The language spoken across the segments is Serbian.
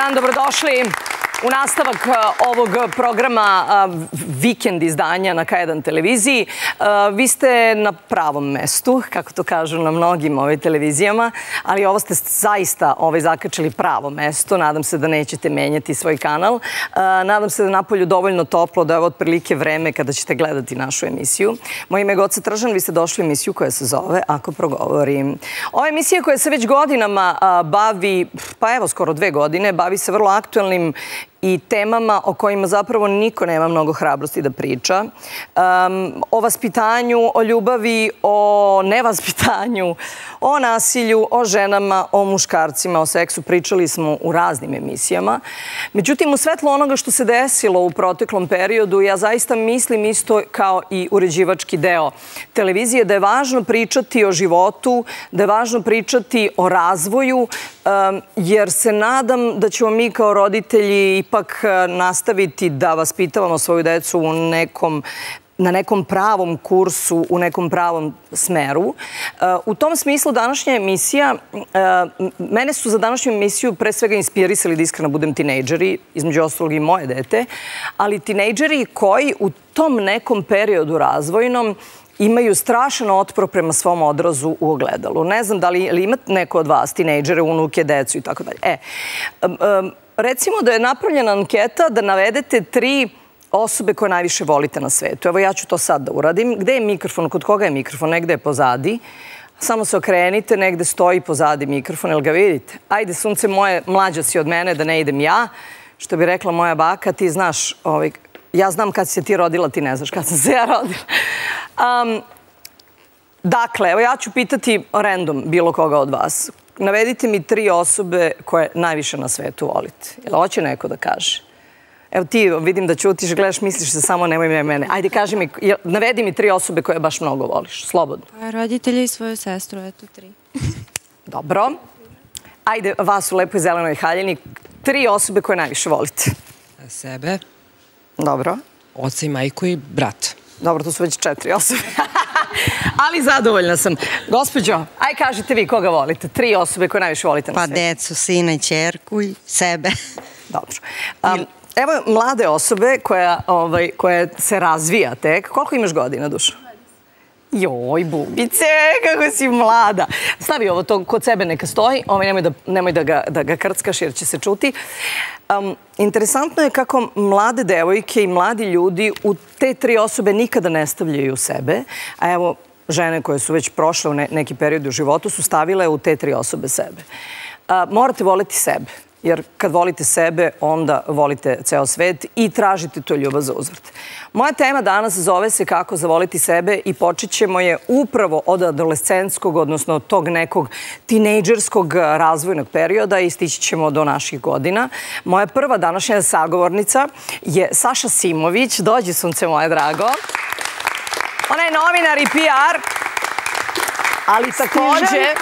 dan, dobrodošli u nastavak ovog programa Vikend izdanja na K1 televiziji. Vi ste na pravom mestu, kako to kažu na mnogim televizijama, ali ovo ste zaista zakačili pravo mesto. Nadam se da nećete menjati svoj kanal. Nadam se da je napolju dovoljno toplo, da je ovo otprilike vreme kada ćete gledati našu emisiju. Moje ime je Goca Tržan, vi ste došli u emisiju koja se zove Ako progovorim. Ova emisija koja se već godinama bavi, pa evo skoro 2 godine, bavi se vrlo aktuelnim i temama o kojima zapravo niko nema mnogo hrabrosti da priča. O vaspitanju, o ljubavi, o nevaspitanju, o nasilju, o ženama, o muškarcima, o seksu. Pričali smo u raznim emisijama. Međutim, u svetlu onoga što se desilo u proteklom periodu, ja zaista mislim isto kao i uređivački deo televizije, da je važno pričati o životu, da je važno pričati o razvoju, jer se nadam da ćemo mi kao roditelji ipak nastaviti da vaspitavamo svoju decu na nekom pravom kursu, u nekom pravom smeru. U tom smislu današnja emisija, mene su za današnju emisiju pre svega inspirisali da iskreno budem tinejdžeri, između ostalog i moje dete, ali tinejdžeri koji u tom nekom periodu razvojnom imaju strašan otpor prema svom odrazu u ogledalu. Ne znam da li imate neko od vas, tinejdžere, unuke, decu i tako dalje. Recimo da je napravljena anketa da navedete 3 osobe koje najviše volite na svetu. Evo ja ću to sad da uradim. Gde je mikrofon? Kod koga je mikrofon? Negde je pozadi. Samo se okrenite, negde stoji pozadi mikrofon. Jel ga vidite? Ajde, sunce moje, mlađa si od mene, da ne idem ja. Što bi rekla moja baka, ti znaš, ja znam kad si se ti rodila, ti ne znaš kad sam se ja rodila. Dakle, evo ja ću pitati random bilo koga od vas. Navedite mi 3 osobe koje najviše na svetu volite. Jel hoće neko da kaže? Evo ti vidim da ćutiš, gledaš, misliš se samo nemoj mene. Ajde, kaži mi, navedi mi 3 osobe koje baš mnogo voliš, slobodno. Roditelje i svoju sestru, eto 3. Dobro. Ajde, vas u lepoj zelenoj haljini, 3 osobe koje najviše volite. Sebe. Dobro. Oca i majku i brat. Dobro, to su već 4 osobe. Ali zadovoljna sam. Gospođo, aj kažite vi koga volite. 3 osobe koje najviše volite na svijetu. Pa decu, sina i ćerku i sebe. Dobro. Evo mlade osobe koja se razvija tek. Koliko imaš godina, Dušo? Joj, bubice, kako si mlada. Stavi ovo to kod sebe neka stoji. Nemoj da ga krckaš jer će se čuti. Interesantno je kako mlade devojke i mladi ljudi u te 3 osobe nikada ne stavljaju sebe. A evo, žene koje su već prošle u neki period u životu su stavile u te 3 osobe sebe. Morate voliti sebe. Jer kad volite sebe, onda volite ceo svet i tražite tu ljubav za uzvrat. Moja tema danas zove se Kako zavoliti sebe i počet ćemo je upravo od adolescentskog, odnosno tog nekog tinejdžerskog razvojnog perioda i stići ćemo do naših godina. Moja prva današnja sagovornica je Saša Simović. Dođi, sunce moje drago. Ona je novinar i PR, ali takođe...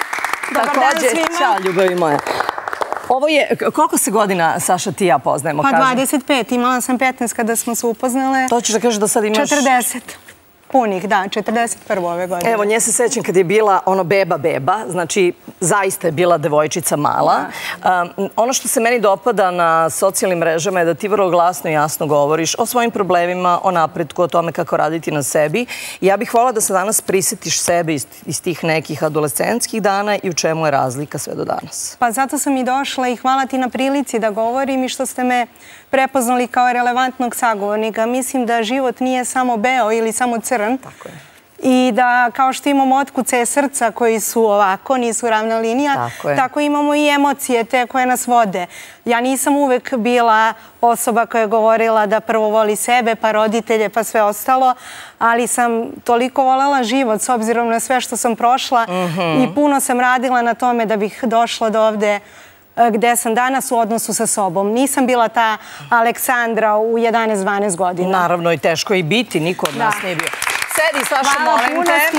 Ćao, ljubavi moja. Ovo je, koliko se godina, Saša, ti i ja poznajemo? Pa 25, imala sam 15 kada smo se upoznale. To ćeš da kažeš da sad imaš... 40 punih, da, 41 ove godine. Evo, nje se sećam kad je bila beba, znači zaista je bila devojčica mala. Ono što se meni dopada na socijalnim mrežama je da ti vrlo glasno i jasno govoriš o svojim problemima, o napretku, o tome kako raditi na sebi. Ja bih voljela da se danas prisjetiš sebe iz tih nekih adolescentskih dana i u čemu je razlika sve do danas. Pa zato sam i došla i hvala ti na prilici da govorim i što ste me prepoznali kao relevantnog sagovornika. Mislim da život nije samo beo ili samo crn. Tako je. I da kao što imamo otkuce srca koji su ovako, nisu ravna linija, tako imamo i emocije te koje nas vode. Ja nisam uvek bila osoba koja je govorila da prvo voli sebe, pa roditelje, pa sve ostalo, ali sam toliko volela život s obzirom na sve što sam prošla i puno sam radila na tome da bih došla do ovde gde sam danas u odnosu sa sobom. Nisam bila ta Aleksandra u 11-12 godina. Naravno i teško i biti, niko od nas nije bio. Sedi, Saša, molim te.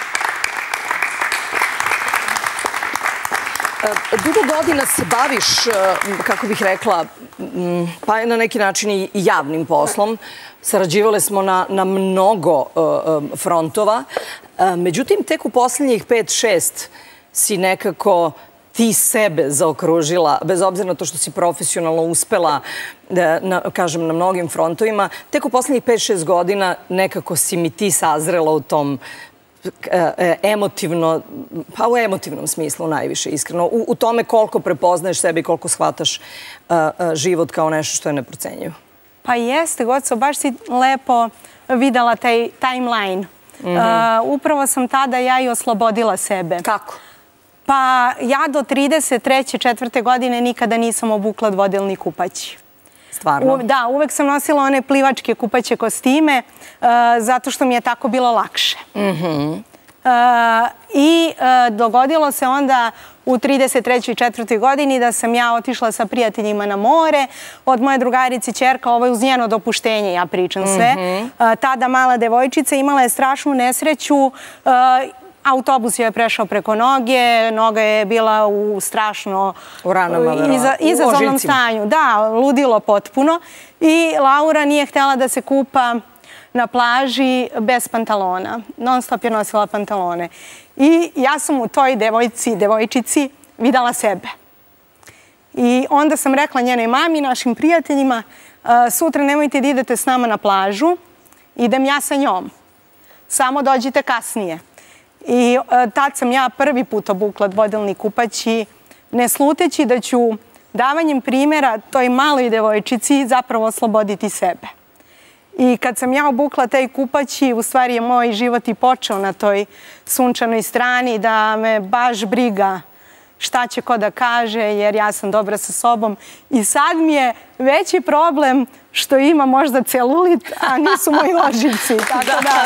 Dugo godina se baviš, kako bih rekla, pa na neki način i javnim poslom. Sarađivale smo na mnogo frontova. Međutim, tek u poslednjih 5-6 si nekako ti sebe zaokružila, bez obzira na to što si profesionalno uspela, kažem, na mnogim frontovima, tek u poslednjih 5-6 godina nekako si mi ti sazrela u tom emotivno, pa u emotivnom smislu najviše, iskreno, u tome koliko prepoznaješ sebe i koliko shvataš život kao nešto što je neprocenjivo. Pa jeste, Goco, baš si lepo videla taj timeline. Upravo sam tada ja i oslobodila sebe. Kako? Pa ja do 33. 4. godine nikada nisam obukla dvodelni kupać. Stvarno? Da, uvek sam nosila one plivačke kupaće kostime zato što mi je tako bilo lakše. I dogodilo se onda u 33. i 4. godini da sam ja otišla sa prijateljima na more. Od moje drugarice ćerka, ovo je uz njeno dopuštenje, ja pričam sve. Tada mala devojčica imala je strašnu nesreću. Autobus joj je prešao preko noge, noga je bila u strašno izazovnom stanju. Da, ludilo potpuno. I Laura nije htjela da se kupa na plaži bez pantalona. Non stop je nosila pantalone. I ja sam u toj devojčici videla sebe. I onda sam rekla njenoj mami, našim prijateljima, sutra nemojte da idete s nama na plažu, idem ja sa njom. Samo dođite kasnije. I tad sam ja prvi put obukla dvodelni kupać i ne sluteći da ću davanjem primjera toj maloj devojčici zapravo osloboditi sebe. I kad sam ja obukla taj kupać, u stvari je moj život i počeo na toj sunčanoj strani, da me baš briga šta će ko da kaže, jer ja sam dobra sa sobom. I sad mi je veći problem što ima možda celulit, a nisu moji ožiljci. Tako da...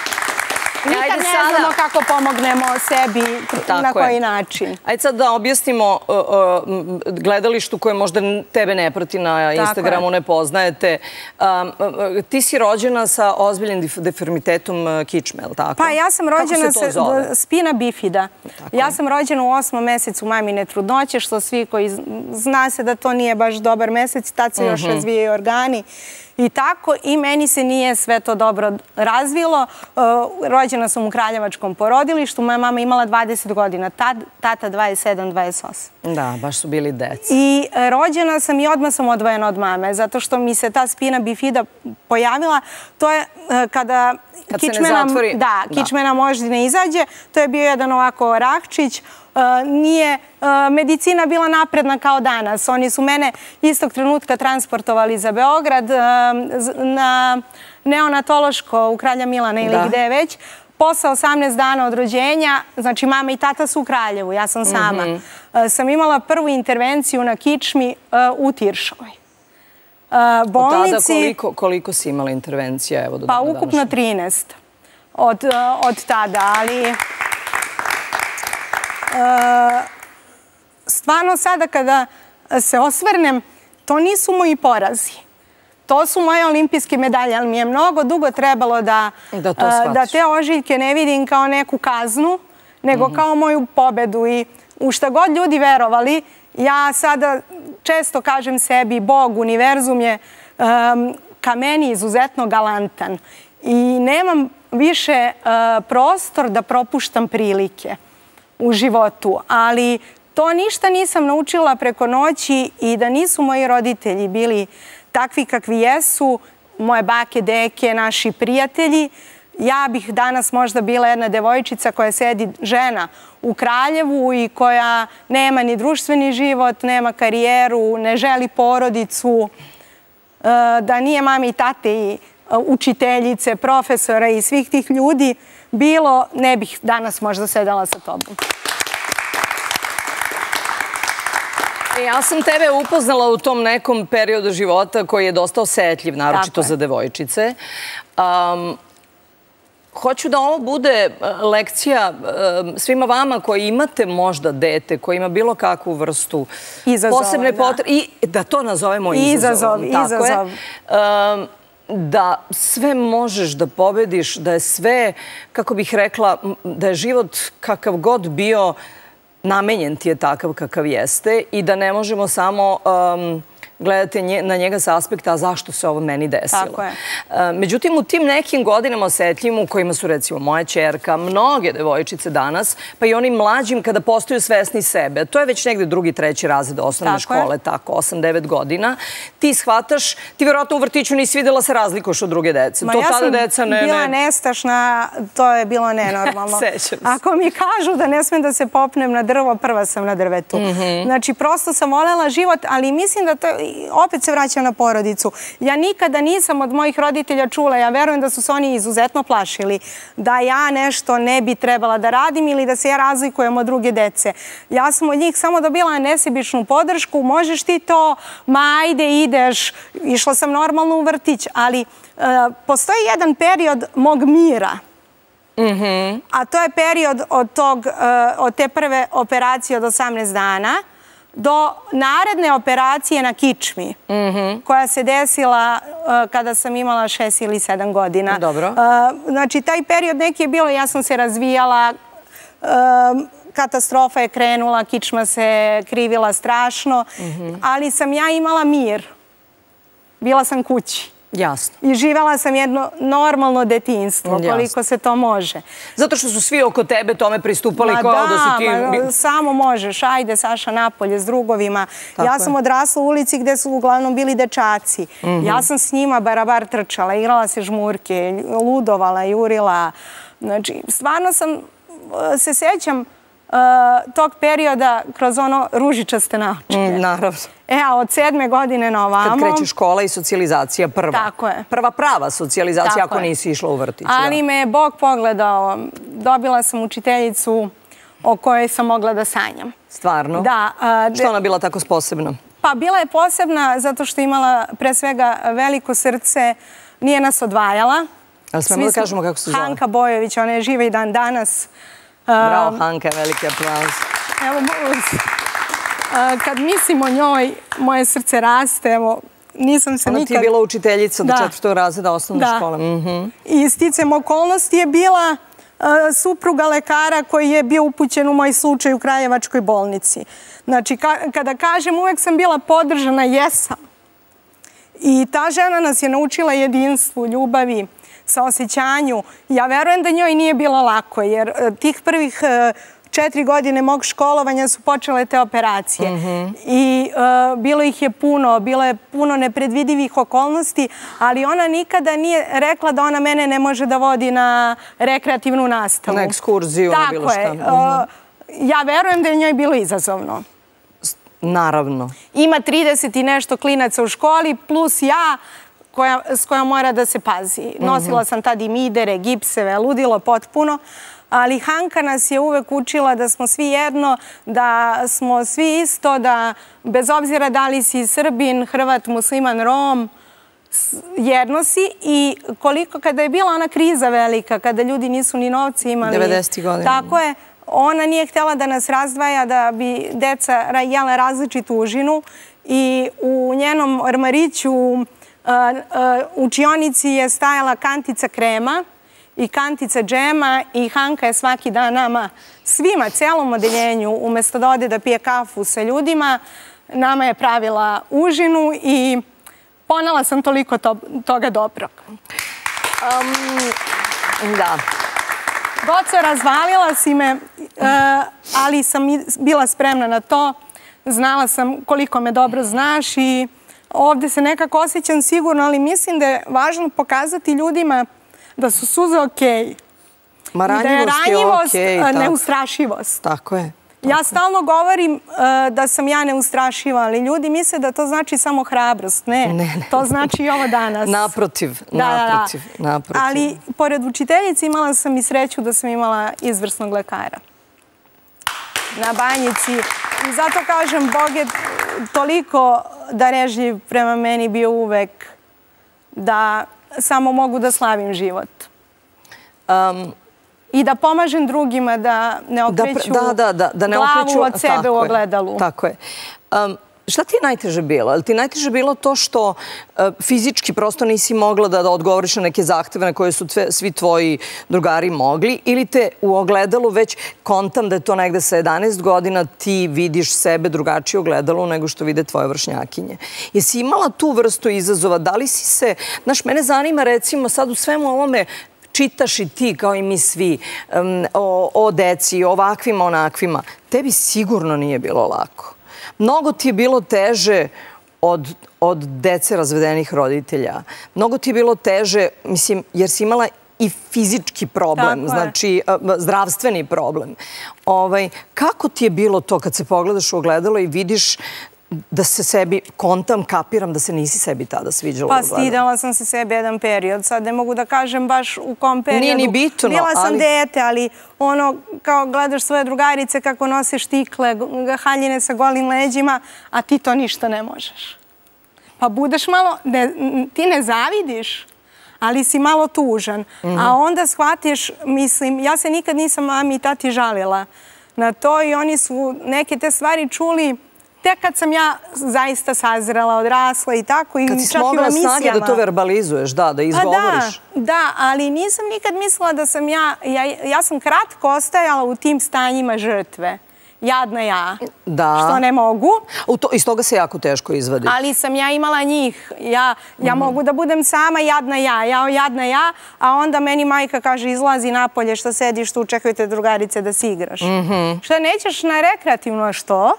Nikad ne znamo kako pomognemo sebi, na koji način. Ajde sad da objasnimo gledalištu koje možda tebe ne prati na Instagramu, ne poznajete. Ti si rođena sa ozbiljnim deformitetom kičme, je li tako? Pa ja sam rođena sa spina bifida. Ja sam rođena u 8. mesecu mamine trudnoće, što svi koji zna se da to nije baš dobar mesec, tad se još razvijaju organi. I tako, i meni se nije sve to dobro razvilo. Rođena sam u kraljevačkom porodilištu, moja mama imala 20 godina, tata 27, 28. Da, baš su bili deci. I rođena sam i odmah sam odvojena od mame, zato što mi se ta spina bifida pojavila. To je kada kičmena možda ne izađe, to je bio jedan ovako rakčić. Nije medicina bila napredna kao danas. Oni su mene istog trenutka transportovali za Beograd na neonatološko u Kralja Milana ili gde već. Posle 18 dana od rođenja, znači mama i tata su u Kraljevu, ja sam sama. Sam imala prvu intervenciju na kičmi u Tiršovoj bolnici. Od tada koliko si imala intervencija? Pa ukupno 13 od tada, ali... Stvarno sada kada se osvrnem, to nisu moji porazi. To su moje olimpijske medalje, ali mi je mnogo dugo trebalo da te ožiljke ne vidim kao neku kaznu, nego kao moju pobedu. I u šta god ljudi verovali, ja sada često kažem sebi, Bog, univerzum je ka meni izuzetno galantan. I nemam više prostor da propuštam prilike u životu, ali to ništa nisam naučila preko noći i da nisu moji roditelji bili takvi kakvi jesu, moje bake, deke, naši prijatelji, ja bih danas možda bila jedna devojčica koja sedi žena u Kraljevu i koja nema ni društveni život, nema karijeru, ne želi porodicu, da nije mame i tate i učiteljice, profesora i svih tih ljudi bilo, ne bih danas možda sedala sa tobom. Ja sam tebe upoznala u tom nekom periodu života koji je dosta osetljiv, naročito za devojčice. Hoću da ovo bude lekcija svima vama koji imate možda dete, koji ima bilo kakvu vrstu posebne potrebe, i da to nazovemo izazovom. Izazov. Da sve možeš da pobediš, da je sve, kako bih rekla, da je život kakav god bio, namenjen ti je takav kakav jeste i da ne možemo samo gledate na njega sa aspekta zašto se ovo meni desilo. Tako je. Međutim, u tim nekim godinama osetljivim u kojima su recimo moja ćerka, mnoge devojčice danas, pa i onim mlađim kada postaju svesni sebe, to je već negde drugi, treći razred osnovne škole, tako, 8-9 godina, ti shvataš, ti vjerojatno u vrtiću nisi videla se razlikoš od druge dece. Ma ja sam bila nestašna, to je bilo nenormalno. Sećam se. Ako mi kažu da ne smem da se popnem na drvo, prva sam na drvetu. Znači, prosto sam voljela život, ali mislim da to, opet se vraćam na porodicu. Ja nikada nisam od mojih roditelja čula, ja verujem da su se oni izuzetno plašili, da ja nešto ne bi trebala da radim ili da se ja razlikujem od druge dece. Ja sam od njih samo dobila nesebičnu podršku, možeš ti to, ma ajde ideš, išla sam normalno u vrtić, ali postoji jedan period mog mira. A to je period od te prve operacije od 18 dana do naredne operacije na kičmi, koja se desila kada sam imala 6 ili 7 godina. Dobro. Znači, taj period neki je bilo, ja sam se razvijala, katastrofa je krenula, kičma se krivila strašno, ali sam ja imala mir. Bila sam kući. Jasno. I živela sam jedno normalno detinjstvo, koliko se to može. Zato što su svi oko tebe tome pristupali kao da si ti... Da, samo možeš. Ajde, Saša, napolje s drugovima. Ja sam odrasla u ulici gde su uglavnom bili dečaci. Ja sam s njima barabar trčala, igrala se žmurke, ludovala, jurila. Znači, stvarno se sećam tog perioda kroz ono ružičaste naočke. Naravno. A od 7. godine na ovamo... Kad kreće škola i socijalizacija prva. Tako je. Prva prava socijalizacija ako nisi išla u vrtić. Ali me je Bog pogledao. Dobila sam učiteljicu o kojoj sam mogla da sanjam. Stvarno? Da. Što ona bila tako posebna? Pa bila je posebna zato što je imala pre svega veliko srce. Nije nas odvajala. Ali smemo da kažemo kako se zove? Hanka Bojović, ona je živa i dan danas. Bravo, Hanka, veliki aplauz. Evo, kad mislim o njoj, moje srce raste, evo, nisam se nikad... Ona ti je bila učiteljica do 4. razreda osnovne škole. I sticam okolnosti je bila supruga lekara koji je bio upućen u moj slučaj u Kraljevačkoj bolnici. Znači, kada kažem, uvek sam bila podržana, jesam. I ta žena nas je naučila jedinstvu, ljubavi, saosećanju. Ja verujem da njoj nije bilo lako, jer tih prvih 4 godine mog školovanja su počele te operacije. I bilo ih je puno, bilo je puno nepredvidivih okolnosti, ali ona nikada nije rekla da ona mene ne može da vodi na rekreativnu nastavu. Na ekskurziju, na bilo šta. Tako je. Ja verujem da je njoj bilo izazovno. Naravno. Ima 30 i nešto klinaca u školi, plus ja, s kojom mora da se pazi. Nosila sam tad i midere, gipseve, ludilo potpuno, ali Hanka nas je uvek učila da smo svi jedno, da smo svi isto, da bez obzira da li si Srbin, Hrvat, Musliman, Rom, jedno si. I koliko, kada je bila ona kriza velika, kada ljudi nisu ni novci imali... 90. godina. Tako je. Ona nije htjela da nas razdvaja, da bi deca jela različitu užinu i u njenom ormariću u učionici je stajala kantica krema i kantica džema i Hanka je svaki dan nama, svima, celom odeljenju, umjesto da ode da pije kafu sa ljudima, nama je pravila užinu i ponela sam toliko toga dobrog. Da. Goco, razvalila si me, ali sam bila spremna na to. Znala sam koliko me dobro znaš i ovde se nekako osjećam sigurno, ali mislim da je važno pokazati ljudima da su suze okej. Ma ranjivost je okej. Neustrašivost. Tako je. Ja stalno govorim da sam ja neustrašiva, ali ljudi misle da to znači samo hrabrost. Ne, to znači i ovo danas. Naprotiv. Ali pored učiteljice imala sam i sreću da sam imala izvrsnog lekara na Banjici. I zato kažem, Bog je toliko darežljiv prema meni bio uvek da samo mogu da slavim život. I da pomažem drugima da ne okreću glavu od sebe u ogledalu. Tako je. Šta ti je najteže bilo? Je li ti najteže bilo to što fizički prosto nisi mogla da odgovoriš na neke zahteve na koje su svi tvoji drugari mogli, ili te u ogledalu već kontam da je to negde sa 11 godina ti vidiš sebe drugačije u ogledalu nego što vide tvoje vršnjakinje? Jesi imala tu vrstu izazova? Da li si se... Znaš, mene zanima recimo sad u svemu ovome čitaš i ti kao i mi svi o deci, o ovakvima, onakvima. Tebi sigurno nije bilo lako. Mnogo ti je bilo teže od dece razvedenih roditelja. Mnogo ti je bilo teže, mislim, jer si imala i fizički problem, znači zdravstveni problem. Kako ti je bilo to kad se pogledaš u ogledalo i vidiš da se sebi, kapiram da se nisi sebi tada sviđala u ogledalu? Pa stidela sam se sebi jedan period. Sad ne mogu da kažem baš u kom periodu. Nije ni bitno, bila sam dete, ali ono, kao gledaš svoje drugarice kako nose štikle, haljine sa golim leđima, a ti to ništa ne možeš. Pa budeš malo, ti ne zavidiš, ali si malo tužan. A onda shvatiš, mislim, ja se nikad nisam mami i tati žalila na to i oni su neke te stvari čuli tek kad sam ja zaista sazrela, odrasla i tako. Kad si smogla snage da to verbalizuješ, da izgovoriš. Da, ali nisam nikad mislila da sam ja sam kratko ostajala u tim stanjima žrtve. Jadna ja. Što ne mogu. Iz toga se jako teško izvadi. Ali sam ja imala njih. Ja mogu da budem sama jadna ja, a onda meni majka kaže izlazi napolje što sediš tu, čekajte drugarice da si igraš. Što nećeš na rekreativno, što?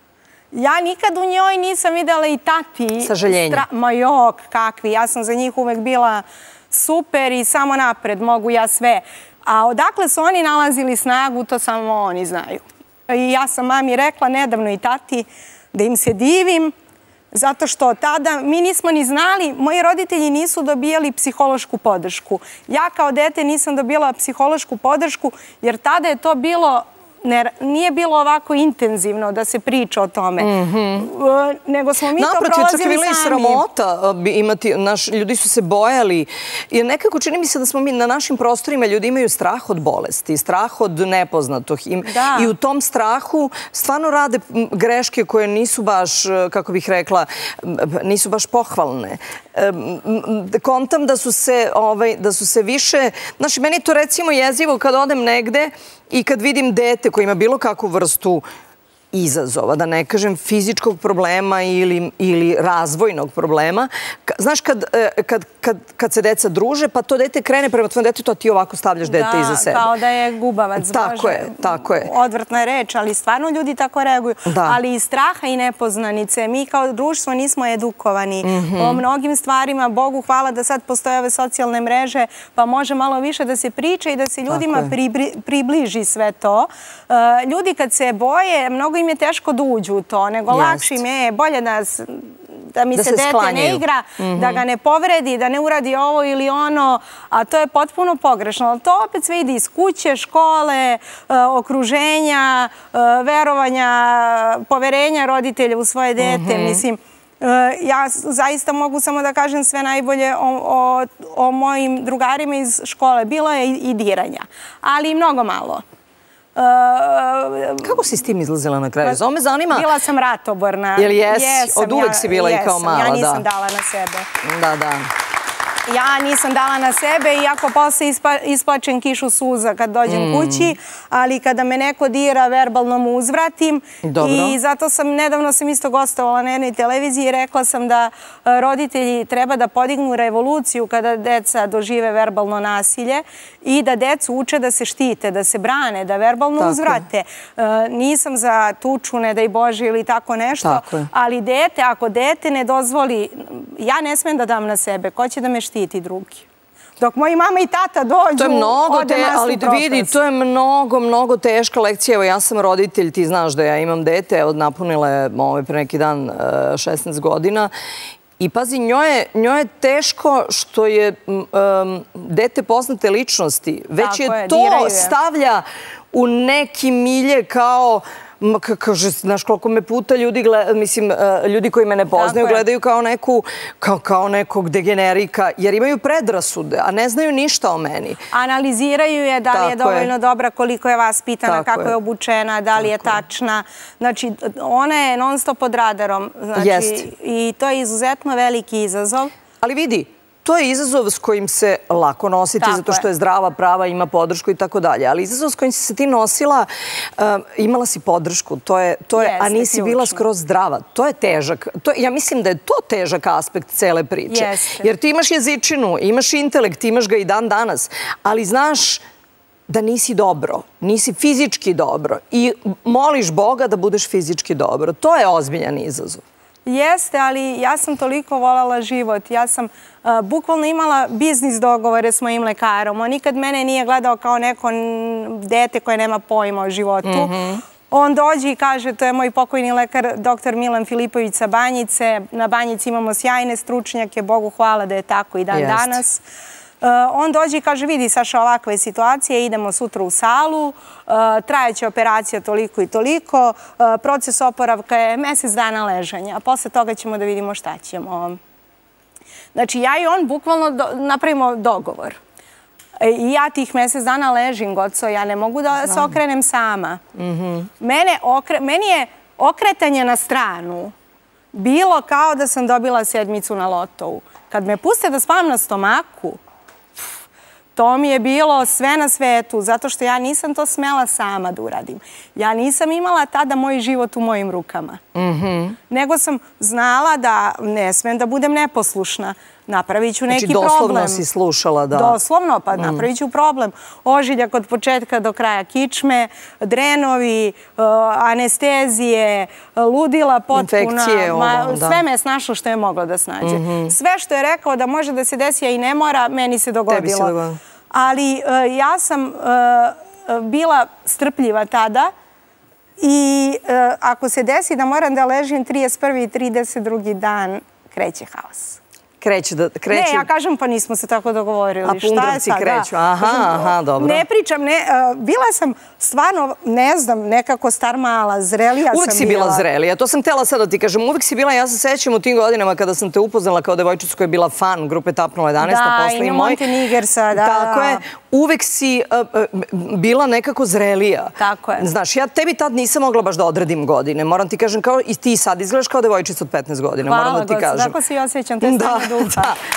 Ja nikad u njoj nisam videla i tati. Sažaljenje. Ma jok, kakvi. Ja sam za njih uvek bila super i samo napred, mogu ja sve. A odakle su oni nalazili snagu, to samo oni znaju. I ja sam mami rekla nedavno i tati da im se divim, zato što tada mi nismo ni znali, moji roditelji nisu dobijali psihološku podršku. Ja kao dete nisam dobila psihološku podršku jer tada je to bilo... Nije bilo ovako intenzivno da se priča o tome. Nego smo mi to prolazili sami. Naprotiv, čak je bila i sramota imati, ljudi su se bojali. Jer nekako čini mi se da smo mi na našim prostorima, ljudi imaju strah od bolesti, strah od nepoznatog. I u tom strahu stvarno rade greške koje nisu baš, kako bih rekla, nisu baš pohvalne. Kontam da su se više... Znači, meni je to recimo jezivo kad odem negde i kad vidim dete koji ima bilo kakvu vrstu izazova, da ne kažem fizičkog problema ili razvojnog problema. Znaš, kad se deca druže, pa to dete krene prema tvojom detetu, a ti ovako stavljaš dete iza sebe. Da, kao da je gubavac. Tako je. Odvrtna je reč, ali stvarno ljudi tako reaguju. Ali i straha i nepoznanice. Mi kao društvo nismo edukovani o mnogim stvarima. Bogu hvala da sad postoje ove socijalne mreže, pa može malo više da se priča i da se ljudima približi sve to. Ljudi kad se boje, mnogo im je teško da uđu u to, nego lakše im je bolje da mi se dete ne igra, da ga ne povredi, da ne uradi ovo ili ono, a to je potpuno pogrešno. To opet sve ide iz kuće, škole, okruženja, verovanja, poverenja roditelja u svoje dete. Mislim, ja zaista mogu samo da kažem sve najbolje o mojim drugarima iz škole. Bilo je i diranja, ali i mnogo malo. Kako si s tim izlazila na kraju? Ovo me zanima. Bila sam ratoborna. Jel jesi? Od uvek si bila i kao mala, da. Ja nisam dala na sebe. Da. Ja nisam dala na sebe, iako posle isplačem kišu suza kad dođem kući, ali kada me neko dira, verbalno mu uzvratim. I zato nedavno sam isto gostovala na jednoj televiziji i rekla sam da roditelji treba da podignu revoluciju kada deca dožive verbalno nasilje i da decu uče da se štite, da se brane, da verbalno uzvrate. Nisam za tuču, ne daj Bože, ili tako nešto, ali dete, ako dete ne dozvoli, ja ne smem da dam na sebe, ko će da me štiti drugi. Dok moji mama i tata dođu, ode nas u propast. Ali vidi, to je mnogo teška lekcija. Evo, ja sam roditelj, ti znaš da ja imam dete, evo, napunila je pre neki dan 16 godina. I pazi, njoj je teško što je dete poznate ličnosti. Već je to stavlja u neki milje kao Kaže, znaš koliko me puta ljudi koji me ne poznaju gledaju kao nekog degenerika, jer imaju predrasude, a ne znaju ništa o meni. Analiziraju je da li je dovoljno dobra, koliko je vaspitana, kako je obučena, da li je tačna. Znači, ona je non stop pod radarom. I to je izuzetno veliki izazov. Ali vidi, to je izazov s kojim se lako nositi, zato što je zdrava, prava, ima podršku i tako dalje. Ali izazov s kojim si se ti nosila, imala si podršku, a nisi bila skroz zdrava. To je težak. Ja mislim da je to težak aspekt cele priče. Jer ti imaš jezičinu, imaš intelekt, imaš ga i dan danas, ali znaš da nisi dobro, nisi fizički dobro i moliš Boga da budeš fizički dobro. To je ozbiljan izazov. Jeste, ali ja sam toliko voljela život. Ja sam bukvalno imala biznis dogovore s mojim lekarom. On nikad mene nije gledao kao neko dete koje nema pojma o životu. On dođe i kaže, to je moj pokojni lekar, dr. Milan Filipović sa Banjice. Na Banjici imamo sjajne stručnjake, Bogu hvala da je tako i dan danas. On dođe i kaže, vidi Saša, ovakva je situacija, idemo sutra u salu, trajaće operacija toliko i toliko, proces oporavka je mjesec dana ležanja, a posle toga ćemo da vidimo šta ćemo. Znači, ja i on bukvalno napravimo dogovor. I ja tih mjesec dana ležim, Goco, ja ne mogu da se okrenem sama. Meni je okretanje na stranu bilo kao da sam dobila sedmicu na lotovu. Kad me puste da spavam na stomaku, to mi je bilo sve na svetu, zato što ja nisam to smela sama da uradim. Ja nisam imala tada moj život u mojim rukama. Nego sam znala da ne smem da budem neposlušna. Napravit ću neki problem. Znači, doslovno si slušala, da. Doslovno, pa napravit ću problem. Ožiljak od početka do kraja kičme, drenovi, anestezije, ludila potpuna. Sve me je snašlo što je moglo da snađe. Sve što je rekao da može da se desi, a i ne mora, meni se dogodilo. Ali ja sam bila strpljiva tada i ako se desi da moram da ležim 31. i 32. dan, kreće haos. Ne, ja kažem, pa nismo se tako dogovorili. A pundravci kreću, aha, dobro. Ne pričam, bila sam stvarno, ne znam, nekako star mala, zrelija sam bila. Uvek si bila zrelija, to sam htjela sad da ti kažem. Uvek si bila, ja se sećam u tim godinama kada sam te upoznala kao devojčicu koja je bila fan grupe Tap 011, a posle i moj. Da, i Monte Nigersa, da. Tako je, uvek si bila nekako zrelija. Tako je. Znaš, ja tebi tad nisam mogla baš da odredim godine. Moram ti kažem, kao i ti sad izgledaš kao devojčica od 15 godina, moram da ti kažem. Hvala, tako se i osjećam, to je stvarno duha.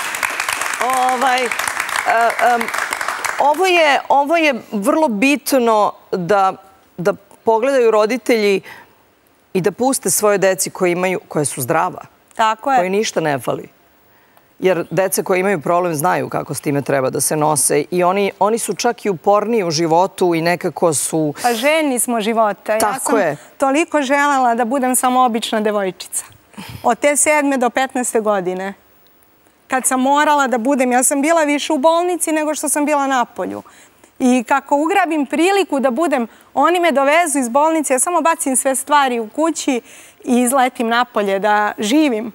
Ovo je vrlo bitno da pogledaju roditelji i da puste svoje deci koje su zdrava. Tako je. Koje ništa ne fali. Jer dece koje imaju problem znaju kako s time treba da se nose i oni su čak i uporniji u životu i nekako su... Pa željni smo života. Ja sam toliko želela da budem samo obična devojčica. Od te 7. do 15. godine. Kad sam morala da budem, ja sam bila više u bolnici nego što sam bila na polju. I kako ugrabim priliku da budem, oni me dovezu iz bolnice, ja samo bacim sve stvari u kući i izletim napolje da živim.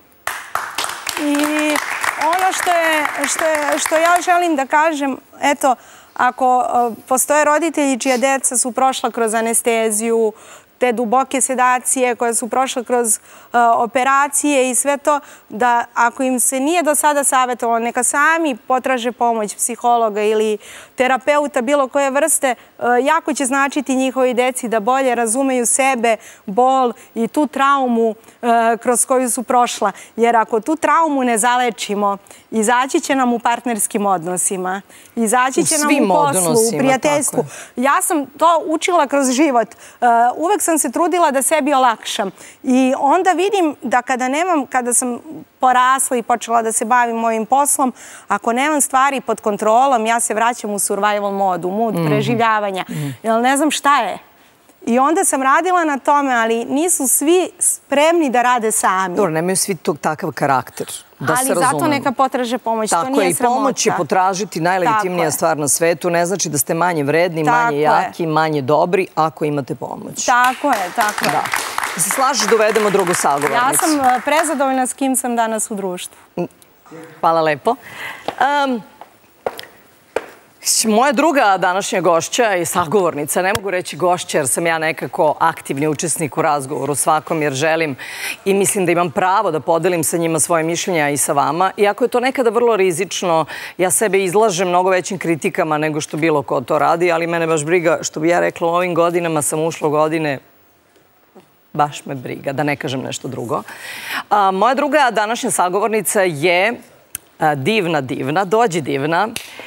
I ono što ja želim da kažem, eto, ako postoje roditelji čija deca su prošla kroz anesteziju, te duboke sedacije koje su prošle kroz operacije i sve to, da ako im se nije do sada savjetovalo, neka sami potraže pomoć psihologa ili terapeuta bilo koje vrste, jako će značiti njihovi deci da bolje razumeju sebe, bol i tu traumu kroz koju su prošla. Jer ako tu traumu ne zalečimo, izaći će nam u partnerskim odnosima, izaći će nam u poslu, u prijateljstvu. Ja sam to učila kroz život. Uvek sam se trudila da sebi olakšam. I onda vidim da kada sam porasla i počela da se bavim mojim poslom, ako nemam stvari pod kontrolom, ja se vraćam u survival modu, mood preživljavanja. Jer ne znam šta je. I onda sam radila na tome, ali nisu svi spremni da rade sami. Dobro, nemaju svi takav karakter, da se razumemo. Ali zato neka potraže pomoć, to nije sramota. Tako je, i pomoć je potražiti najlegitimnija stvar na svetu. Ne znači da ste manje vredni, manje jaki, manje dobri, ako imate pomoć. Tako je, tako je. Da se slažeš da uvedemo drugu sagovornicu? Ja sam prezadovoljna s kim sam danas u društvu. Hvala lepo. Moja druga današnja gošća i sagovornica, ne mogu reći gošća jer sam ja nekako aktivni učesnik u razgovoru svakom jer želim i mislim da imam pravo da podelim sa njima svoje mišljenja i sa vama. Iako je to nekada vrlo rizično, ja sebe izlažem mnogo većim kritikama nego što bilo ko to radi, ali mene baš briga, što bi ja rekla, u ovim godinama sam ušla u godine, baš me briga, da ne kažem nešto drugo. Moja druga današnja sagovornica je divna, dođi divna.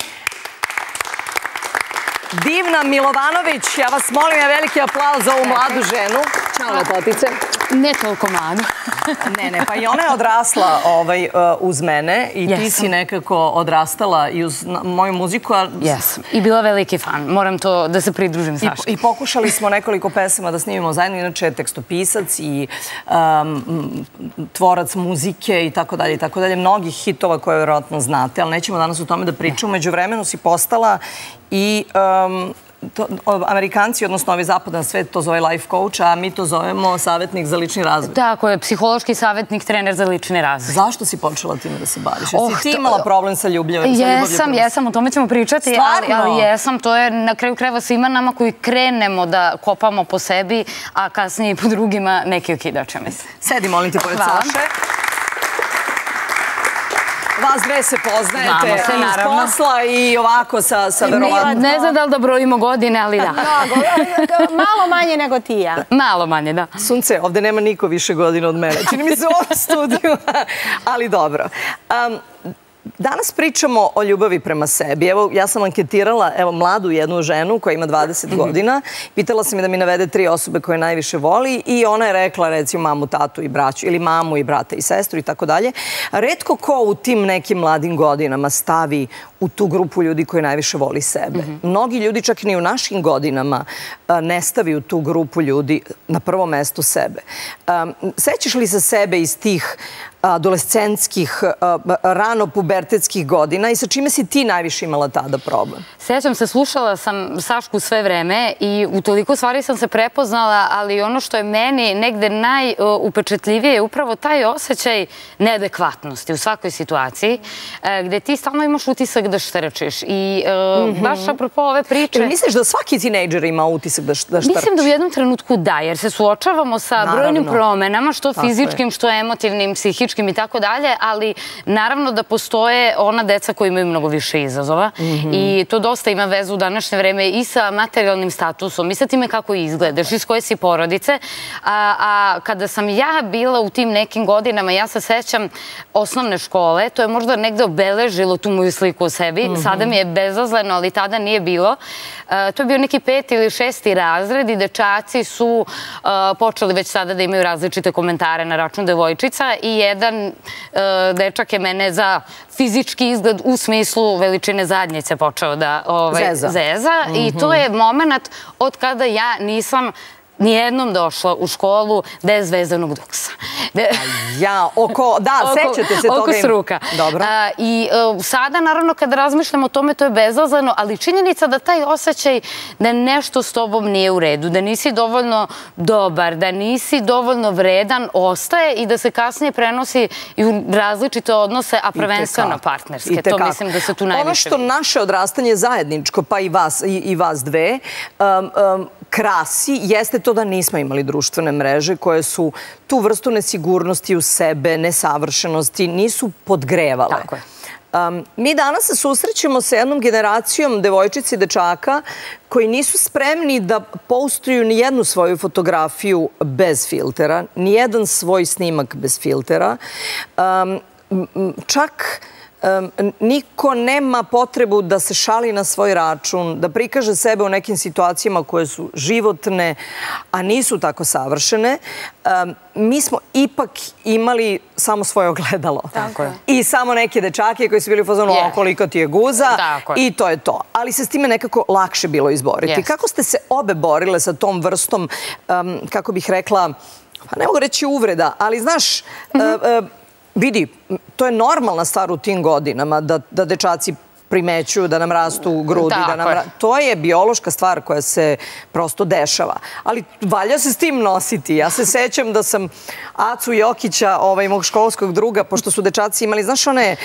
Divna Milovanović, ja vas molim na veliki aplauz za ovu mladu ženu. Ćao, lepotice. Ne toliko mladu. Ne, pa i ona je odrasla uz mene i ti si nekako odrastala i uz moju muziku. Jesam. I bila veliki fan. Moram to da se pridružim Saški. I pokušali smo nekoliko pesama da snimimo zajedno. Inače je tekstopisac i tvorac muzike i tako dalje. Mnogih hitova koje vjerojatno znate, ali nećemo danas o tome da pričamo. Među vremenu si postala i Amerikanci, odnosno ovaj zapadan svet, to zove life coach, a mi to zovemo savjetnik za lični razvoj. Tako je, psihološki savjetnik, trener za lični razvoj. Zašto si počela time da se baviš? Jesi ti imala problem sa ljubljom? Jesam, o tome ćemo pričati, ali jesam, to je na kraju krajeva svima nama koji krenemo da kopamo po sebi, a kasnije i po drugima neki okidače, mislim. Sedi, molim te, pored Saše. Vas dve se poznajete iz posla i ovako sa verovatno... Ne znam da li da brojimo godine, ali da. Malo manje nego ti ja. Malo manje, da. Sunce, ovde nema niko više godina od mene. Čini mi se u ovom studiju, ali dobro. Danas pričamo o ljubavi prema sebi. Evo, ja sam anketirala mladu jednu ženu koja ima 20 godina. Pitala sam je da mi navede 3 osobe koje najviše voli i ona je rekla, recimo, mamu, tatu i braću ili mamu i brata i sestru i tako dalje. Retko ko u tim nekim mladim godinama stavi u tu grupu ljudi koji najviše voli sebe. Mnogi ljudi čak ni u našim godinama ne stavi u tu grupu ljudi na prvo mesto sebe. Sećaš li se sebe iz tih adolescentskih, rano pubertetskih godina i sa čime si ti najviše imala tada problem? Sećam se, slušala sam Sašku sve vreme i u toliko stvari sam se prepoznala, ali ono što je meni negde najupečetljivije je upravo taj osjećaj neadekvatnosti u svakoj situaciji, gde ti stalno imaš utisak da štrčiš. I baš apropo ove priče... Ili misliš da svaki tinejdžer ima utisak da štrči? Mislim da u jednom trenutku da, jer se suočavamo sa brojnim promenama, što fizičkim, što emotivnim, psihičkim i tako dalje, ali naravno da postoje ona deca koji imaju mnogo više izazova i to dosta ima vezu u današnje vreme i sa materijalnim statusom i sa time kako izgledaš, iz koje si porodice. A kada sam ja bila u tim nekim godinama, ja se sećam osnovne škole, to je možda negde obeležilo tu moju sliku o sebi. Sada mi je bezazleno, ali tada nije bilo. To je bio neki 5. ili 6. razred i dečaci su počeli već sada da imaju različite komentare na račun devojčica i jedan dečak je mene za fizički izgled u smislu veličine zadnjice počeo da zeza i to je moment od kada ja nisam nijednom došla u školu bez vezanog duksa. Da, sećate se toga. Oko struka. Dobro. I sada, naravno, kada razmišljam o tome, to je bezazleno, ali činjenica da taj osjećaj da nešto s tobom nije u redu, da nisi dovoljno dobar, da nisi dovoljno vredan, ostaje i da se kasnije prenosi i u različite odnose, a prvenstveno partnerske. To mislim da se tu najviše... Ono što naše odrastanje zajedničko, pa i vas dve, krasi, jeste to da nismo imali društvene mreže koje su tu vrstu nesigurnosti u sebe, nesavršenosti, nisu podgrevale. Tako je. Mi danas se susrećemo sa jednom generacijom devojčica i dečaka koji nisu spremni da postuju ni jednu svoju fotografiju bez filtera, ni jedan svoj snimak bez filtera. Čak niko nema potrebu da se šali na svoj račun, da prikaže sebe u nekim situacijama koje su životne, a nisu tako savršene. Mi smo ipak imali samo svoje ogledalo. I samo neke dečake koji su bili u fazonu koliko ti je guza i to je to. Ali se s time nekako lakše bilo izboriti. Kako ste se obe borile sa tom vrstom, kako bih rekla, pa ne mogu reći uvreda, ali znaš... Vidi, to je normalna stvar u tim godinama da dečaci primećuju da nam rastu grudi. To je biološka stvar koja se prosto dešava. Ali valja se s tim nositi. Ja se sećam da sam Acu Jokića, mog školskog druga, pošto su dečaci imali, znaš one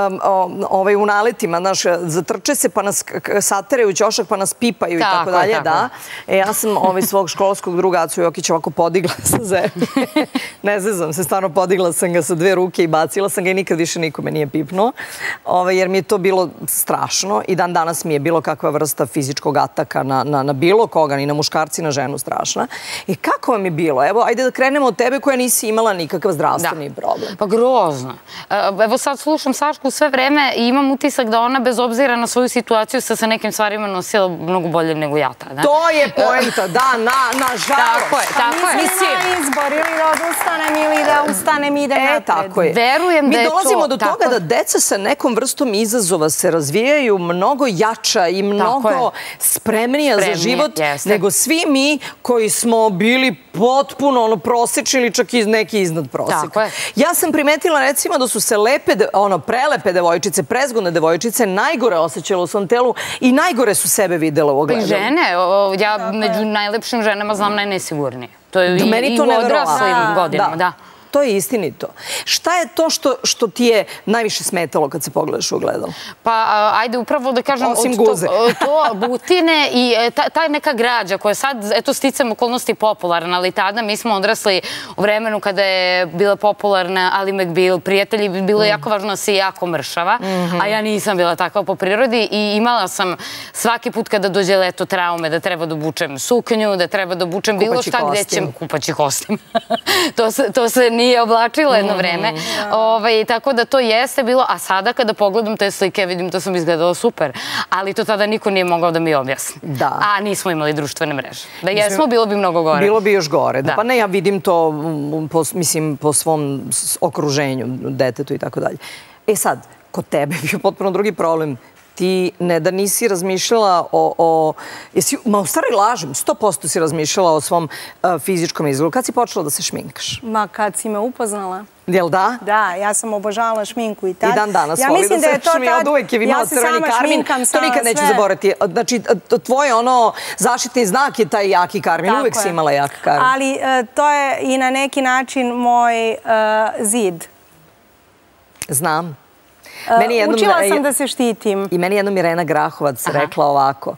u naletima, znaš, zatrče se pa nas sateraju ćošak pa nas pipaju i tako dalje, da. Ja sam svog školskog druga Acu Jokića ovako podigla sa zemlje. Ne zezam se, stvarno podigla sam ga sa 2 ruke i bacila sam ga i nikad više nikome nije pipnuo, jer mi je to bilo strašno i dan danas mi je bilo kakva vrsta fizičkog ataka na bilo koga, ni na muškarci, na ženu strašna. I kako vam je bilo? Evo, ajde da krenemo od tebe koja nisi imala nikakav zdravstveni problem. Pa grozno. Evo sad slušam Sašku sve vreme i imam utisak da ona bez obzira na svoju situaciju se sa nekim stvarima nosila mnogo bolje nego ja tada. To je poenta, da, nažalost. Tako je, tako je. Mislim na izbor ili da odustanem ili da ustanem i idem napred. Tako je. Verujem da je to... Mi dolazimo do toga da deca sa nekom vrstom izazova se razvijaju mnogo jača i mnogo spremnija za život nego svi mi koji smo bili potpuno prosečni ili čak i neki iznad proseka. Ja sam primetila recimo da su se prelepe devojčice, prezgodne devojčice najgore osjećale u svom telu i najgore su sebe videle u ogledalu. Pa i žene, ja među najlepšim ženama znam najnesigurnije. To je i u odraslim godinama, da. To je istinito. Šta je to što ti je najviše smetalo kad se pogledaš u ogledalo? Pa, ajde upravo da kažem... Osim guze. To, butine i taj neka građa koja sad, eto, sticam okolnosti popularna, ali tada mi smo odrasli u vremenu kada je bila popularna Ali McBeal, prijatelji, bilo je jako važno da se jako mršava, a ja nisam bila takva po prirodi i imala sam svaki put kada dođe leto traume da treba da obučem suknju, da treba da obučem bilo šta gde ćem... Kupaći kostim. To se nije oblačilo jedno vreme. Tako da to jeste bilo, a sada kada pogledam te slike vidim da sam izgledala super, ali to tada niko nije mogao da mi objasni. A nismo imali društvene mreže. Da jesmo, bilo bi mnogo gore. Bilo bi još gore. Pa ne, ja vidim to, mislim, po svom okruženju, detetu i tako dalje. E sad, kod tebe je bio potpuno drugi problem. Ti ne da nisi razmišljala ma u stvari lažem, 100% si razmišljala o svom fizičkom izgledu. Kad si počela da se šminkaš? Ma kad si me upoznala. Jel da? Da, ja sam obožavala šminku i tad. I dan danas voli da se šminka. Od uvek je imala crveni karmin. To nikad neću zaboraviti. Znači, tvoj zaštitni znak je taj jaki karmin. Uvek si imala jaki karmin. Ali to je i na neki način moj zid. Znam. Učila sam da se štitim. I meni jednom Irena Grahovac rekla ovako.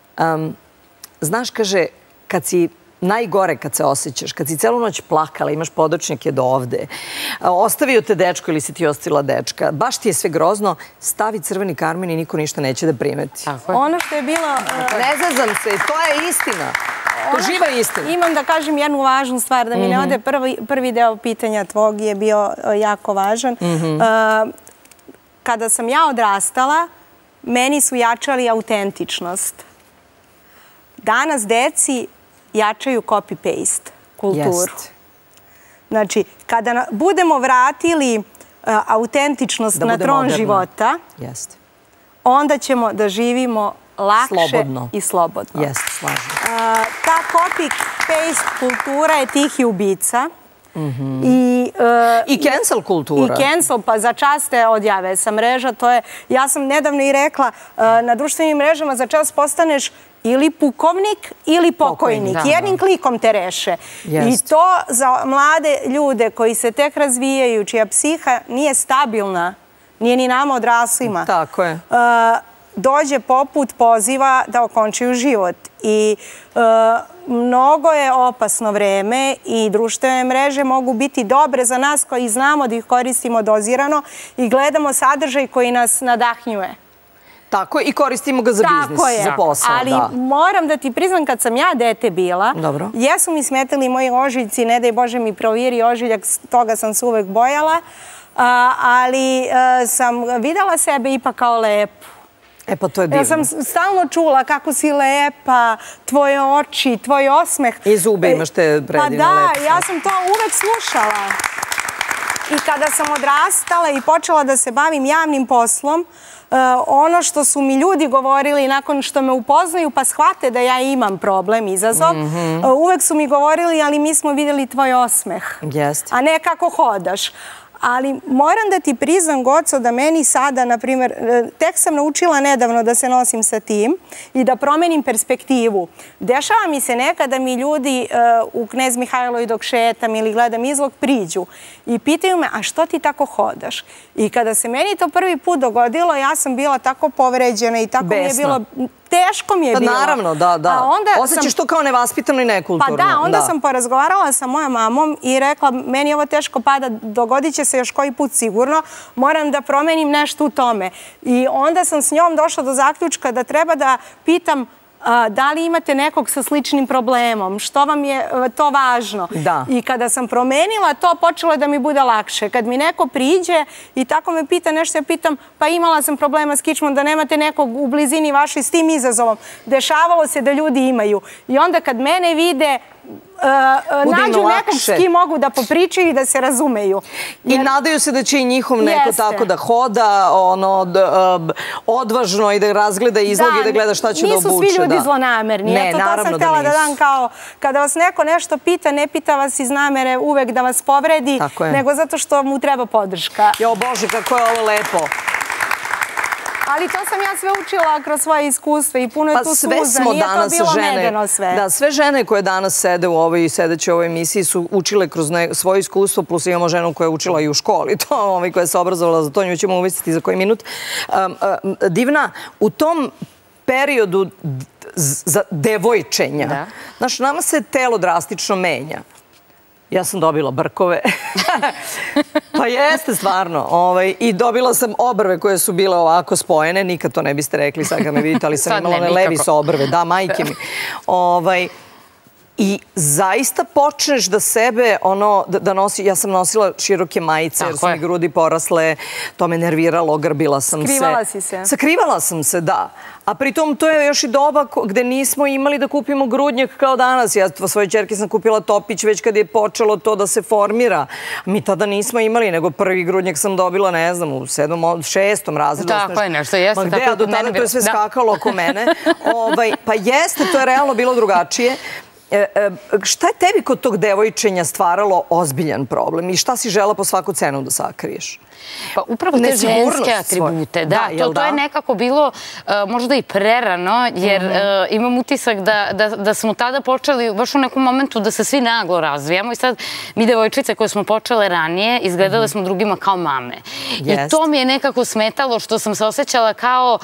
Znaš, kaže, kad si najgore kad se osjećaš, kad si celu noć plakala, imaš podočnjake do ovde, ostavio te dečko ili si ti ostavila dečka, baš ti je sve grozno, stavi crveni karmin i niko ništa neće da primeti. Ono što je bilo... Ne zazam se, to je istina. To živa istina. Imam da kažem jednu važnu stvar, da mi ne ode prvi deo pitanja tvog je bio jako važan. Kada sam ja odrastala, meni su jačali autentičnost. Danas deci jačaju copy-paste kulturu. Znači, kada budemo vratili autentičnost na tron života, onda ćemo da živimo lakše i slobodno. Jeste, slažem. Ta copy-paste kultura je tihi ubica. I cancel kultura. I cancel, pa za čas te odjave sa mreža, to je, ja sam nedavno i rekla, na društvenim mrežama za čas postaneš ili pukovnik ili pokojnik. Jednim klikom te reše. I to za mlade ljude koji se tek razvijaju, čija psiha nije stabilna, nije ni nama odraslima. Tako je. Dođe poput poziva da okončaju život. I mnogo je opasno vreme i društvene mreže mogu biti dobre za nas koji znamo da ih koristimo dozirano i gledamo sadržaj koji nas nadahnjuje. Tako je, i koristimo ga za biznis, za posao. Ali moram da ti priznam, kad sam ja dete bila, jesu mi smetali moji ožiljci, ne daj Bože mi proviri ožiljak, toga sam se uvek bojala, ali sam videla sebe ipak kao lepu. E pa to je divno. Ja sam stalno čula kako si lepa, tvoje oči, tvoj osmeh. I zube imaš te predivne lepe. Pa da, ja sam to uvek slušala. I kada sam odrastala i počela da se bavim javnim poslom, ono što su mi ljudi govorili nakon što me upoznaju pa shvate da ja imam problem, izazov, uvek su mi govorili, ali mi smo vidjeli tvoj osmeh, a ne kako hodaš. Ali moram da ti priznam, Goco, da meni sada, na primjer, tek sam naučila nedavno da se nosim sa tim i da promenim perspektivu. Dešava mi se nekada da mi ljudi u Knez Mihajlovoj dok šetam ili gledam izlog priđu i pitaju me, a što ti tako hodaš? I kada se meni to prvi put dogodilo, ja sam bila tako povređena i tako mi je bilo... Teško mi je bilo. Naravno, da. Osjećaš to kao nevaspitano i nekulturno. Pa da, onda sam porazgovarala sa mojom mamom i rekla, meni ovo teško pada, dogodit će se još koji put sigurno, moram da promenim nešto u tome. I onda sam s njom došla do zaključka da treba da pitam da li imate nekog sa sličnim problemom, što vam je to važno. I kada sam promenila to, počelo je da mi bude lakše. Kad mi neko priđe i tako me pita nešto, ja pitam, pa imala sam problema s kičmom, da nemate nekog u blizini vašoj s tim izazovom. Dešavalo se da ljudi imaju. I onda kad mene vide, nađu nekog s kim mogu da popričaju i da se razumeju. I nadaju se da će i njihov neko tako da hoda odvažno i da razgleda izlog i da gleda šta će da obuče. Nisu svi ljudi zlonamerni. Eto, to sam htjela da dam kao, kada vas neko nešto pita, ne pita vas iz namere uvek da vas povredi, nego zato što mu treba podrška. Jo, Bože, kako je ovo lepo. Ali to sam ja sve učila kroz svoje iskustva i puno je tu suza. Nije to bilo medeno sve. Da, sve žene koje danas sede u ovoj i sedeće u ovoj emisiji su učile kroz svoje iskustvo, plus imamo ženu koja je učila i u školi, koja se obrazovala za to, nju ćemo uvestiti za koji minut. Divna, u tom periodu za devojčenja, znaš, nama se telo drastično menja. Ja sam dobila brkove. Pa jeste, stvarno. I dobila sam obrve koje su bile ovako spojene. Nikad to ne biste rekli sad kad me vidite, ali sam imala one levis obrve. Da, majke mi. I zaista počneš da sebe, da nosi, ja sam nosila široke majice jer su mi grudi porasle, to me nerviralo, grbila sam se. Skrivala si se. Sakrivala sam se, da. A pritom to je još i doba gde nismo imali da kupimo grudnjak kao danas. Ja svojoj ćerki sam kupila topić već kad je počelo to da se formira. Mi tada nismo imali, nego prvi grudnjak sam dobila, ne znam, u 7., 6. razredu. Tako je, nešto jeste. Ma gde, a do tada to je sve skakalo oko mene. Pa jeste, to je realno bilo drugačije. Šta je tebi kod tog devojčenja stvaralo ozbiljan problem i šta si žela po svaku cenu da sakriješ? Pa upravo te ženske atribute, da, to je nekako bilo možda i prerano, jer imam utisak da smo tada počeli baš u nekom momentu da se svi naglo razvijamo i sad mi devojčice koje smo počele ranije izgledale smo drugima kao mame. I to mi je nekako smetalo što sam se osjećala kao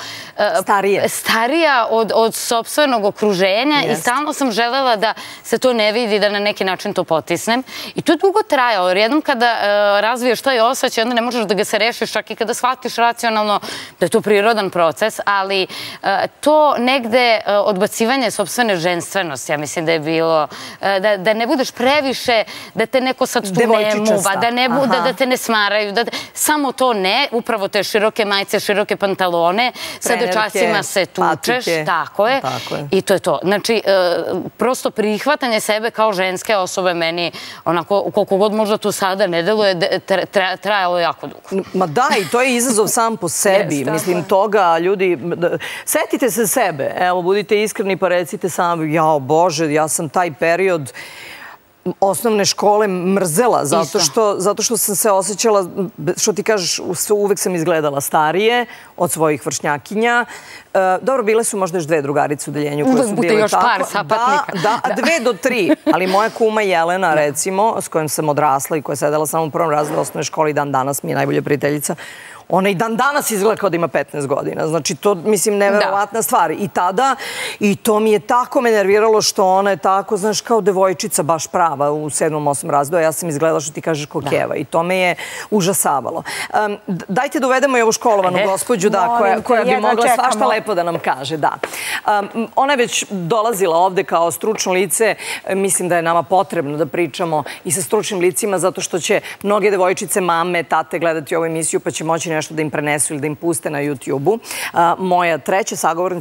starija od sopstvenog okruženja i stalno sam želela da se to ne vidi, da na neki način to potisnem. I to je dugo trajalo, jer jednom kada razviješ taj osjećaj, onda ne možeš da ga se rešiš, čak i kada shvatiš racionalno da je to prirodan proces, ali to negde odbacivanje sopstvene ženstvenosti, ja mislim da je bilo, da ne budeš previše, da te neko sad tu ne muva, da te ne smaraju, samo to ne, upravo te široke majice, široke pantalone, sa dečacima se tučeš, tako je, i to je to. Znači, prosto prihvatanje sebe kao ženske osobe meni, onako, koliko god možda to sada ne deluje, trajalo jako dugo. Ma da, i to je izazov sam po sebi. Mislim, toga, ljudi, setite se sebe. Evo, budite iskreni pa recite sami, jao Bože, ja sam taj period osnovne škole mrzela, zato što sam se osjećala, što ti kažeš, uvek sam izgledala starije od svojih vršnjakinja. Dobro, bile su možda još 2 drugarice u deljenju koje su bile tako. Uvek bude još par sapatnika. Da, 2 do 3. Ali moja kuma Jelena, recimo, s kojom sam odrasla i koja je sedela samo u prvom razredu osnovne škole i dan danas mi je najbolja prijateljica, ona i dan danas izgleda kao da ima 15 godina. Znači, to, mislim, neverovatna stvar. I tada, i to mi je tako me nerviralo što ona je tako, znaš, kao devojčica baš prava u 7., 8. razredu, a ja sam izgledala što ti kažeš kao keva. I to me je užasavalo. Dajte da uvedemo i ovu školovanu gospođu, koja bi mogla svašta lepo da nam kaže. Da. Ona je već dolazila ovde kao stručno lice. Mislim da je nama potrebno da pričamo i sa stručnim licima, zato što će mnoge devojčice, mame, tate gledati ovu emisiju, pa će moći nešto da im prenesu ili da im puste na YouTube-u. Moja treća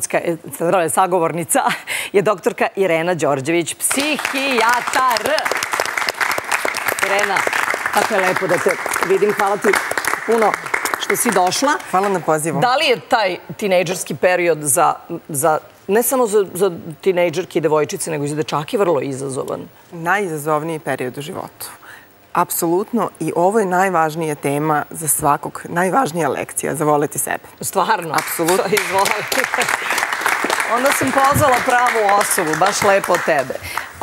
sagovornica je doktorka Irena Đorđević, psihijatar. Irena, kako je lepo da te vidim. Hvala ti puno što si došla. Hvala na pozivu. Da li je taj tinejdžerski period ne samo za tinejdžerke i devojčice, nego i za dečake vrlo izazovan? Najizazovniji period u životu. Apsolutno, i ovo je najvažnija tema za svakog, najvažnija lekcija, za voleti sebe. Stvarno? Apsolutno. Izvolite. Onda sam pozvala pravu osobu, baš lepo od tebe.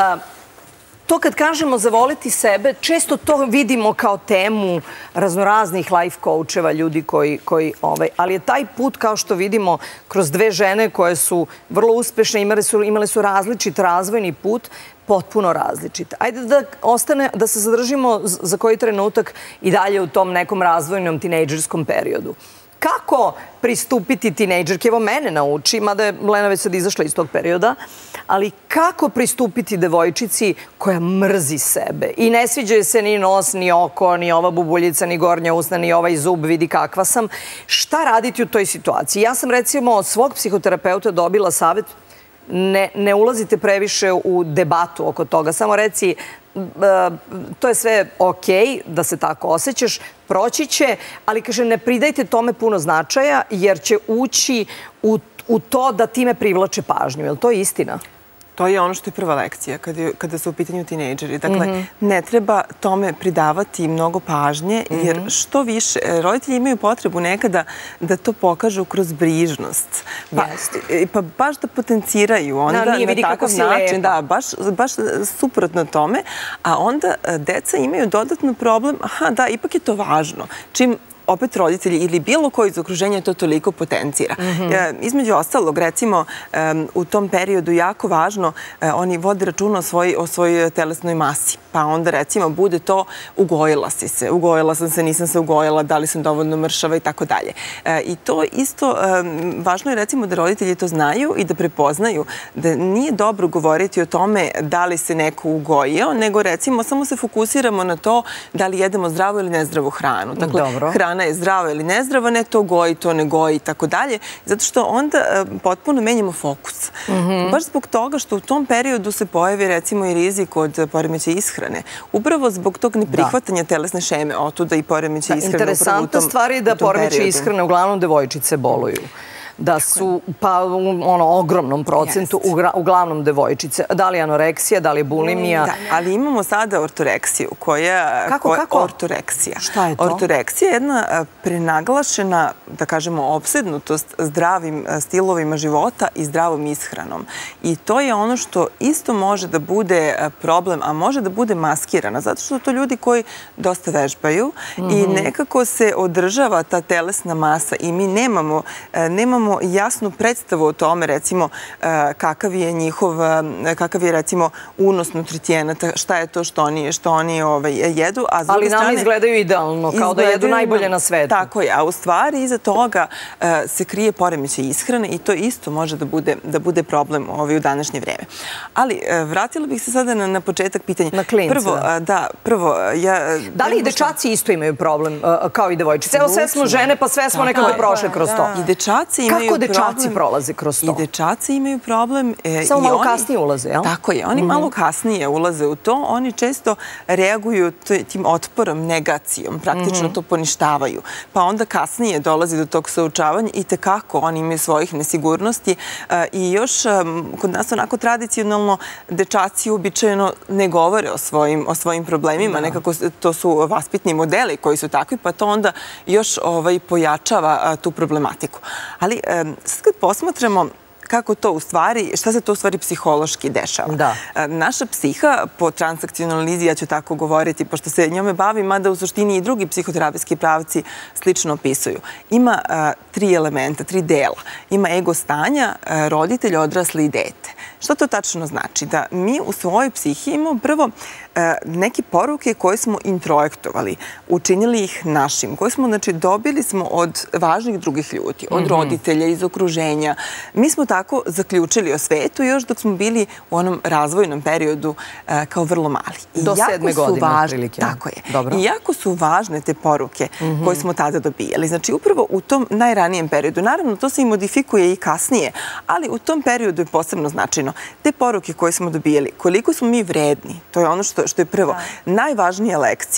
To kad kažemo zavoliti sebe, često to vidimo kao temu raznoraznih life coacheva, ljudi koji ali je taj put, kao što vidimo, kroz dve žene koje su vrlo uspešne, imale su različit razvojni put, potpuno različit. Ajde da se zadržimo za koji trenutak i dalje u tom nekom razvojnom tinejdžerskom periodu. Kako pristupiti tinejdžerke? Evo mene nauči, mada je Lena već sad izašla iz tog perioda, ali kako pristupiti devojčici koja mrzi sebe i ne sviđa se ni nos, ni oko, ni ova bubuljica, ni gornja usna, ni ovaj zub, vidi kakva sam. Šta raditi u toj situaciji? Ja sam recimo od svog psihoterapeuta dobila savjet, ne ulazite previše u debatu oko toga, samo reci to je sve okej da se tako osjećaš, proći će, ali kaže ne pridajte tome puno značaja jer će ući u to da time privlače pažnju. Je li to istina? To je ono što je prva lekcija kada su u pitanju tinejdžeri. Dakle, ne treba tome pridavati mnogo pažnje, jer što više, roditelji imaju potrebu nekada da to pokažu kroz brižnost. Pa baš da potenciraju onda na takav način. Da, baš suprotno tome. A onda deca imaju dodatno problem, aha, da, ipak je to važno. Čim opet roditelji ili bilo koji iz okruženja to toliko potencira. Između ostalog, recimo, u tom periodu jako važno, oni vode računa o svojoj telesnoj masi. Pa onda, recimo, bude to ugojila si se, ugojila sam se, nisam se ugojila, da li sam dovoljno mršava i tako dalje. I to isto, važno je, recimo, da roditelji to znaju i da prepoznaju da nije dobro govoriti o tome da li se neko ugojio, nego, recimo, samo se fokusiramo na to da li jedemo zdravu ili nezdravu hranu. Dakle, hrana je zdrava ili nezdrava, ne to goji, to ne goji i tako dalje, zato što onda potpuno menjamo fokus. Baš zbog toga što u tom periodu se pojavi, recimo, i rizik od poremećaja ishrane. Upravo zbog tog neprihvatanja telesne šeme, otuda i poremećaja ishrane. Interesantna stvar je da poremećaja ishrane uglavnom devojčice boluju. Da su, pa u ogromnom procentu, uglavnom devojčice. Da li anoreksija, da li bulimija? Ali imamo sada ortoreksiju koja... Kako? Ortoreksija. Šta je to? Ortoreksija je jedna prenaglašena, da kažemo, opsednutost zdravim stilovima života i zdravom ishranom. I to je ono što isto može da bude problem, a može da bude maskirana, zato što to ljudi koji dosta vežbaju i nekako se održava ta telesna masa i mi nemamo jasnu predstavu o tome, recimo, kakav je, recimo, unos nutritijenata, šta je to što oni jedu. Ali nama izgledaju idealno, kao da jedu najbolje na svetu. Tako je, a u stvari iza toga se krije poremećaj ishrane i to isto može da bude problem u današnje vreme. Ali vratila bih se sada na početak pitanja. Na klince. Prvo, da li i dečaci isto imaju problem kao i devojčice? Evo, sve smo žene, pa sve smo nekako prošle kroz to. I dečaci imaju kako dečaci prolaze kroz to? I dečaci imaju problem. Samo malo kasnije ulaze, jel? Tako je. Oni malo kasnije ulaze u to. Oni često reaguju tim otporom, negacijom. Praktično to poništavaju. Pa onda kasnije dolazi do tog saučavanja i tekako oni imaju svojih nesigurnosti. I još kod nas onako tradicionalno dečaci uobičajeno ne govore o svojim problemima. Nekako to su vaspitni modeli koji su takvi, pa to onda još pojačava tu problematiku. Ali sad kad posmatramo kako to u stvari, šta se to u stvari psihološki dešava. Naša psiha, po transakcionalnoj analizi, ja ću tako govoriti, pošto se njome bavim, mada u suštini i drugi psihoterapijski pravci slično opisuju. Ima 3 elementa, 3 dela. Ima ego stanja, roditelj, odrasli i dete. Što to tačno znači? Da mi u svojoj psihi imamo prvo neke poruke koje smo introjektovali, učinili ih našim, koje smo, znači, dobili smo od važnih drugih ljudi, od roditelja, iz okruženja. Mi smo tako zaključili o svetu još dok smo bili u onom razvojnom periodu kao vrlo mali. Do 7. godine, otprilike. Tako je. I jako su važne te poruke koje smo tada dobijali. Znači, upravo u tom najranijem periodu. Naravno, to se i modifikuje i kasnije, ali u tom periodu je posebno značajno. Te poruke koje smo dobijali, koliko smo mi vredni, to je ono što je prvo. Najvažnija lekcija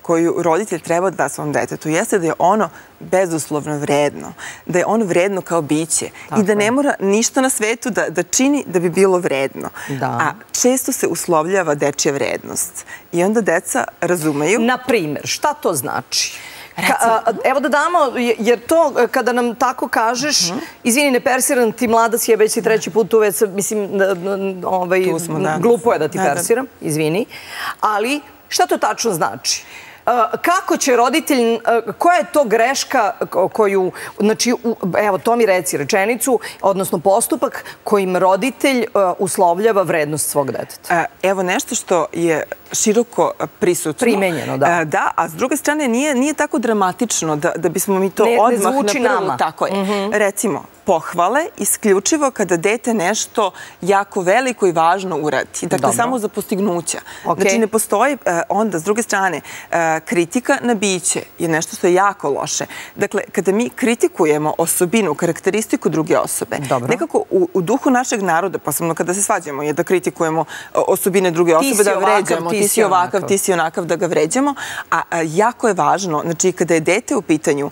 koju roditelj treba da da svom detetu jeste da je ono bezuslovno vredno, da je ono vredno kao biće i da ne mora ništa na svetu da čini da bi bilo vredno. A često se uslovljava dečja vrednost i onda deca razumeju. Na primjer, šta to znači? Evo da damo, jer to kada nam tako kažeš, izvini, ne persiram ti, mlada si je, već si treći put tu, već mislim, glupo je da ti persiram, izvini, ali šta to tačno znači? Kako će roditelj, koja je to greška koju, znači, evo, to mi reci rečenicu, odnosno postupak kojim roditelj uslovljava vrednost svog deteta? Evo nešto što je široko prisutno. Primenjeno, da. Da, a s druge strane nije tako dramatično da bismo mi to odmah na prvu. Tako je. Recimo, pohvale isključivo kada dete nešto jako veliko i važno uradi. Dakle, samo za postignuća. Znači, ne postoji onda, s druge strane, kritika na biće je nešto što je jako loše. Dakle, kada mi kritikujemo osobinu, karakteristiku druge osobe, nekako u duhu našeg naroda, posebno kada se svađamo, je da kritikujemo osobine druge osobe, da vređamo, ti si ovakav, ti si onakav, da ga vređamo. A jako je važno, znači, kada je dete u pitanju,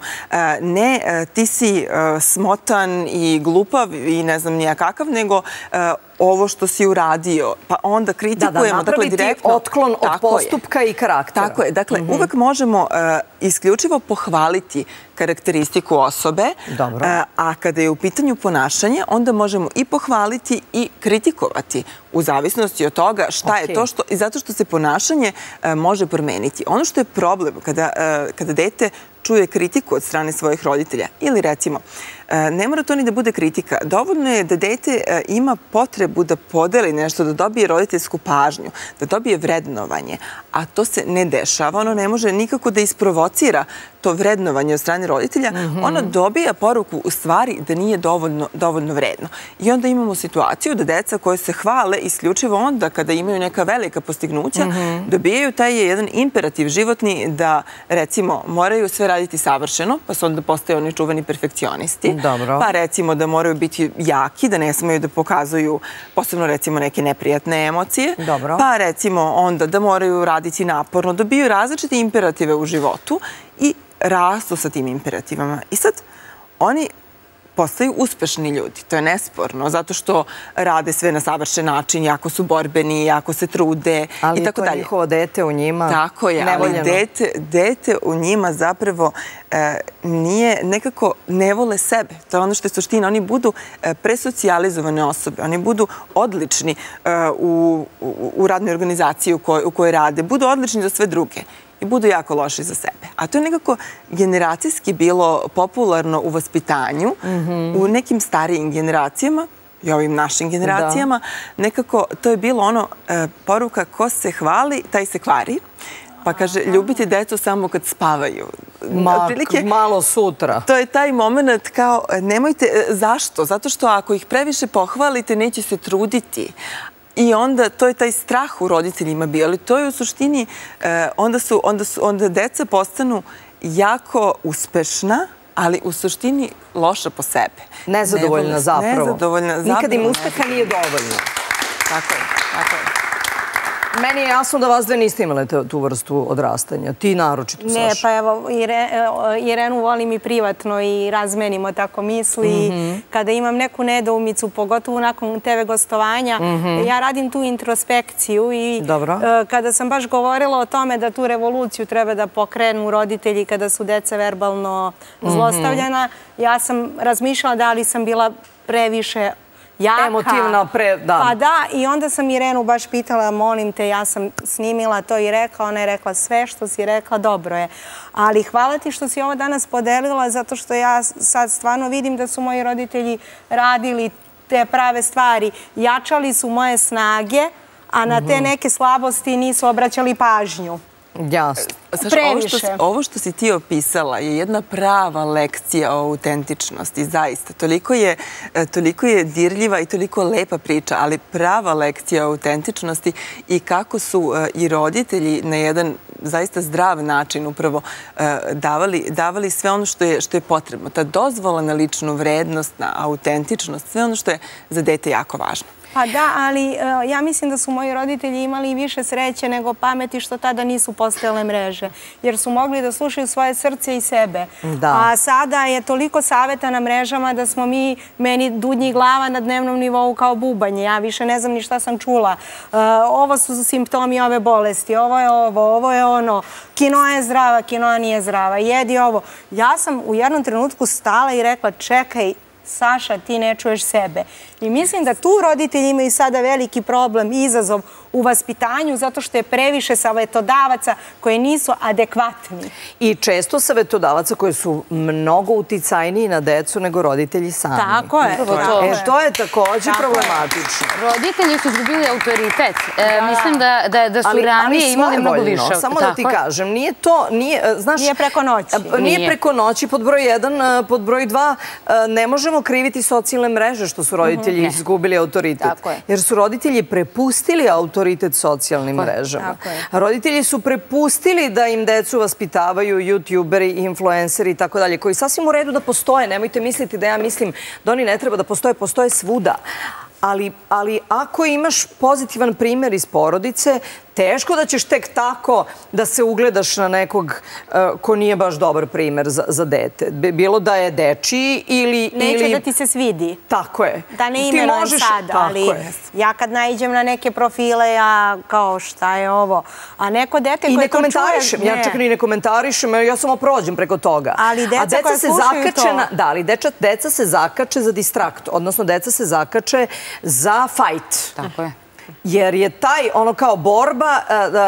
ne ti si smotan i glupav i ne znam nija kakav, nego ovo što si uradio, pa onda kritikujemo. Da napraviti otklon od postupka i karaktera. Tako je. Dakle, uvek možemo isključivo pohvaliti karakteristiku osobe, a kada je u pitanju ponašanje, onda možemo i pohvaliti i kritikovati u zavisnosti od toga šta je to što, i zato što se ponašanje može promeniti. Ono što je problem kada dete čuje kritiku od strane svojih roditelja ili recimo, ne mora to ni da bude kritika, dovoljno je da dete ima potrebu da podeli nešto, da dobije roditeljsku pažnju, da dobije vrednovanje, a to se ne dešava, ono ne može nikako da isprovocira to vrednovanje od strane roditelja, ono dobija poruku u stvari da nije dovoljno vredno. I onda imamo situaciju da deca koje se hvale isključivo onda kada imaju neka velika postignuća, dobijaju taj jedan imperativ životni da, recimo, moraju sve raditi savršeno, pa su onda postaju oni čuveni perfekcionisti, pa recimo da moraju biti jaki, da ne smeju da pokazuju posebno recimo neke neprijatne emocije, pa recimo onda da moraju raditi naporno, dobiju različite imperative u životu i rastu sa tim imperativama. I sad oni postaju uspešni ljudi. To je nesporno, zato što rade sve na savršen način, jako su borbeni, jako se trude i tako dalje. Ali to njihovo dete u njima tako je, ali dete u njima zapravo nije, nekako ne vole sebe. To je ono što je suština. Oni budu presocijalizovane osobe, oni budu odlični u radnoj organizaciji u kojoj rade, budu odlični za sve druge i budu jako loši za sebe. A to je nekako generacijski bilo popularno u vaspitanju, u nekim starijim generacijama i ovim našim generacijama. Nekako to je bilo ono poruka ko se hvali, taj se kvari. Pa kaže, ljubite decu samo kad spavaju. Malo sutra. To je taj moment kao, nemojte, zašto? Zato što ako ih previše pohvalite, neće se truditi. I onda to je taj strah u roditeljima bio, ali to je u suštini, onda deca postanu jako uspešna, ali u suštini loša po sebe. Nezadovoljna zapravo. Nezadovoljna zapravo. Nikad im uspeha nije dovoljno. Tako je, tako je. Meni je jasno da vas dve niste imale tu vrstu odrastanja. Ti naročito, Saša. Ne, pa evo, Irenu volim i privatno i razmenimo tako misli. Kada imam neku nedoumicu, pogotovo nakon TV gostovanja, ja radim tu introspekciju i kada sam baš govorila o tome da tu revoluciju treba da pokrenu roditelji kada su deca verbalno zlostavljena, ja sam razmišljala da li sam bila previše jaka. Emotivna, Pa da, i onda sam Irenu baš pitala, molim te, ja sam snimila to i rekla, ona je rekla sve što si rekla, dobro je. Ali hvala ti što si ovo danas podelila, zato što ja sad stvarno vidim da su moji roditelji radili te prave stvari. Jačali su moje snage, a na te neke slabosti nisu obraćali pažnju. Jasno. Previše. Ovo što si ti opisala je jedna prava lekcija o autentičnosti, zaista. Toliko je dirljiva i toliko lepa priča, ali prava lekcija o autentičnosti i kako su i roditelji na jedan zaista zdrav način upravo davali sve ono što je potrebno. Ta dozvola na ličnu vrednost, na autentičnost, sve ono što je za dete jako važno. Pa da, ali ja mislim da su moji roditelji imali više sreće nego pameti što tada nisu postojale mreže. Jer su mogli da slušaju svoje srce i sebe. A sada je toliko saveta na mrežama da smo meni dudnji glava na dnevnom nivou kao bubanje. Ja više ne znam ni šta sam čula. Ovo su simptomi ove bolesti, ovo je ono. Kinoa je zdrava, kinoa nije zdrava. Jedi ovo. Ja sam u jednom trenutku stala i rekla, čekaj, Saša, ti ne čuješ sebe. I mislim da tu roditelji imaju sada veliki problem i izazov u vaspitanju zato što je previše savetodavaca koji nisu adekvatni. I često savetodavaca koji su mnogo uticajniji na decu nego roditelji sami. Tako je. To je također problematično. Roditelji su izgubili autoritet. Mislim da su ranije imali mnogo više. Samo da ti kažem, nije to... Nije preko noći. Nije preko noći, pod broj 1, pod broj 2, ne možemo kriviti socijalne mreže što su roditelji izgubili autoritet. Jer su roditelji prepustili autoritet socijalnim mrežama. Roditelji su prepustili da im decu vaspitavaju youtuberi, influenceri i tako dalje, koji sasvim u redu da postoje. Nemojte misliti da ja mislim da oni ne treba da postoje, postoje svuda. Ali ako imaš pozitivan primjer iz porodice, teško da ćeš tek tako da se ugledaš na nekog ko nije baš dobar primjer za dete. Bilo da je dečiji ili... Neće da ti se svidi. Tako je. Da ne imenujem sad, ali ja kad naiđem na neke profile, ja kao šta je ovo. A neko dete koje to čuje... Ja čak ni ne komentarišem, ja samo prođem preko toga. Ali deca koje slušaju to... Da, ali deca se zakače za distrakt, odnosno deca se zakače za fajt. Tako je. Jer je taj, ono kao borba,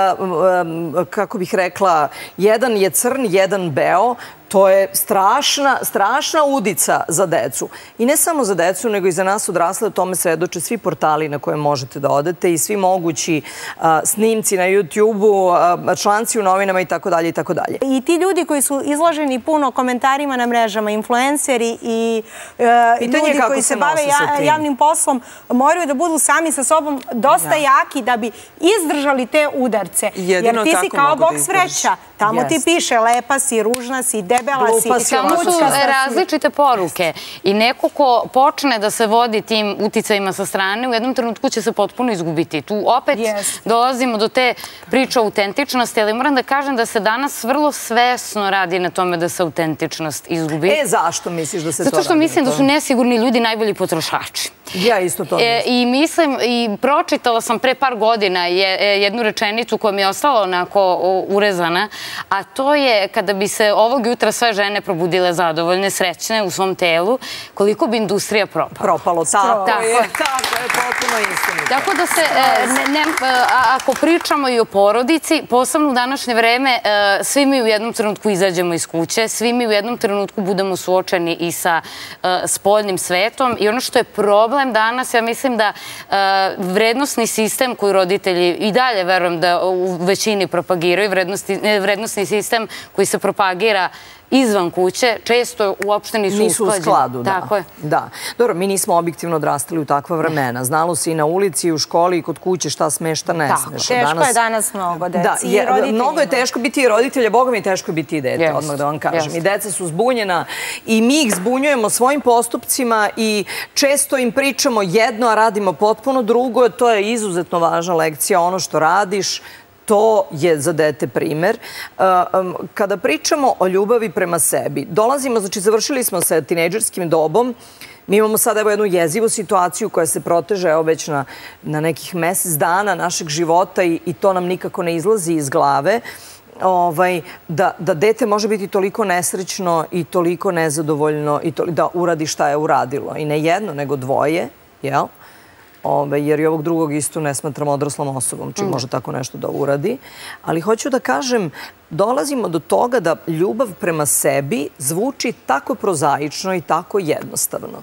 kako bih rekla, jedan je crn, jedan beo, to je strašna udica za decu. I ne samo za decu, nego i za nas odrasle, o tome svedoče svi portali na koje možete da odete i svi mogući snimci na YouTube-u, članci u novinama i tako dalje i tako dalje. I ti ljudi koji su izloženi puno komentarima na mrežama, influenceri i ljudi koji se bave javnim poslom, moraju da budu sami sa sobom dosta jaki da bi izdržali te udarce. Jer ti si kao boks vreća. Tamo ti piše lepa si, ružna si, debela si. Samo su različite poruke. I neko ko počne da se vodi tim uticajima sa strane, u jednom trenutku će se potpuno izgubiti. Tu opet dolazimo do te priče o autentičnosti, ali moram da kažem da se danas vrlo svesno radi na tome da se autentičnost izgubi. Zašto misliš da se to radi? Zato što mislim da su nesigurni ljudi najbolji potrošači. Ja isto to mislim. I mislim, i pročitala sam pre par godina jednu rečenicu koja mi je ostala onako urezana, a to je kada bi se ovog jutra sve žene probudile zadovoljne, srećne u svom telu, koliko bi industrija propala. Propalo, tako je, potpuno istinito. Tako da se, ako pričamo i o porodici, posebno u današnje vreme, svi mi u jednom trenutku izađemo iz kuće, svi mi u jednom trenutku budemo suočeni i sa spoljnim svetom i ono što je problem danas, ja mislim da vrednostni sistem koji roditelji i dalje verujem da u većini propagiraju, vrednostni sistem koji se propagira izvan kuće, često uopšte nisu usklađeni. Nisu u skladu, da. Tako je. Da. Dobro, mi nismo objektivno odrastali u takva vremena. Znalo se i na ulici, i u školi, i kod kuće šta smeš, šta ne smeš. Teško je danas mnogo deci i roditeljima. Mnogo je teško biti i roditelja, Boga mi je teško biti i dete, odmah da vam kažem. I deca su zbunjena i mi ih zbunjujemo svojim postupcima i često im pričamo jedno, a radimo potpuno drugo. To je izuzetno važna lekcija. Ono što radiš, to je za dete primer. Kada pričamo o ljubavi prema sebi, dolazimo, znači završili smo sa tinejdžerskim dobom, mi imamo sada jednu jezivu situaciju koja se proteže već na nekih mesec dana našeg života i to nam nikako ne izlazi iz glave, da dete može biti toliko nesrećno i toliko nezadovoljno i da uradi šta je uradilo. I ne jedno, nego dvoje, jel? Jer i ovog drugog isto ne smatram odraslom osobom, čim može tako nešto da uradi. Ali hoću da kažem, dolazimo do toga da ljubav prema sebi zvuči tako prozaično i tako jednostavno.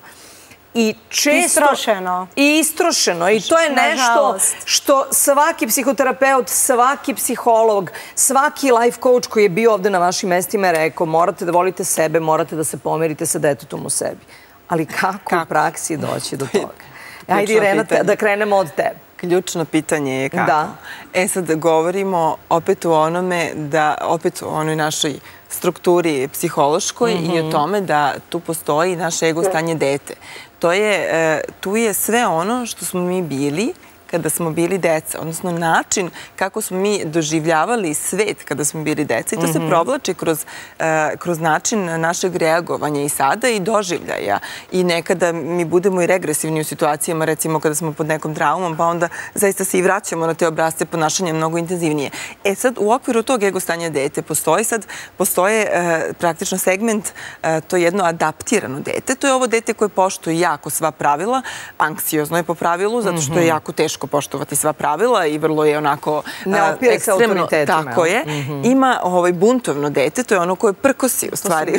Istrošeno. I istrošeno. I to je nešto što svaki psihoterapeut, svaki psiholog, svaki life coach koji je bio ovde na vašim mestima je rekao, morate da volite sebe, morate da se pomirite sa detetom u sebi. Ali kako u praksi doći do toga? Ajde, Irena, da krenemo od tebe. Ključno pitanje je kako. Sad govorimo opet o onome opet o onoj našoj strukturi psihološkoj i o tome da tu postoji naše ego stanje dete. tu je sve ono što smo mi bili kada smo bili deca, odnosno način kako smo mi doživljavali svet kada smo bili deca i to se provlači kroz način našeg reagovanja i sada i doživljaja. I nekada mi budemo i regresivni u situacijama, recimo kada smo pod nekom traumom, pa onda zaista se i vraćamo na te obrasce ponašanja mnogo intenzivnije. Sad, u okviru tog ego stanja dete postoje praktično segment, to je jedno adaptirano dete. To je ovo dete koje poštuje jako sva pravila, anksiozno je po pravilu, zato što je jako teško poštovati sva pravila i vrlo je onako ekstremno. Tako je. Ima buntovno dete, to je ono koje prkosi u stvari.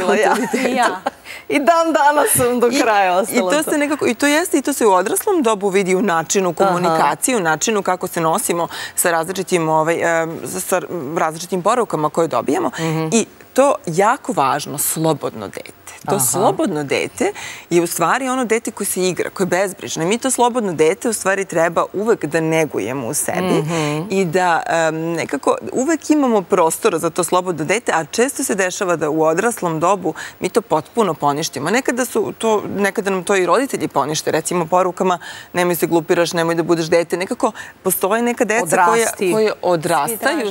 I dan danas sam do kraja ostala to. I to se u odraslom dobu vidi u načinu komunikacije, u načinu kako se nosimo sa različitim porukama koje dobijamo. I to jako važno, slobodno dete. To slobodno dete je u stvari ono dete koje se igra, koje je bezbrižno. I mi to slobodno dete u stvari treba uvek da negujemo u sebi i da nekako uvek imamo prostora za to slobodno dete, a često se dešava da u odraslom dobu mi to potpuno poništimo. Nekada nam to i roditelji ponište, recimo porukama nemoj se glupiraš, nemoj da budeš dete. Nekako postoje neka deca koje odrastaju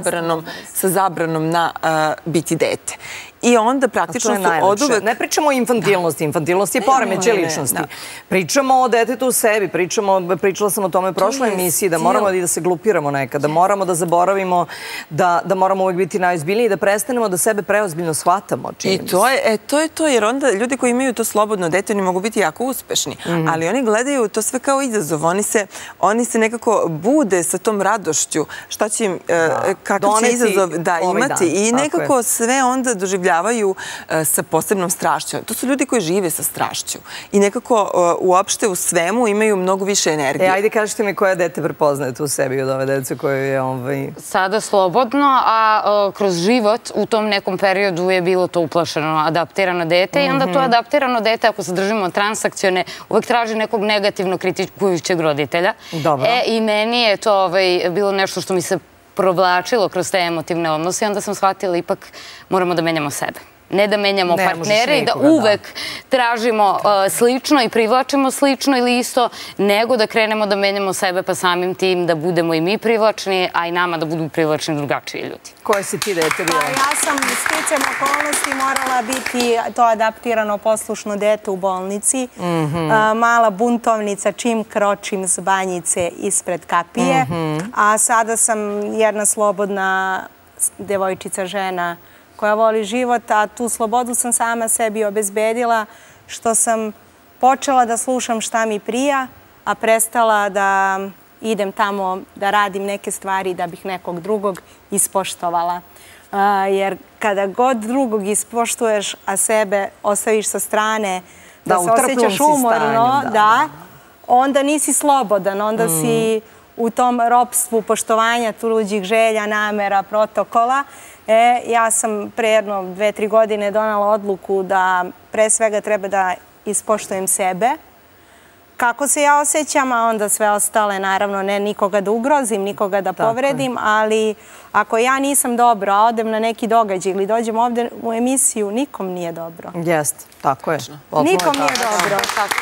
sa zabranom na biti dete. I onda praktično su oduvek... Ne pričamo o infantilnosti. Infantilnost je poremećaj ličnosti. Pričamo o detetu u sebi. Pričala sam o tome u prošloj emisiji, da moramo i da se glupiramo nekada, da moramo da zaboravimo, da moramo uvek biti najozbiljniji i da prestanemo da sebe preozbiljno shvatamo. I to je to, jer onda ljudi koji imaju to slobodno dete, oni mogu biti jako uspešni, ali oni gledaju to sve kao izazov. Oni se nekako bude sa tom radošću šta će im, kakav će izazov da imati i nekako sve onda doživljavaju sa posebnom strašću. To su ljudi koji žive sa strašću i nekako uopšte u svemu imaju mnogo više energije. Ajde, kažete mi koje dete prepoznajete u sebi od ove dece koje je... Sada slobodno, a kroz život u tom nekom periodu je bilo to uplašeno, adaptirano dete i onda to adaptirano dete, ako se držimo transakcione, uvek traži nekog negativno kritikujućeg roditelja. I meni je to bilo nešto što mi se provlačilo kroz te emotivne odnose i onda sam shvatila ipak moramo da menjamo sebe. Ne da menjamo partnere i da uvek tražimo slično i privlačimo slično ili isto, nego da krenemo da menjamo sebe pa samim tim da budemo i mi privlačni, a i nama da budu privlačni drugačiji ljudi. Koje si ti dete bila? Ja sam sticajem okolnosti morala biti to adaptirano poslušno dete u bolnici. Mala buntovnica, čim kročim s banjice ispred kapije. A sada sam jedna slobodna devojčica, žena koja voli život, a tu slobodu sam sama sebi obezbedila što sam počela da slušam šta mi prija, a prestala da idem tamo da radim neke stvari da bih nekog drugog ispoštovala. Jer kada god drugog ispoštuješ, a sebe ostaviš sa strane, da se osjećaš umorno, onda nisi slobodan, onda si u tom ropstvu poštovanja tuđih želja, namera, protokola. Ja sam pre jedno 2-3 godine donala odluku da pre svega treba da ispoštujem sebe. Kako se ja osjećam, a onda sve ostale, naravno, ne nikoga da ugrozim, nikoga da povredim, ali ako ja nisam dobro, a odem na neki događaj ili dođem ovde u emisiju, nikom nije dobro. Jeste, tako je. Nikom nije dobro.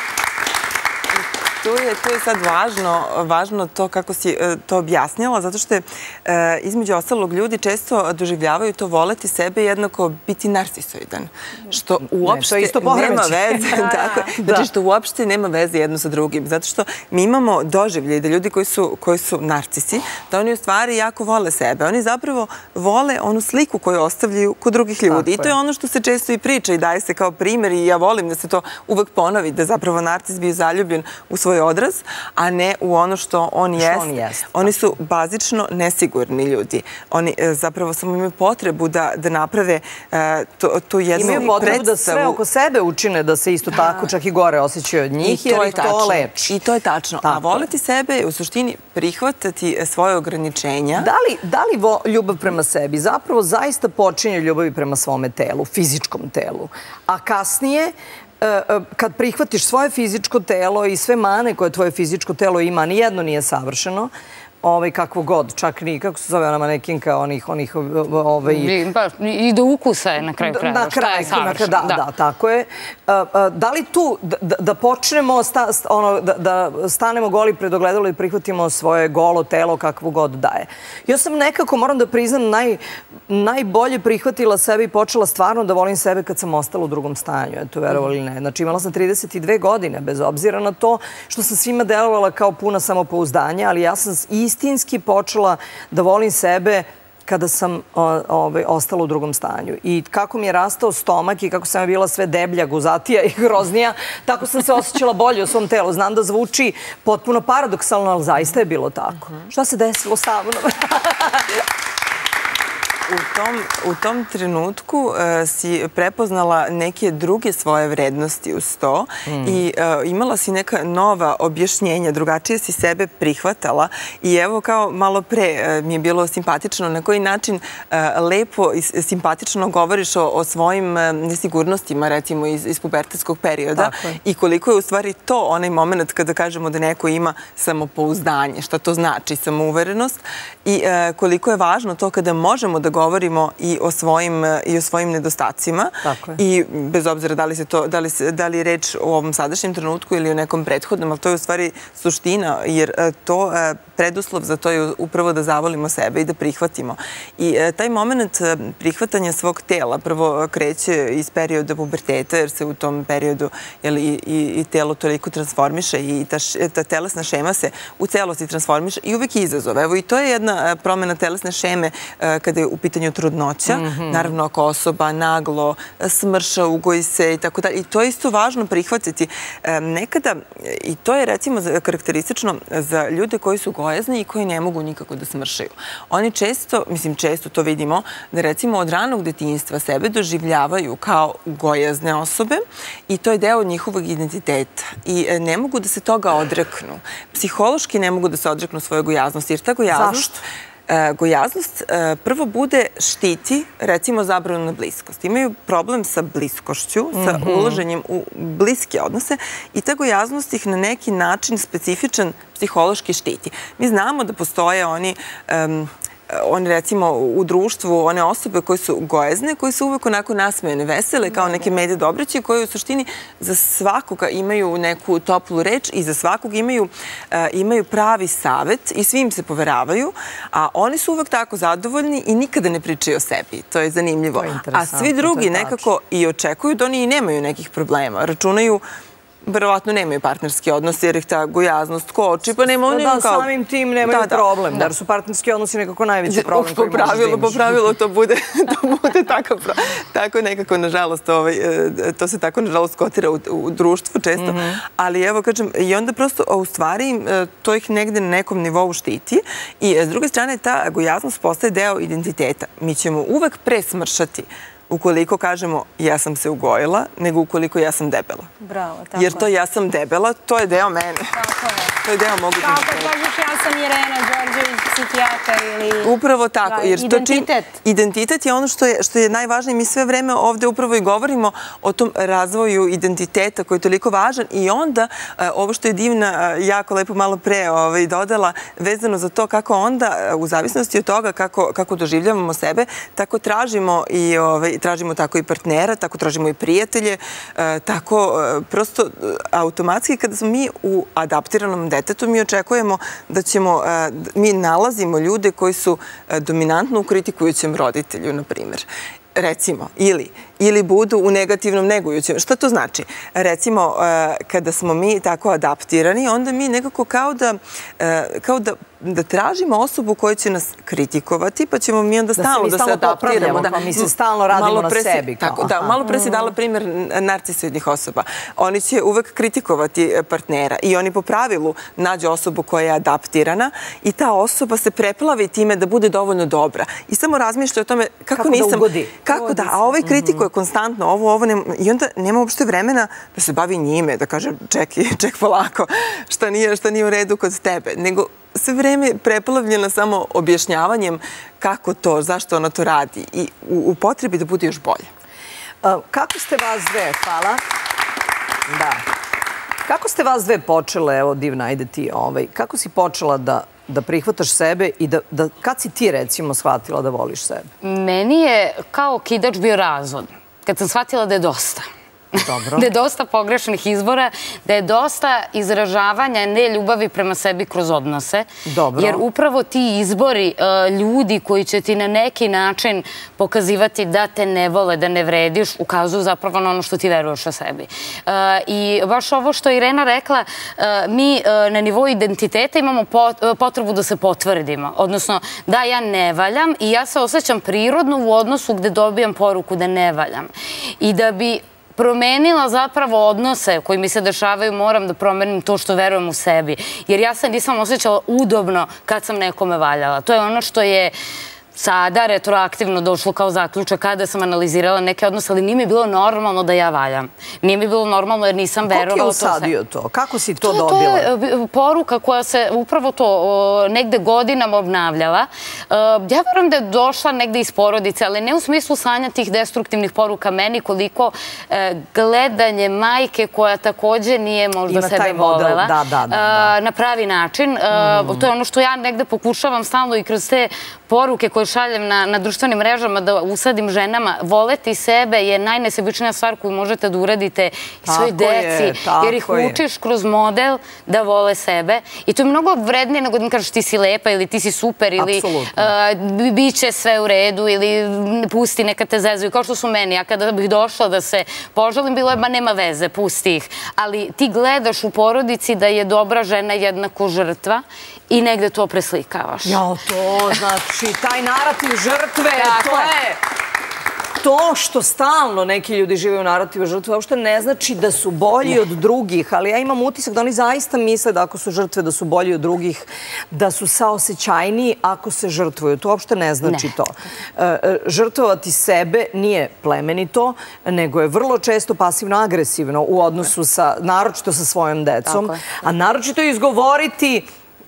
Tu je sad važno to kako si to objasnila, zato što između ostalog ljudi često doživljavaju to voleti sebe jednako biti narcisoidan, što uopšte nema veze. Znači što uopšte nema veze jedno sa drugim, zato što mi imamo doživljaj da ljudi koji su narcisi, da oni u stvari jako vole sebe. Oni zapravo vole onu sliku koju ostavljaju kod drugih ljudi i to je ono što se često i priča i daje se kao primjer i ja volim da se to uvek ponovi, da zapravo narcis bio zaljubljen u svoj odraz, a ne u ono što on jest. Oni su bazično nesigurni ljudi. Oni zapravo samo imaju potrebu da naprave tu jednu predstavu. Imaju potrebu da sve oko sebe učine da se isto tako čak i gore osjećaju od njih, jer ih to leči. I to je tačno. A voleti sebe je u suštini prihvatati svoje ograničenja. Da li ljubav prema sebi zapravo zaista počinje ljubavi prema svome telu, fizičkom telu, a kasnije kad prihvatiš svoje fizičko telo i sve mane koje tvoje fizičko telo ima, nijedno nije savršeno, kakvo god, čak ni, kako se zove ona manekinka, I do ukusa je na kraju krajeva, šta je savršeno. Da, tako je. Da li tu da počnemo, da stanemo goli pred ogledalo i prihvatimo svoje golo telo kakvo god daje? Ja sam nekako, moram da priznam, najbolje prihvatila sebe i počela stvarno da volim sebe kad sam ostala u drugom stanju, eto, verovali ili ne. Znači, imala sam 32 godine, bez obzira na to što sam svima delovala kao puna samopouzdanja, ali ja sam istinski počela da volim sebe kada sam ostala u drugom stanju. I kako mi je rastao stomak i kako sam bila sve deblja, guzatija i groznija, tako sam se osjećala bolje u svom telu. Znam da zvuči potpuno paradoksalno, ali zaista je bilo tako. Šta se desilo sa mnom? U tom trenutku si prepoznala neke druge svoje vrednosti uz to i imala si neka nova objašnjenja, drugačije si sebe prihvatala i evo kao malo pre mi je bilo simpatično na koji način lepo i simpatično govoriš o svojim nesigurnostima, recimo iz pubertetskog perioda i koliko je u stvari to onaj moment kada kažemo da neko ima samopouzdanje, šta to znači, samouverenost i koliko je važno to kada možemo da govorimo i o svojim nedostacima i bez obzira da li je reč o ovom sadašnjem trenutku ili o nekom prethodnom, ali to je u stvari suština, jer to preduslov za to je upravo da zavolimo sebe i da prihvatimo. I taj moment prihvatanja svog tela prvo kreće iz perioda puberteta, jer se u tom periodu i telo toliko transformiše i ta telesna šema se u celosti transformiše i uvek izazove. Evo i to je jedna promena telesne šeme kada je u pitanju trudnoća. Naravno, ako osoba naglo smrša, ugoji se i tako dalje. I to je isto važno prihvatiti. Nekada, i to je recimo karakteristično za ljude koji su gojazni i koji ne mogu nikako da smršaju. Oni često, mislim često to vidimo, da recimo od ranog detinjstva sebe doživljavaju kao gojazne osobe i to je deo njihovog identiteta. I ne mogu da se toga odreknu. Psihološki ne mogu da se odreknu svoje gojaznosti, jer ta gojaznost... Gojaznost prvo bude štiti, recimo, zabranu na bliskost. Imaju problem sa bliskošću, sa ulaženjem u bliske odnose i ta gojaznost ih na neki način specifičan psihološki štiti. Mi znamo da postoje oni recimo u društvu, one osobe koje su gojazne, koje su uvek onako nasmejane, vesele, kao neke Mede Dobrići, koje u suštini za svakoga imaju neku toplu reč i za svakog imaju pravi savet i svi im se poveravaju, a oni su uvek tako zadovoljni i nikada ne pričaju o sebi. To je zanimljivo. A svi drugi nekako i očekuju da oni i nemaju nekih problema. Računaju verovatno nemaju partnerski odnos jer ih ta gojaznost koči, pa nema oni kao... Da, samim tim nemaju problem, jer su partnerski odnosi nekako najveći problem koji možeš da imaš. Po pravilu to bude tako nekako, nažalost, to se tako, nažalost, kotira u društvu često, ali evo, kažem, i onda prosto, u stvari, to ih negde na nekom nivou štiti i s druge strane, ta gojaznost postaje deo identiteta. Mi ćemo uvek presmršati ukoliko kažemo ja sam se ugojila, nego ukoliko ja sam debela. Bravo, tako je. Jer to ja sam debela, to je deo mene. Tako je. To je deo mogu identiteta. Kao kad kažeš ja sam Irena Đorđević, psihijatar ili... Upravo tako. Identitet. Identitet je ono što je najvažnije. Mi sve vreme ovde upravo i govorimo o tom razvoju identiteta koji je toliko važan i onda ovo što je Divna jako lepo malo pre dodala vezano za to kako onda u zavisnosti od toga kako doživljavamo sebe, tako tražimo tako i partnera, tako tražimo i prijatelje, tako prosto automatski kada smo mi u adaptiranom detetu, mi očekujemo da mi nalazimo ljude koji su dominantno u kritikujućem roditelju, na primjer. Recimo, ili budu u negativnom negujućem. Šta to znači? Recimo, kada smo mi tako adaptirani, onda mi nekako kao da tražimo osobu koja će nas kritikovati, pa ćemo mi onda stalno da se adaptiramo. Mi se stalno radimo na sebi. Da, malo pre si dala primjer narcisoidnih osoba. Oni će uvek kritikovati partnera i oni po pravilu nađu osobu koja je adaptirana i ta osoba se preplavi time da bude dovoljno dobra. I samo razmišlja o tome kako nisam... da ugodi. Kako da, a ovaj kritikuje konstantno ovo, i onda nema uopšte vremena da se bavi njime, da kaže ček polako, šta nije u redu kod tebe, nego sve vreme preplavljena samo objašnjavanjem kako to, zašto ona to radi i u potrebi da bude još bolje. Kako ste vas dve, hvala. Da. Kako ste vas dve počele, evo Divna, ajde ti, kako si počela da prihvataš sebe i da kad si ti recimo shvatila da voliš sebe? Meni je kao kidač bio razvod. Kad sam shvatila da je dosta. Da je dosta pogrešnih izbora, da je dosta izražavanja neljubavi prema sebi kroz odnose. Jer upravo ti izbori ljudi koji će ti na neki način pokazivati da te ne vole, da ne vrediš, ukazuju zapravo na ono što ti veruješ o sebi. I baš ovo što je Irena rekla, mi na nivou identiteta imamo potrebu da se potvrdimo. Odnosno, da ja ne valjam i ja se osjećam prirodno u odnosu gde dobijam poruku da ne valjam. I da bi promenila zapravo odnose koji mi se dešavaju, moram da promenim to što verujem u sebi. Jer ja se nisam osjećala udobno kad sam nekome valjala. To je ono što je sada retroaktivno došlo kao zaključak kada sam analizirala neke odnose, ali nije mi bilo normalno da ja valjam. Nije mi bilo normalno jer nisam verovala. Ko ti je usadio to? Kako si to dobila? To je poruka koja se upravo to negde godinama obnavljala. Ja verujem da je došla negde iz porodice, ali ne u smislu slanja tih destruktivnih poruka meni, koliko gledanje majke koja takođe nije možda sebe volela na pravi način. To je ono što ja negde pokušavam stalno i kroz te poruke koje šaljem na društvenim mrežama da usadim ženama. Voleti sebe je najnesebičnija stvar koju možete da uradite i svoj deci, jer ih učiš kroz model da vole sebe. I to je mnogo vrednije nego da mi kažeš ti si lepa ili ti si super ili bit će sve u redu ili pusti neka te zezuju. Kao što su meni, ja kada bih došla da se požalim, bilo je ba nema veze, pusti ih. Ali ti gledaš u porodici da je dobra žena jednako žrtva i negde to preslikavaš. Jao, to znači, taj narativ žrtve, to je to što stalno neki ljudi žive u narativu žrtve, uopšte ne znači da su bolji od drugih, ali ja imam utisak da oni zaista misle da ako su žrtve da su bolji od drugih, da su saosećajniji ako se žrtvuju. To uopšte ne znači to. Žrtvovati sebe nije plemenito, nego je vrlo često pasivno-agresivno u odnosu sa, naročito sa svojom decom, a naročito izgovoriti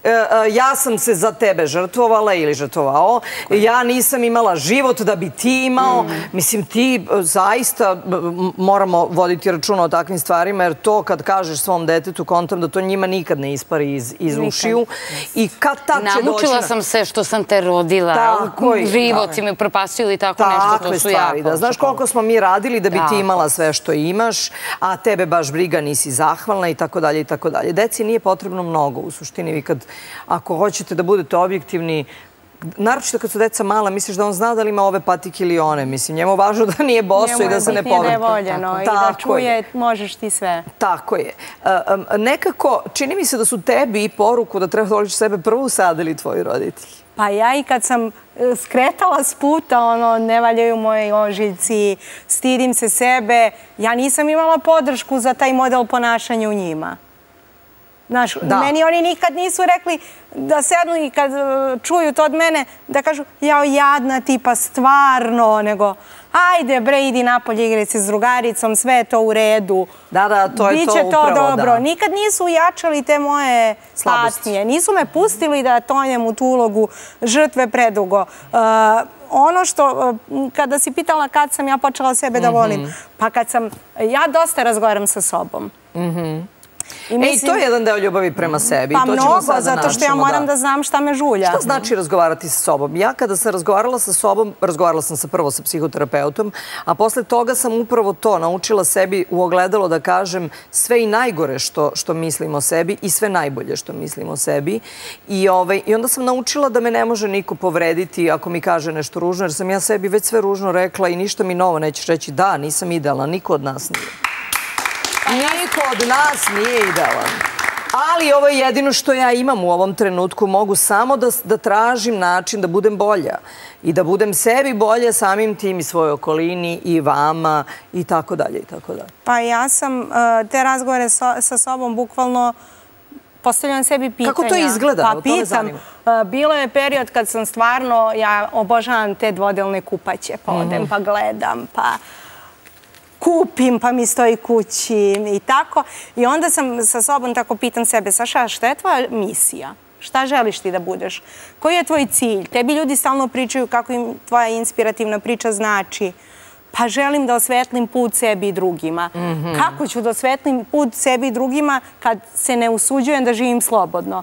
ja sam se za tebe žrtvovala ili žrtvovao, ja nisam imala život da bi ti imao. Mislim, ti zaista moramo voditi računa o takvim stvarima, jer to kad kažeš svom detetu, kontam da to njima nikad ne ispari iz ušiju. I kad tad će doći... Namučila sam se što sam te rodila, život si me propastio i tako nešto, to su jako. Znaš koliko smo mi radili da bi ti imala sve što imaš, a tebe baš briga, nisi zahvalna i tako dalje i tako dalje. Deci nije potrebno mnogo u suštini. Vi kad ako hoćete da budete objektivni, naročito kad su deca mala, misliš da on zna da li ima ove patike ili one. Mislim, njemu je važno da nije boso i da se ne povrti. Njemu je bitnije da je voljeno i da čuje možeš ti sve. Tako je. Nekako, čini mi se da su tebi i poruku da treba da voliš sebe prvo usadili tvoji roditelji. Pa ja i kad sam skretala s puta, ne valjaju moji ožiljci, stidim se sebe, ja nisam imala podršku za taj model ponašanja u njima. Znaš, meni oni nikad nisu rekli da sednu i kad čuju to od mene da kažu jao jadna ti pa stvarno, nego ajde bre idi napolje igraj se s drugaricom, sve je to u redu. Da, to je to upravo, biće to dobro. Nikad nisu jačali te moje patnje. Nisu me pustili da tonjem u tu ulogu žrtve predugo. Ono što, kada si pitala kad sam ja počela sebe da volim, pa kad sam, ja dosta razgovaram sa sobom. I to je jedan deo ljubavi prema sebi. Pa mnogo, zato što ja moram da znam šta me žulja. Šta znači razgovarati sa sobom? Ja kada sam razgovarala sa sobom, razgovarala sam prvo sa psihoterapeutom, a posle toga sam upravo to naučila sebi u ogledalo da kažem sve i najgore što mislim o sebi i sve najbolje što mislim o sebi. I onda sam naučila da me ne može niko povrediti ako mi kaže nešto ružno, jer sam ja sebi već sve ružno rekla i ništa mi novo nećeš reći. Da, nisam idealna, niko od nas nije. Niko od nas nije idealan. Ali ovo je jedino što ja imam u ovom trenutku. Mogu samo da tražim način da budem bolja. I da budem sebi bolje, samim tim i svojoj okolini i vama i tako dalje i tako dalje. Pa ja sam te razgovore sa sobom bukvalno postavljam sebi pitanja. Kako to izgleda? Pa pitam. Bilo je period kad sam stvarno, ja obožavam te dvodelne kupaće. Pa odem pa gledam pa... kupim, pa mi stoji kući i tako. I onda sam sa sobom tako pitam sebe, Saša, šta je tvoja misija? Šta želiš ti da budeš? Koji je tvoj cilj? Tebi ljudi stalno pričaju kako im tvoja inspirativna priča znači. Pa želim da osvetlim put sebi i drugima. Kako ću da osvetlim put sebi i drugima kad se ne usuđujem da živim slobodno?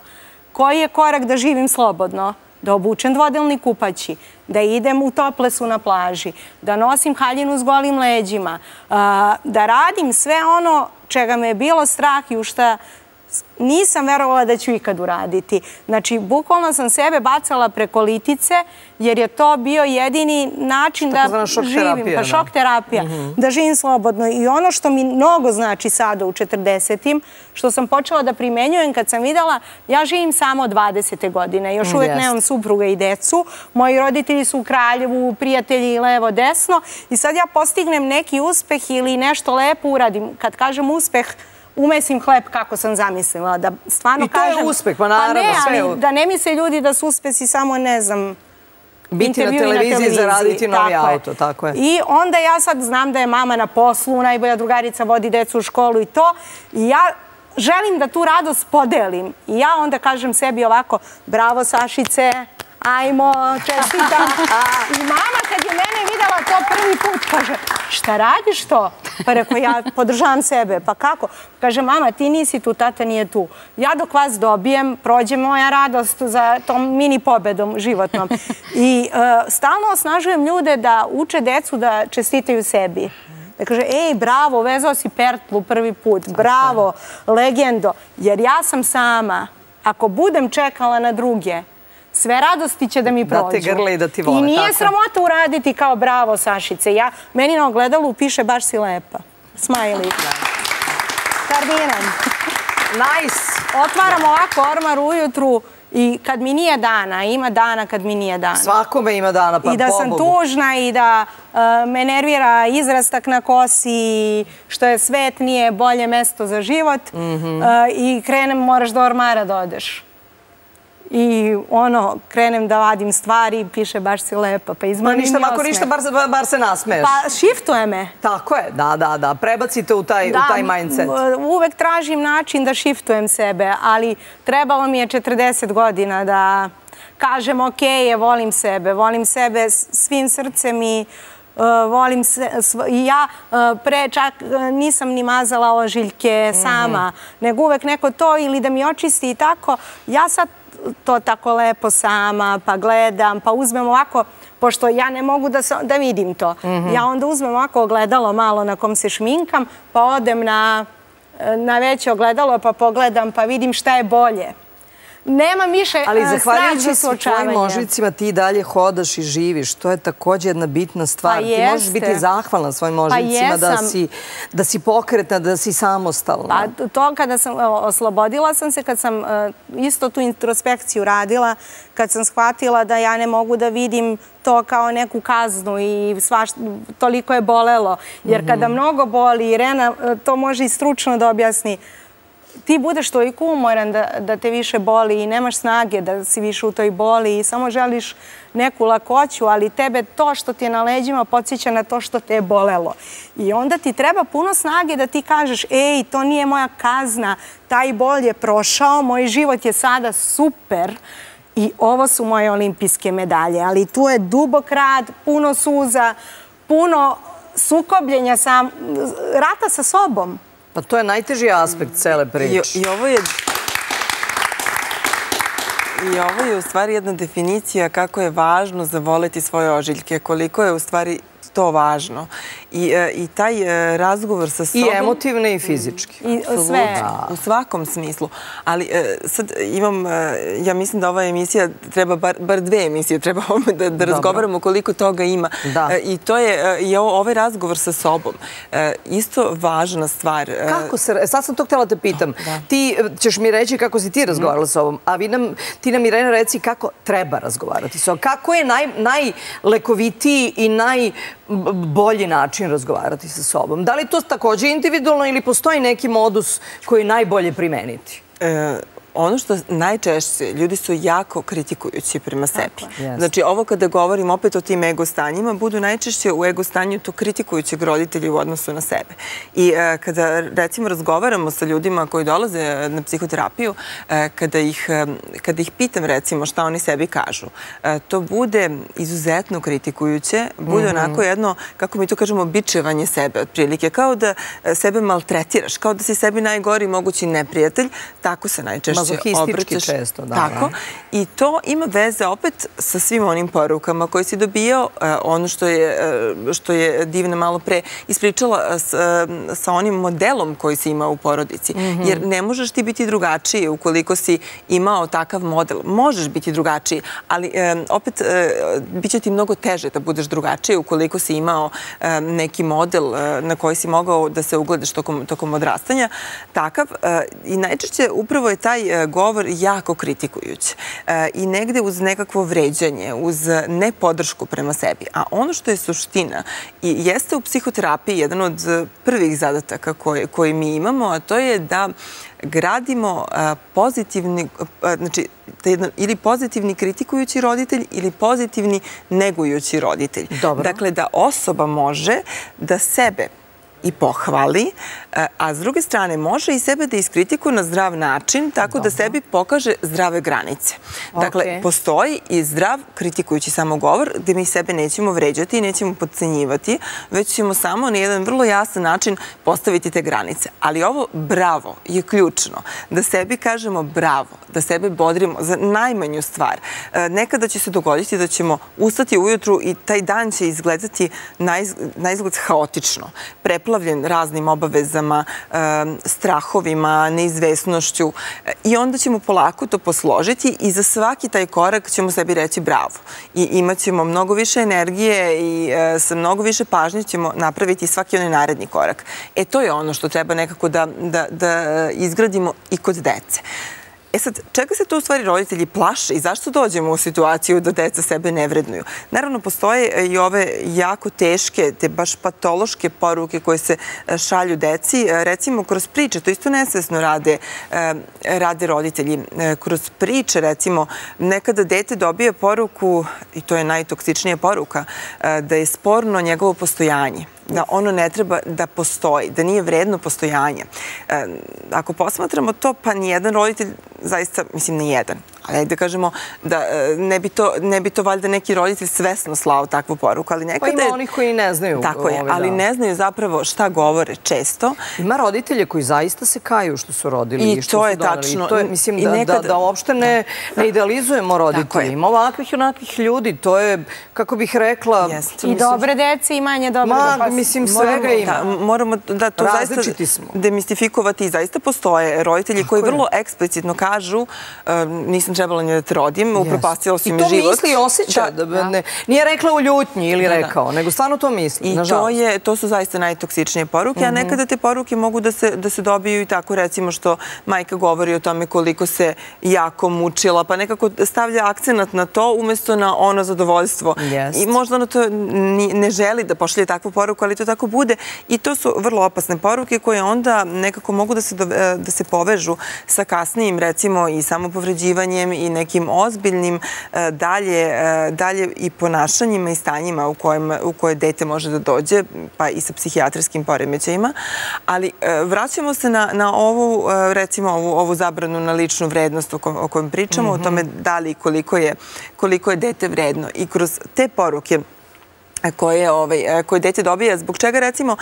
koji je korak da živim slobodno, da obučem dvodelni kupaći, da idem u toplesu na plaži, da nosim haljinu s golim leđima, da radim sve ono čega me je bilo strah i u šta nisam verovala da ću ikad uraditi. Znači, bukvalno sam sebe bacala preko litice, jer je to bio jedini način da živim. Pa šok terapija. Da živim slobodno. I ono što mi mnogo znači sada u 40-im, što sam počela da primenjujem kad sam videla, ja živim samo od 20. godine. Još uvek nemam supruga i decu. Moji roditelji su u Kraljevu, prijatelji levo, desno. I sad ja postignem neki uspeh ili nešto lepo uradim. Kad kažem uspeh, umesim hleb kako sam zamislila. Da stvarno kažem... I to je uspeh, pa naravno. Pa ne, ali da ne misle ljudi da su uspesi samo, ne znam, biti na televiziji i zaraditi novi auto, tako je. I onda ja sad znam da je mama na poslu, najbolja drugarica vodi decu u školu i to. I ja želim da tu radost podelim. I ja onda kažem sebi ovako, bravo Sašice, ajmo, čestitam. I mama kad je mene videla to prvi put, kaže, šta radiš to? Pa rekao, ja podržavam sebe. Pa kako? Kaže, mama, ti nisi tu, tata nije tu. Ja dok vas dobijem, prođe moja radost za tom mini pobedom životnom. I stalno osnažujem ljude da uče decu da čestitaju sebi. Da kaže, ej, bravo, vezao si pertlu prvi put, bravo, legendo. Jer ja sam sama. Ako budem čekala na druge, sve radosti će da mi prođu. Da te grle i da ti vole. I nije sramota uraditi kao bravo Sašice. Meni na ogledalu piše baš si lepa. Smajli. Kardinam. Nice. Otvaram ovako ormar ujutru i kad mi nije dana, ima dana kad mi nije dana. Svakome ima dana, pa pobogu. I da sam tužna i da me nervira izrastak na kosi, što je svet nije bolje mesto za život i krenem, moraš do ormara da odeš. I krenem da vadim stvari, piše baš si lepa, pa izmani mi osmeh. Ako ništa, bar se nasmeješ. Pa šiftuje me. Tako je, da. Prebacite u taj mindset. Uvek tražim način da šiftujem sebe, ali trebalo mi je 40 godina da kažem ok, volim sebe svim srcem i volim se. I ja pre čak nisam ni mazala ožiljke sama, nego uvek neko to ili da mi očisti i tako. Ja sad to tako lepo sama, pa gledam, pa uzmem ovako, pošto ja ne mogu da vidim to. Ja onda uzmem ovako ogledalo malo na kom se šminkam, pa odem na veće ogledalo, pa pogledam, pa vidim šta je bolje. Nemam više strah za suočavanje. Ali zahvaljujući tvojim ožiljcima ti dalje hodaš i živiš. To je također jedna bitna stvar. Ti možeš biti zahvalna svojim ožiljcima da si pokretna, da si samostalna. Pa to kada sam oslobodila sam se, kad sam isto tu introspekciju radila, kad sam shvatila da ja ne mogu da vidim to kao neku kaznu i toliko je bolelo. Jer kada mnogo boli, Irena to može i stručno da objasni, ti budeš toliko umoran da te više boli i nemaš snage da si više u toj boli i samo želiš neku lakoću, ali tebe to što ti je na leđima podsjeća na to što te je bolelo. I onda ti treba puno snage da ti kažeš, ej, to nije moja kazna, taj bol je prošao, moj život je sada super i ovo su moje olimpijske medalje. Ali tu je dubok rad, puno suza, puno sukobljenja, rata sa sobom. Pa to je najteži aspekt cele priče. I ovo je u stvari jedna definicija kako je važno zavoleti svoje ožiljke, koliko je u stvari to važno. I taj razgovor sa sobom... I emotivne i fizički. I sve. U svakom smislu. Ali sad imam, ja mislim da ova emisija treba, bar 2 emisije, treba da razgovaramo koliko toga ima. I to je ovaj razgovor sa sobom. Isto važna stvar. Kako se... Sad sam to htjela te pitam. Ti ćeš mi reći kako si ti razgovarala sa sobom, a ti nam, Irena, reci kako treba razgovarati sa sobom. Kako je najlekovitiji i najbolji način razgovarati sa sobom? Da li to također individualno ili postoji neki modus koji je najbolje primeniti? Ono što najčešće, ljudi su jako kritikujući prema sebi. Znači, ovo kada govorim opet o tim ego stanjima, budu najčešće u ego stanju to kritikujućeg roditelja u odnosu na sebe. I kada, recimo, razgovaramo sa ljudima koji dolaze na psihoterapiju, kada ih pitam, recimo, šta oni sebi kažu, to bude izuzetno kritikujuće, bude onako jedno, kako mi to kažemo, bičevanje sebe, otprilike, kao da sebe maltretiraš, kao da si sebi najgori mogući neprijatelj, tako se najčešće mazohistički često, da. Tako. I to ima veze opet sa svim onim porukama koje si dobijao, ono što je Divna malo pre ispričala sa onim modelom koji si imao u porodici. Jer ne možeš ti biti drugačiji ukoliko si imao takav model. Možeš biti drugačiji, ali opet bit će ti mnogo teže da budeš drugačiji ukoliko si imao neki model na koji si mogao da se ugledaš tokom odrastanja. Takav. I najčešće upravo je taj govor jako kritikujući. I negde uz nekakvo vređanje, uz nepodršku prema sebi. A ono što je suština i jeste u psihoterapiji jedan od prvih zadataka koji mi imamo, a to je da gradimo pozitivni, znači ili pozitivni kritikujući roditelj ili pozitivni negujući roditelj. Dakle, da osoba može da sebe i pohvali, a s druge strane može i sebe da iskritikuje na zdrav način, tako da sebi pokaže zdrave granice. Dakle, postoji i zdrav kritikujući samogovor gde mi sebe nećemo vređati i nećemo podcenjivati, već ćemo samo na jedan vrlo jasan način postaviti te granice. Ali ovo bravo je ključno. Da sebi kažemo bravo, da sebe bodrimo za najmanju stvar. Nekada će se dogoditi da ćemo ustati ujutru i taj dan će izgledati na izgled haotično, preplavljen raznim obavezama, strahovima, neizvesnošću i onda ćemo polako to posložiti i za svaki taj korak ćemo sebi reći bravo. I imat ćemo mnogo više energije i sa mnogo više pažnje ćemo napraviti svaki onaj naredni korak. To je ono što treba nekako da izgradimo i kod dece. Sad, čega se to u stvari roditelji plaše i zašto dođemo u situaciju da deca sebe ne vrednuju? Naravno, postoje i ove jako teške, te baš patološke poruke koje se šalju deci, recimo kroz priče, to isto nesvesno rade roditelji. Kroz priče, recimo, nekada dete dobije poruku, i to je najtoksičnija poruka, da je sporno njegovo postojanje, da ono ne treba da postoji, da nije vredno postojanje. Ako posmatramo to, pa nijedan roditelj, zaista, mislim, nijedan, ali da kažemo da ne bi to valjda neki roditelj svesno slao takvu poruku, ali nekada... Pa ima onih koji ne znaju. Tako je, ali ne znaju zapravo šta govore često. Ima roditelje koji zaista se kaju što su rodili i što su doneli. I to je tačno. Mislim da uopšte ne idealizujemo roditelje. Ima ovakvih i onakvih ljudi. To je, kako bih rekla... I dobre dece i manje dobre. Mislim, svega ima. Moramo da to zaista demistifikovati i zaista postoje roditelji koji vrlo eksplicitno kažu nisam trebala ni da te rodim, upropastila si mi život. I to misli i osjeća. Nije rekla u ljutnji ili rekao, nego stvarno to misli, nažalost. I to su zaista najtoksičnije poruke, a nekada te poruke mogu da se dobiju i tako, recimo što majka govori o tome koliko se jako mučila, pa nekako stavlja akcenat na to umjesto na ono zadovoljstvo. I možda ona to ne želi da pošalje takvu poruku, ali to tako bude. I to su vrlo opasne poruke koje onda nekako mogu da se povežu sa kasnijim, recimo, i samopovređivanjem i nekim ozbiljnim dalje i ponašanjima i stanjima u koje dete može da dođe, pa i sa psihijatrijskim poremećajima. Ali vraćamo se na ovu, recimo, ovu zabranu na ličnu vrednost o kojem pričamo, o tome da li i koliko je dete vredno. I kroz te poruke koje dete dobija, zbog čega recimo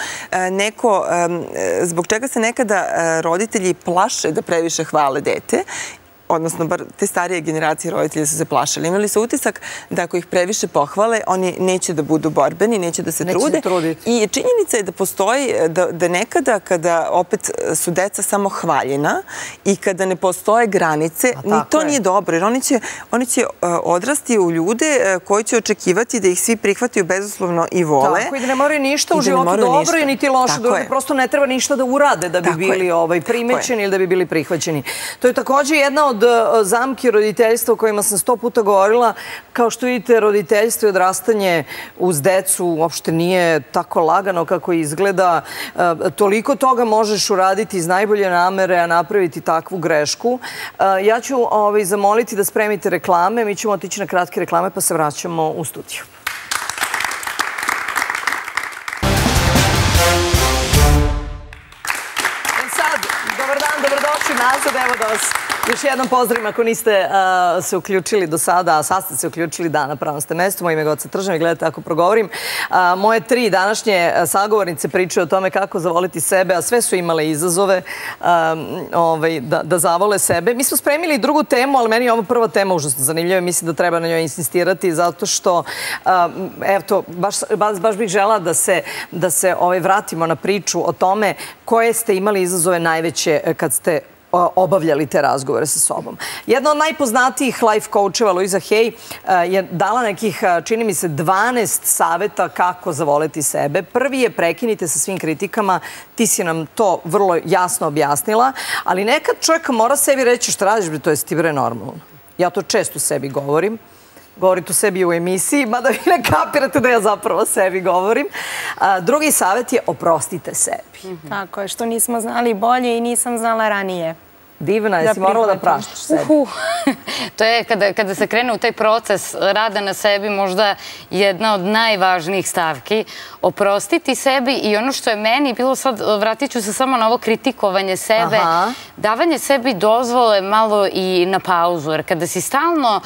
zbog čega se nekada roditelji plaše da previše hvale dete, odnosno bar te starije generacije roditelja su se plašili. Imali su utisak da ako ih previše pohvale, oni neće da budu borbeni, neće da se trude. I činjenica je da postoji da nekada kada opet su deca samo hvaljena i kada ne postoje granice, ni to nije dobro. Jer oni će odrasti u ljude koji će očekivati da ih svi prihvataju bezuslovno i vole. Tako, i da ne moraju ništa u životu dobro i niti loše. Prosto ne treba ništa da urade da bi bili primećeni ili da bi bili prihvaćeni. To je također jedna od zamki roditeljstva o kojima sam 100 puta govorila. Kao što vidite, roditeljstvo i odrastanje uz decu uopšte nije tako lagano kako izgleda. Toliko toga možeš uraditi iz najbolje namere, a napraviti takvu grešku. Ja ću zamoliti da spremite reklame. Mi ćemo otići na kratke reklame pa se vraćamo u studiju. Sad, dobar dan, dobrodošli nazad, evo da vas Još jednom pozdravim ako niste se uključili do sada, a sad ste se uključili na pravom ste mestu. Moje ime je Goca Tržan i gledajte ako progovorim. Moje 3 današnje sagovornice pričaju o tome kako zavoliti sebe, a sve su imale izazove da zavole sebe. Mi smo spremili drugu temu, ali meni je ovo prva tema užasno zanimljiva i mislim da treba na njoj insistirati zato što, eto, baš bih žela da se vratimo na priču o tome koje ste imali izazove najveće kad ste obavljali te razgovore sa sobom. Jedna od najpoznatijih life coacheva, Louisa Hay, je dala nekih, čini mi se, 12 saveta kako zavoleti sebe. Prvi je prekinite sa svim kritikama. Ti si nam to vrlo jasno objasnila, ali nekad čovjek mora sebi reći šta radiš, to je ti bre normalno. Ja to često sebi govorim. Govorite o sebi u emisiji, mada vi ne kapirate da ja zapravo sebi govorim. Drugi savjet je oprostite sebi. Tako je, što nismo znali bolje i nisam znala ranije. Divna, jesi morala da praštaš sebi? To je kada se krene u taj proces rada na sebi možda jedna od najvažnijih stavki. Oprostiti sebi i ono što je meni bilo sad, vratit ću se samo na ovo kritikovanje sebe, davanje sebi dozvole malo i na pauzu. Jer kada si stalno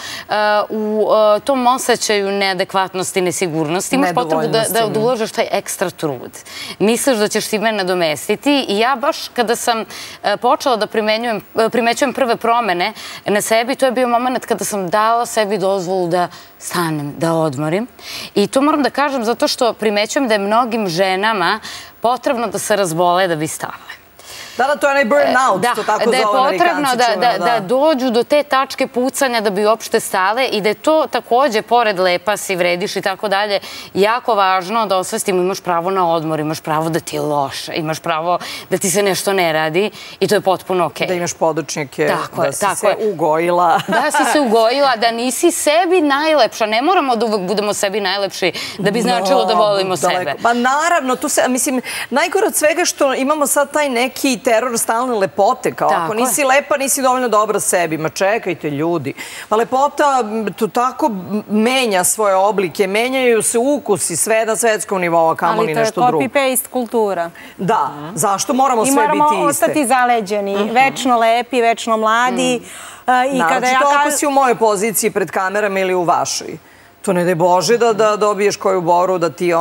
u tom osjećaju neadekvatnosti, nesigurnosti, imaš potrebu da uložeš taj ekstra trud. Misliš da ćeš time nadomestiti i ja baš kada sam počela da primećujem prve promene na sebi, to je bio moment kada sam dala sebi dozvolu da stanem, da odmorim. I to moram da kažem zato što primećujem da je mnogim ženama potrebno da se razbole da bi stale. Da, to je onaj burnout, to tako zove Amerikanci. Da je potrebno da dođu do te tačke pucanja da bi uopšte stale i da je to takođe, pored lepa si, vrediš i tako dalje, jako važno da osvestimo imaš pravo na odmor, imaš pravo da ti je loše, imaš pravo da ti se nešto ne radi i to je potpuno okej. Da imaš podočnjake, da si se ugojila. Da si se ugojila, da nisi sebi najlepša. Ne moramo da uvek budemo sebi najlepši da bi značilo da volimo sebe. Pa naravno, mislim, najgore od svega što imamo sad taj neki teror stalne lepote, kao ako nisi lepa, nisi dovoljno dobra sebi. Ma čekajte, ljudi. Pa lepota to tako menja svoje oblike, menjaju se ukusi sve na svetskom nivou, a kamoli nešto drugo. Ali to je copy-paste kultura. Da, zašto moramo sve biti iste? I moramo ostati zaleđeni, večno lepi, večno mladi. Naročito ako si u mojoj poziciji pred kamerama ili u vašoj. To ne daj Bože da dobiješ koju boru, da ti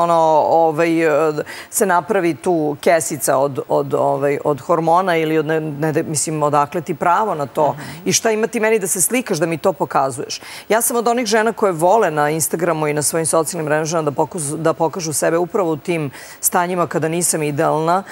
se napravi tu kesica od hormona ili mislim odakle ti pravo na to i šta ima ti meni da se slikaš da mi to pokazuješ. Ja sam od onih žena koje vole na Instagramu i na svojim socijalnim mrežama da pokažu sebe upravo u tim stanjima kada nisam idealna.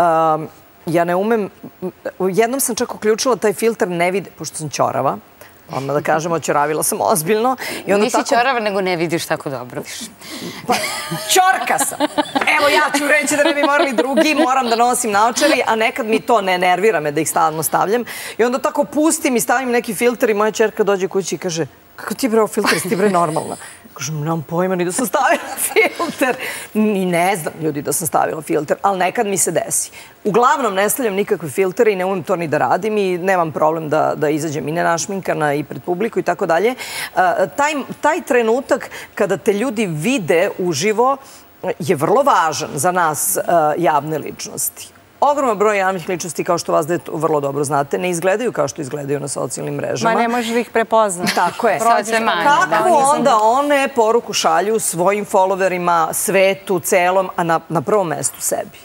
Ja ne umem, jednom sam čak uključila taj filter ne vide, pošto sam ćorava, odmah da kažem, oćoravila sam ozbiljno. Nisi ćorava, nego ne vidiš tako dobro. Pa, ćorka sam. Evo, ja ću reći da ne bi morali drugi, moram da nosim naočari, a nekad mi to ne nervira me da ih stalno stavljam. I onda tako pustim i stavim neki filter i moja ćerka dođe kući i kaže, kako ti je bre filter, si ti bre normalna? Kažem, nemam pojma ni da sam stavila filter. Ni ne znam, ljudi, da sam stavila filter, ali nekad mi se desi. Uglavnom, ne stavljam nikakve filtere i ne umem to ni da radim i nemam problem da izađem i nenašminkana i pred publiku i tako dalje. Taj trenutak kada te ljudi vide uživo je vrlo važan za nas javne ličnosti. Ogroman broj javnih ličnosti, kao što vas vrlo dobro znate, ne izgledaju kao što izgledaju na socijalnim mrežama. Ma ne možeš ih prepoznati. Tako je. Kako onda one poruku šalju svojim followerima, svetu, celom, a na prvom mestu sebi?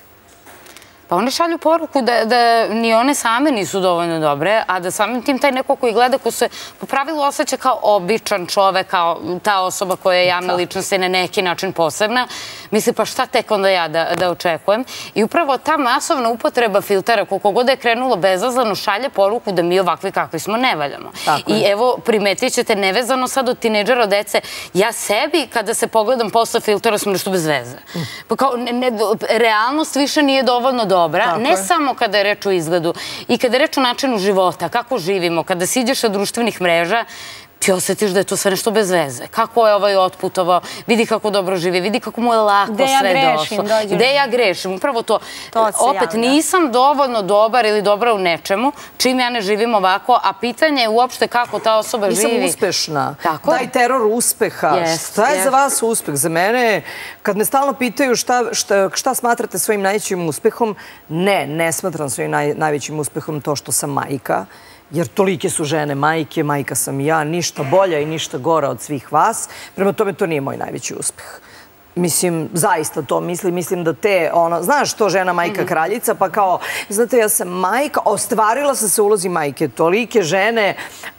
Pa one šalju poruku da ni one same nisu dovoljno dobre, a da samim tim taj neko koji gleda, ko se po pravilu osjeća kao običan čovek, kao ta osoba koja je javna ličnost i na neki način posebna, misli pa šta tek onda ja da očekujem. I upravo ta masovna upotreba filtera, koliko god je krenulo bezazlano, šalje poruku da mi ovakvi kakvi smo ne valjamo. I evo, primetit ćete, nevezano sad od tinejdžera, od dece, ja sebi kada se pogledam posle filtera sam nešto bez veze. Pa kao, realnost više nije dovoljno dobra. Ne samo kada je reč o izgledu i kada je reč o načinu života, kako živimo, kada siđeš sa društvenih mreža, ti osjetiš da je to sve nešto bez veze. Kako je ovaj otputovao, vidi kako dobro živi, vidi kako mu je lako sve došlo. Gde ja grešim, upravo to. Opet, nisam dovoljno dobar ili dobra u nečemu, čim ja ne živim ovako, a pitanje je uopšte kako ta osoba živi. Nisam uspešna. Taj teror uspeha. Šta je za vas uspeh? Za mene, kad me stalno pitaju šta smatrate svojim najvećim uspehom, ne smatram svojim najvećim uspehom to što sam majka jer tolike su žene majke, majka sam i ja, ništa bolja i ništa gora od svih vas. Prema tome, to nije moj najveći uspeh. Mislim, zaista to mislim da znaš to žena, majka, kraljica, pa kao, znate, ja sam majka, ostvarila sam se ulozi majke. Tolike žene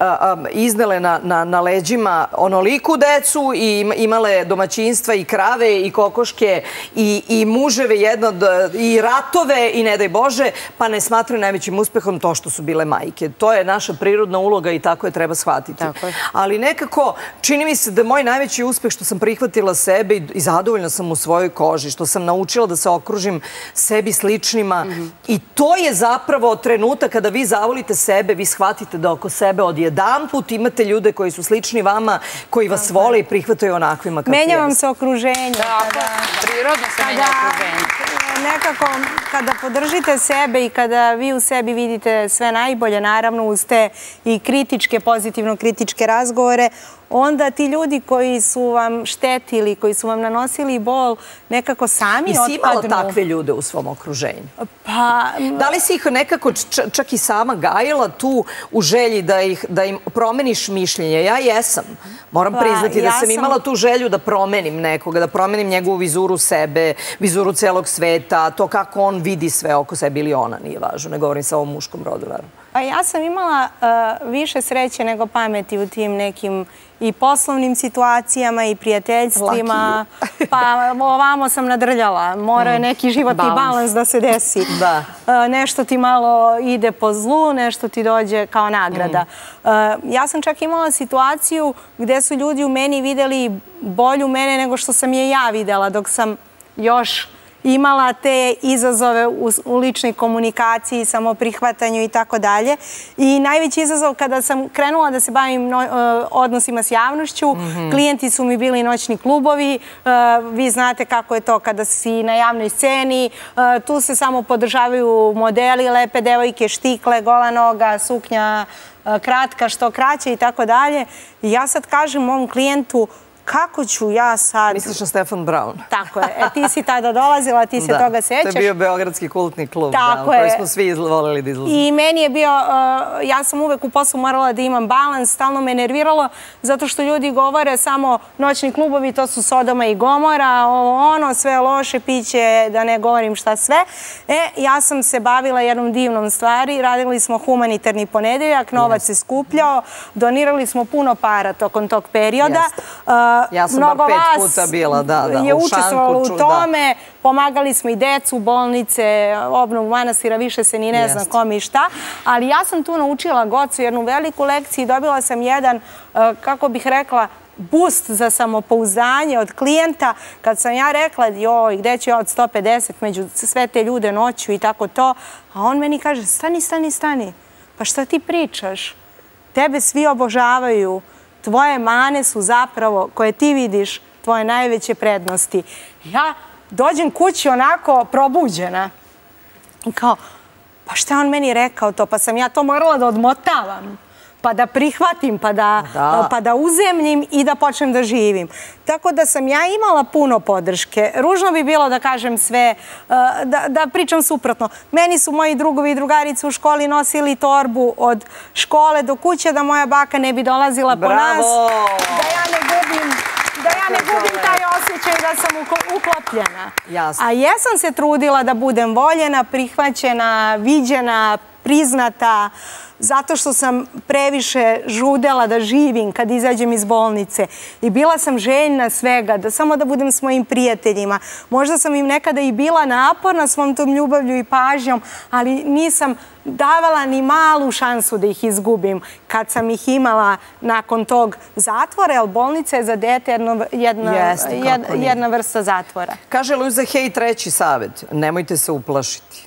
iznele na leđima onoliku decu i imale domaćinstva i krave i kokoške i muževe i ratove i ne daj Bože, pa ne smatraju najvećim uspehom to što su bile majke. To je naša prirodna uloga i tako je treba shvatiti. Ali nekako, čini mi se da moj najveći uspeh što sam prihvatila sebe i zadovoljna sam u svojoj koži, što sam naučila da se okružim sebi sličnima i to je zapravo trenutak kada vi zavolite sebe, vi shvatite da oko sebe odjedanput imate ljude koji su slični vama, koji vas vole i prihvataju onakvima kako jeste. Menja vam se okruženje. Prirodno se menja okruženje. Nekako, kada podržite sebe i kada vi u sebi vidite sve najbolje, naravno uz te i kritičke, pozitivno kritičke razgovore, onda ti ljudi koji su vam štetili, koji su vam nanosili bol, nekako sami otpadnu. I si imala takve ljude u svom okruženju? Pa... Da li si ih nekako čak i sama gajila tu u želji da im promeniš mišljenje? Ja jesam. Moram priznati da sam imala tu želju da promenim nekoga, da promenim njegovu vizuru sebe, vizuru celog sveta, to kako on vidi sve oko sebe ili ona, nije važno. Ne govorim samo o muškom rodu, naravno. Pa ja sam imala više sreće nego pameti u tim nekim i poslovnim situacijama i prijateljstvima. Pa ovamo sam nadrljala. Mora je neki životni balans da se desi. Nešto ti malo ide po zlu, nešto ti dođe kao nagrada. Ja sam čak imala situaciju gde su ljudi u meni videli bolju mene nego što sam je ja videla dok sam još imala te izazove u ličnoj komunikaciji, samoprihvatanju i tako dalje. I najveći izazov kada sam krenula da se bavim odnosima s javnošću, klijenti su mi bili noćni klubovi, vi znate kako je to kada si na javnoj sceni, tu se samo podržavaju modeli, lepe devojke, štikle, gola noga, suknja kratka, što kraće i tako dalje. I ja sad kažem mom klijentu, kako ću ja sad... Misliš na Stefan Brown? Tako je. Ti si tada dolazila, ti se toga sećaš. To je bio Beogradski kultni klub, koji smo svi voleli da izlazimo. I meni je bio... Ja sam uvek u poslu morala da imam balans, stalno me nerviralo, zato što ljudi govore samo noćni klubovi, to su Sodoma i Gomora, sve loše piće, da ne govorim šta sve. Ja sam se bavila jednom divnom stvari, radili smo humanitarni ponedeljak, novac se skupljao, donirali smo puno para tokom tog perioda. Ja sam bar 5 puta bila, je učestvovalo u tome. Pomagali smo i decu, bolnice, obnovu manastira, više se ni ne zna kome i šta. Ali ja sam tu naučila Gocu jednu veliku lekciju i dobila sam jedan, kako bih rekla, boost za samopouzdanje od klijenta. Kad sam ja rekla, joj, gde ću ja od 150 među sve te ljude noću i tako to, a on meni kaže, stani. Pa šta ti pričaš? Tebe svi obožavaju. Tvoje mane su zapravo, koje ti vidiš, tvoje najveće prednosti. Ja dođem kući onako probuđena. I kao, pa šta on meni rekao to? Pa sam ja to morala da odmotavam, pa da prihvatim, pa da uzemljim i da počnem da živim. Tako da sam ja imala puno podrške. Ružno bi bilo da kažem sve, da pričam suprotno. Meni su moji drugovi i drugarice u školi nosili torbu od škole do kuće da moja baka ne bi dolazila po nas. Da ja ne gubim taj osjećaj da sam uklopljena. A jesam se trudila da budem voljena, prihvaćena, viđena, priznata, zato što sam previše žudela da živim kad izađem iz bolnice. I bila sam željna svega, samo da budem s mojim prijateljima. Možda sam im nekada i bila naporna svom tom ljubavlju i pažnjom, ali nisam davala ni malu šansu da ih izgubim kad sam ih imala nakon tog zatvora, jer bolnica je za dete jedna vrsta zatvora. Kaže Luisa Hay, treći savjet, nemojte se uplašiti.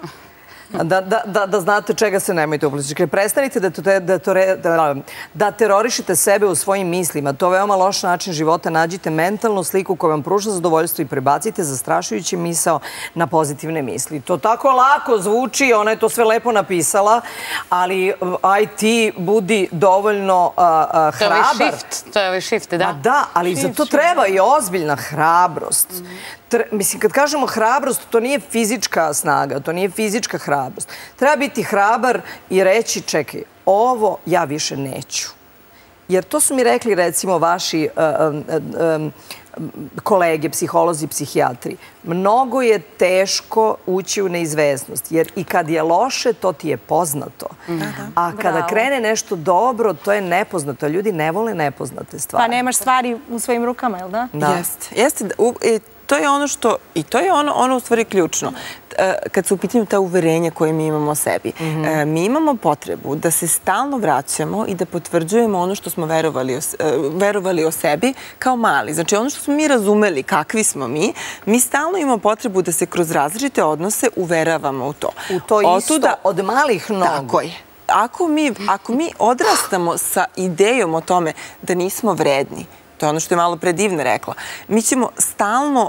Da znate čega se nemojte uplašiti. Prestanite da terorišete sebe u svojim mislima. To je veoma loš način života. Nađite mentalnu sliku koja vam pruža zadovoljstvo i prebacite zastrašujući misao na pozitivne misli. To tako lako zvuči, ona je to sve lepo napisala, ali aj ti budi dovoljno hrabar. To je ovaj shift, da. Da, ali za to treba i ozbiljna hrabrost. Mislim, kad kažemo hrabrost, to nije fizička snaga, to nije fizička hrabrost. Treba biti hrabar i reći, čekaj, ovo ja više neću. Jer to su mi rekli, recimo, vaši kolege, psiholozi, psihijatri. Mnogo je teško ući u neizvesnost, jer i kad je loše, to ti je poznato. A kada krene nešto dobro, to je nepoznato. Ljudi ne vole nepoznate stvari. Pa nemaš stvari u svojim rukama, jel da? Jeste. To je ono što, i to je ono u stvari ključno. Kad su u pitanju ta uverenja koje mi imamo o sebi, mi imamo potrebu da se stalno vraćamo i da potvrđujemo ono što smo verovali o sebi kao mali. Znači, ono što smo mi razumeli, kakvi smo mi stalno imamo potrebu da se kroz različite odnose uveravamo u to. U to isto, od malih nogu. Tako je. Ako mi odrastamo sa idejom o tome da nismo vredni, to je ono što je malo pre Divna rekla, mi ćemo stalno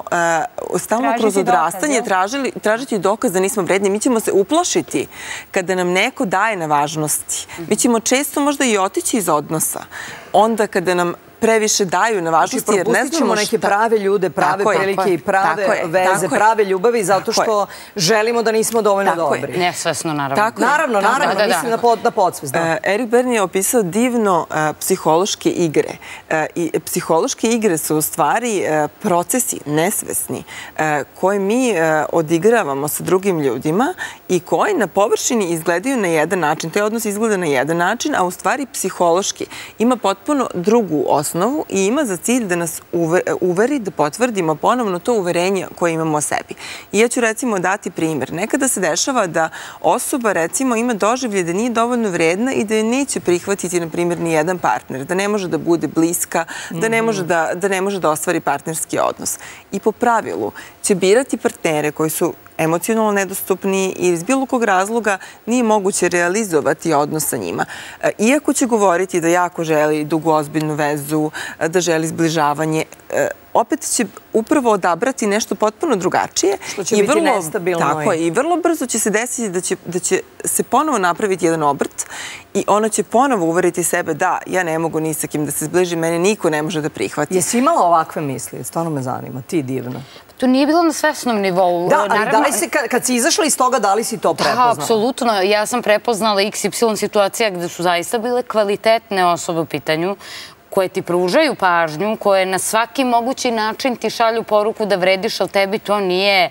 kroz odrastanje tražiti dokaz da nismo vredni. Mi ćemo se uplašiti kada nam neko daje na važnosti. Mi ćemo često možda i otići iz odnosa. Onda kada nam previše daju na važnosti, jer ne znamo šta... Propustit ćemo neke prave ljude, prave prilike i prave veze, prave ljubavi, zato što želimo da nismo dovoljno dobri. Nesvesno, naravno. Naravno, mislim na podsvest. Eric Berne je opisao divno psihološke igre. I psihološke igre su u stvari procesi nesvesni koje mi odigravamo sa drugim ljudima i koji na površini izgledaju na jedan način. Taj odnos izgleda na jedan način, a u stvari psihološki ima potpuno drugu osnovu i ima za cilj da nas uveri, da potvrdimo ponovno to uverenje koje imamo o sebi. I ja ću recimo dati primjer. Nekada se dešava da osoba recimo ima doživlje da nije dovoljno vredna i da je neće prihvatiti, na primjer, ni jedan partner, da ne može da bude bliska, da ne može da ostvari partnerski odnos. I po pravilu će birati partnere koji su emocionalno nedostupni i iz bilo kog razloga nije moguće realizovati odnos sa njima. Iako će govoriti da jako želi dugu ozbiljnu vezu, da želi zbližavanje, opet će upravo odabrati nešto potpuno drugačije. Što će biti nestabilno. Tako je. I vrlo brzo će se desiti da će se ponovo napraviti jedan obrt i ona će ponovo uveriti sebe da ja ne mogu ni sa kim da se zbližim, mene niko ne može da prihvati. Jesi imala ovakve misli? Stvarno me zanima. Ti Divna. To nije bilo na svesnom nivou. Da, ali da li si, kad si izašla iz toga, da li si to prepoznala? Da, apsolutno. Ja sam prepoznala XY situacija gde su zaista bile kvalitetne osobe u pitanju, koje ti pružaju pažnju, koje na svaki mogući način ti šalju poruku da vrediš, ali tebi to nije...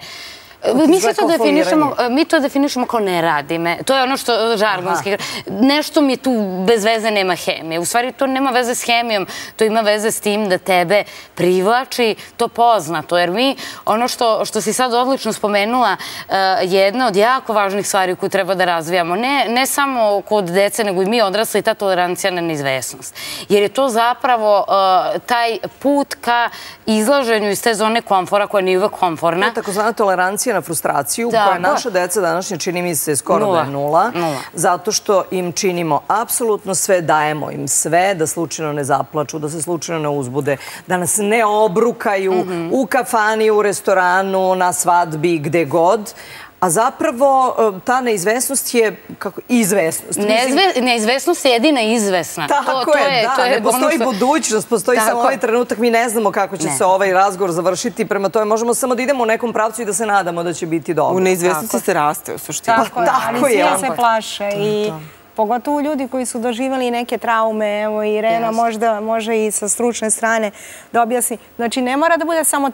Mi to definišemo kao ne radi me. To je ono što žargonski. Nešto mi tu bez veze nema hemije. U stvari to nema veze s hemijom, to ima veze s tim da tebe privlači to poznato. Jer mi, ono što si sad odlično spomenula, jedna od jako važnih stvari koju treba da razvijamo, ne samo kod dece, nego i mi odrasli, ta tolerancija na neizvesnost. Jer je to zapravo taj put ka izlaženju iz te zone komfora koja nije uvek komforna. To je takozvana tolerancija na frustraciju, koja naša deca današnje čini mi se skoro da je nula, zato što im činimo apsolutno sve, dajemo im sve, da slučajno ne zaplaču, da se slučajno ne uzbude, da nas ne obrukaju u kafani, u restoranu, na svadbi, gde god. A zapravo ta neizvesnost je izvesnost. Neizvesnost je jedina izvesna. Tako je, da. Ne postoji budućnost, postoji samo ovaj trenutak. Mi ne znamo kako će se ovaj razgovor završiti. Prema tome možemo samo da idemo u nekom pravcu i da se nadamo da će biti dobro. U neizvesnosti se raste u suštini. Tako je, ali svi se plaše i pogotovo ljudi koji su doživjeli neke traume, evo i Irena možda može i sa stručne strane da objasni. Znači ne mora da bude samo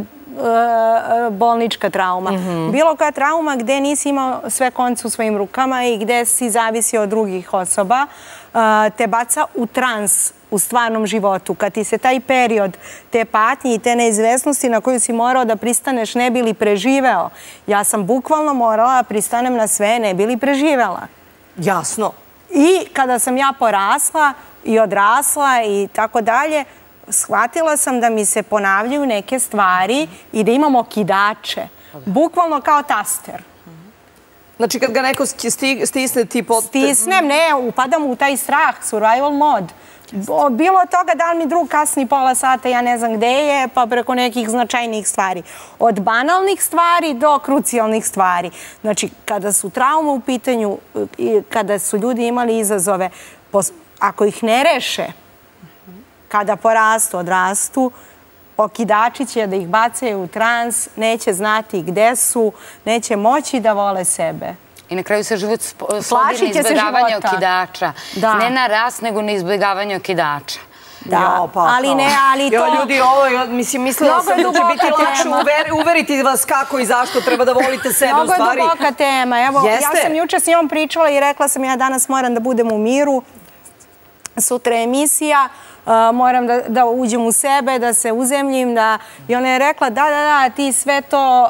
bolnička trauma. Bilo koja trauma gde nisi imao sve konce u svojim rukama i gde si zavisio od drugih osoba, te baca u trans u stvarnom životu. Kad ti se taj period te patnje i te neizvesnosti na koju si morao da pristaneš ne bi li preživeo. Ja sam bukvalno morala da pristanem na sve ne bi li preživela. Jasno. I kada sam ja porasla i odrasla i tako dalje, shvatila sam da mi se ponavljaju neke stvari i da imam okidače. Bukvalno kao taster. Znači kad ga neko stisne ti pot... Stisnem, ne, upadam u taj strah, survival mod. Bilo od toga da li mi drug kasni pola sata, ja ne znam gde je, pa preko nekih značajnijih stvari. Od banalnih stvari do krucijalnih stvari. Znači, kada su traume u pitanju, kada su ljudi imali izazove, ako ih ne reše, kada porastu, odrastu, okidači će da ih bacaju u trans, neće znati gde su, neće moći da vole sebe. I na kraju se život svodi na izbjegavanje okidača. Ne na rast, nego na izbjegavanje okidača. Da, ali ne, ali to... Ljudi, ovo, mislim, mislila sam da će biti lakše uveriti vas kako i zašto treba da volite sebe u stvari. Mnogo je duboka tema. Evo, ja sam juče s njom pričala i rekla sam ja danas moram da budem u miru. Sutra je emisija, moram da uđem u sebe, da se uzemljim. I ona je rekla, da, ti sve to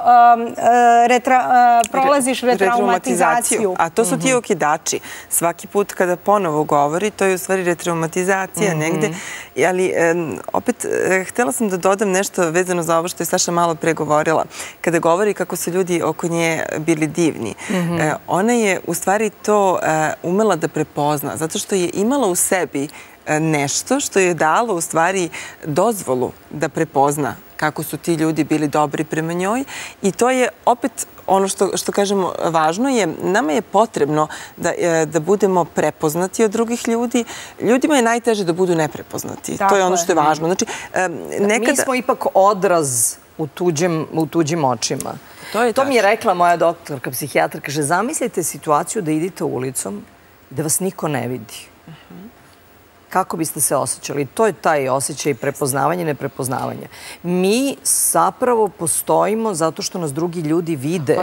prolaziš retraumatizaciju. A to su ti okidači. Svaki put kada ponovo govori, to je u stvari retraumatizacija negde. Ali, opet, htjela sam da dodam nešto vezano za ovo što je Saša malo pre govorila. Kada govori kako su ljudi oko nje bili divni, ona je u stvari to umela da prepozna, zato što je imala u sebi nešto što je dalo u stvari dozvolu da prepozna kako su ti ljudi bili dobri prema njoj i to je opet ono što kažemo važno je, nama je potrebno da budemo prepoznati od drugih ljudi. Ljudima je najteže da budu neprepoznati. To je ono što je važno. Znači, mi smo ipak odraz u tuđim očima. To mi je rekla moja doktorka, psihijatra, kaže, zamislite situaciju da idete ulicom i da vas niko ne vidi. Kako biste se osjećali? To je taj osjećaj prepoznavanja i neprepoznavanja. Mi zapravo postojimo zato što nas drugi ljudi vide.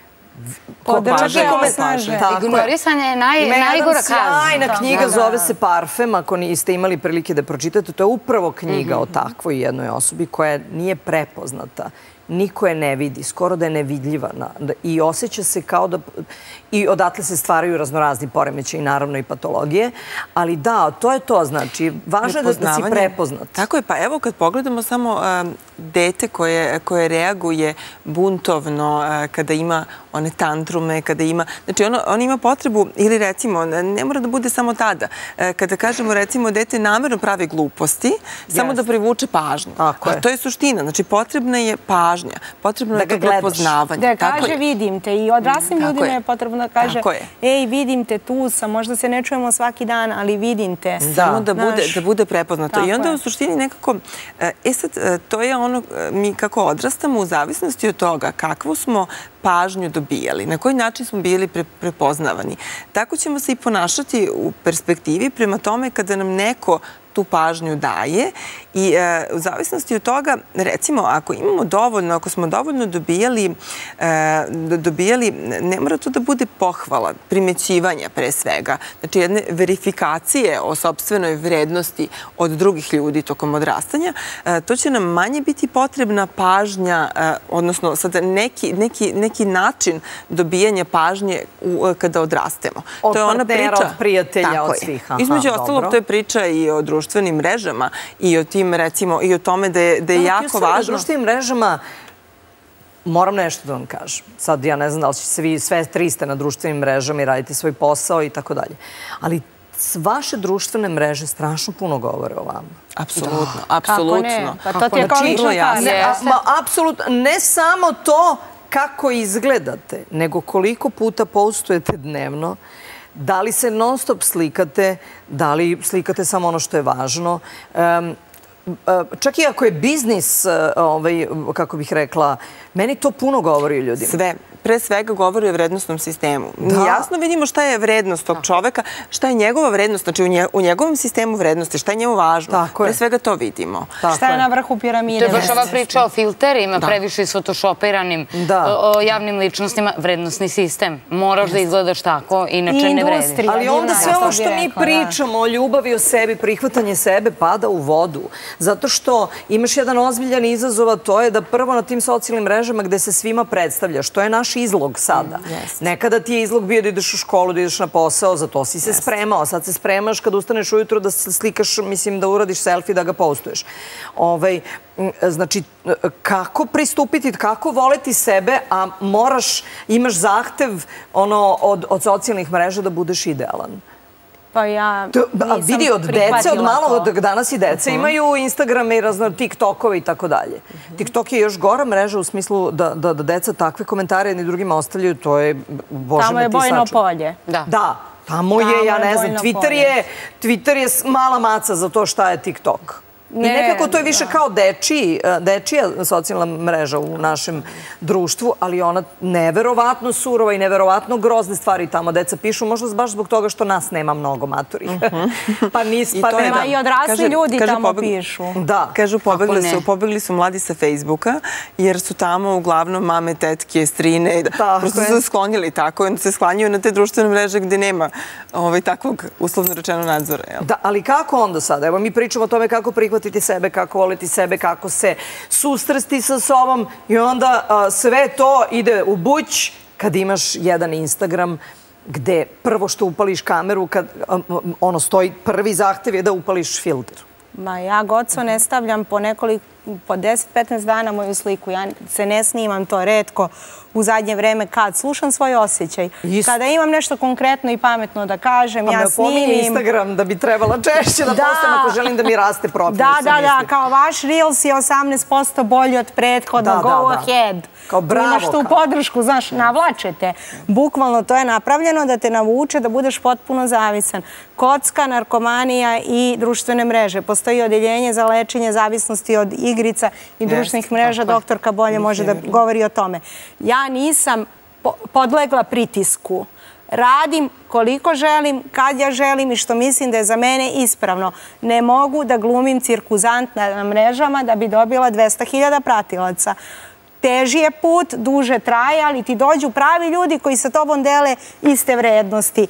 Podrže, osnaže. Ignorisanje je najgora kazna. Sjajna knjiga, zove se Parfem, ako niste imali prilike da pročitate. To je upravo knjiga o takvoj jednoj osobi koja nije prepoznata. Niko je ne vidi, skoro da je nevidljiva i osjeća se kao da... I odatle se stvaraju raznorazni poremećaji i naravno i patologije. Ali da, to je to, znači, važno je da si prepoznat. Tako je, pa evo kad pogledamo samo dete koje reaguje buntovno kada ima one tantrume, kada ima... Znači, on ima potrebu, ili recimo, ne mora da bude samo tada. Kada kažemo, recimo, dete namerno pravi gluposti, samo da privuče pažnju. To je suština. Znači, potrebna je pažnja. Potrebno je to prepoznavanje. Da kaže vidim te i odraslim ljudima je potrebno da kaže ej, vidim te, tu sam, možda se ne čujemo svaki dan, ali vidim te. Samo da bude prepoznato. I onda u suštini nekako, sad, to je ono, mi kako odrastamo u zavisnosti od toga kakvu smo pažnju dobijali, na koji način smo bili prepoznavani. Tako ćemo se i ponašati u perspektivi prema tome kada nam neko tu pažnju daje i u zavisnosti od toga, recimo, ako imamo dovoljno, ako smo dovoljno dobijali, ne mora to da bude pohvala, primećivanja pre svega, znači jedne verifikacije o sopstvenoj vrednosti od drugih ljudi tokom odrastanja, to će nam manje biti potrebna pažnja, odnosno sada neki način dobijanja pažnje kada odrastemo. Od partnera, od prijatelja, od svih. Između ostalog, to je priča i o društvenim mrežama i o tim, recimo, i o tome da je jako važno... O društvenim mrežama moram nešto da vam kažem. Sad ja ne znam da li će se vi sve tri ste na društvenim mrežama i radite svoj posao i tako dalje. Ali vaše društvene mreže strašno puno govore o vama. Apsolutno, apsolutno. Kako ne? Pa to ti je kao lična karta. Apsolutno. Ne samo to kako izgledate, nego koliko puta postujete dnevno, da li se non stop slikate, da li slikate samo ono što je važno. Čak i ako je biznis, kako bih rekla, meni to puno govori o ljudima. Sve. Pre svega govori o vrednostnom sistemu. Mi jasno vidimo šta je vrednost tog čoveka, šta je njegova vrednost, znači u njegovom sistemu vrednosti, šta je njemu važno. Pre svega to vidimo. Šta je na vrhu piramide? To je baš ova priča o filterima, previše sfotoshopiranim javnim ličnostima, vrednostni sistem. Moraš da izgledaš tako, inače ne vredi. Ali onda sve ovo što mi pričamo o ljubavi, o sebi, prihvatanje sebe, pada u vodu. Zato što imaš jedan ozbiljan izazov, a to je da prvo na tim socijalnim mrežama gde se svima predstavljaš, to je naš izlog sada. Nekada ti je izlog bio da ideš u školu, da ideš na posao, za to si se spremao. Sad se spremaš kad ustaneš ujutro da slikaš, mislim da uradiš selfie, da ga postuješ. Znači, kako pristupiti, kako voleti sebe, a imaš zahtev od socijalnih mreža da budeš idealan. Pa ja nisam vidi, od dece, od malog, danas i dece imaju Instagrame i TikTokove i tako dalje. TikTok je još gora mreža u smislu da deca takve komentare jedni drugima ostavljaju, to je, Bože tamo me je ti bojno sačuvaj. polje. Da, tamo je, ja ne znam, Twitter je mala maca za to šta je TikTok. I nekako to je više kao dečija socijalna mreža u našem društvu, ali ona neverovatno surova i neverovatno grozne stvari tamo deca pišu, možda baš zbog toga što nas nema mnogo maturih. Pa nema. I odrasli ljudi tamo pišu. Da. Kažu, pobegli su mladi sa Facebooka, jer su tamo uglavnom mame, tetke, strine, prosto su se sklonili tako, onda se sklanjaju na te društvene mreže gde nema takvog, uslovno rečeno, nadzora. Da, ali kako onda sada? Evo, mi pričamo o tome kako prihvatiti sebe, kako voliti sebe, kako se susresti sa sobom i onda sve to ide u buć kad imaš jedan Instagram gde prvo što upališ kameru, kad ono stoji, prvi zahtev je da upališ filter. Ma ja, Goco, ne stavljam po 10-15 dana moju sliku. Ja se ne snimam to retko u zadnje vreme kad slušam svoj osjećaj. Kada imam nešto konkretno i pametno da kažem, ja snimim. Pa me opominje Instagram da bi trebala češće da postavim ako želim da mi raste profil. Da, kao vaš Reels je 18% bolji od prethodnog. Go ahead. Kao bravo. Imaš tu podršku, znaš, navlačete. Bukvalno to je napravljeno da te navuče da budeš potpuno zavisan. Kocka, narkomanija i društvene mreže. Postoji odeljenje za lečenje zavisnosti od igrica i društvenih mreža. Doktorka bolje može da govori o tome. Ja nisam podlegla pritisku. Radim koliko želim, kad ja želim i što mislim da je za mene ispravno. Ne mogu da glumim cirkuzant na mrežama da bi dobila 200.000 pratilaca. Teži je put, duže traje, ali ti dođu pravi ljudi koji sa tobom dele iste vrednosti.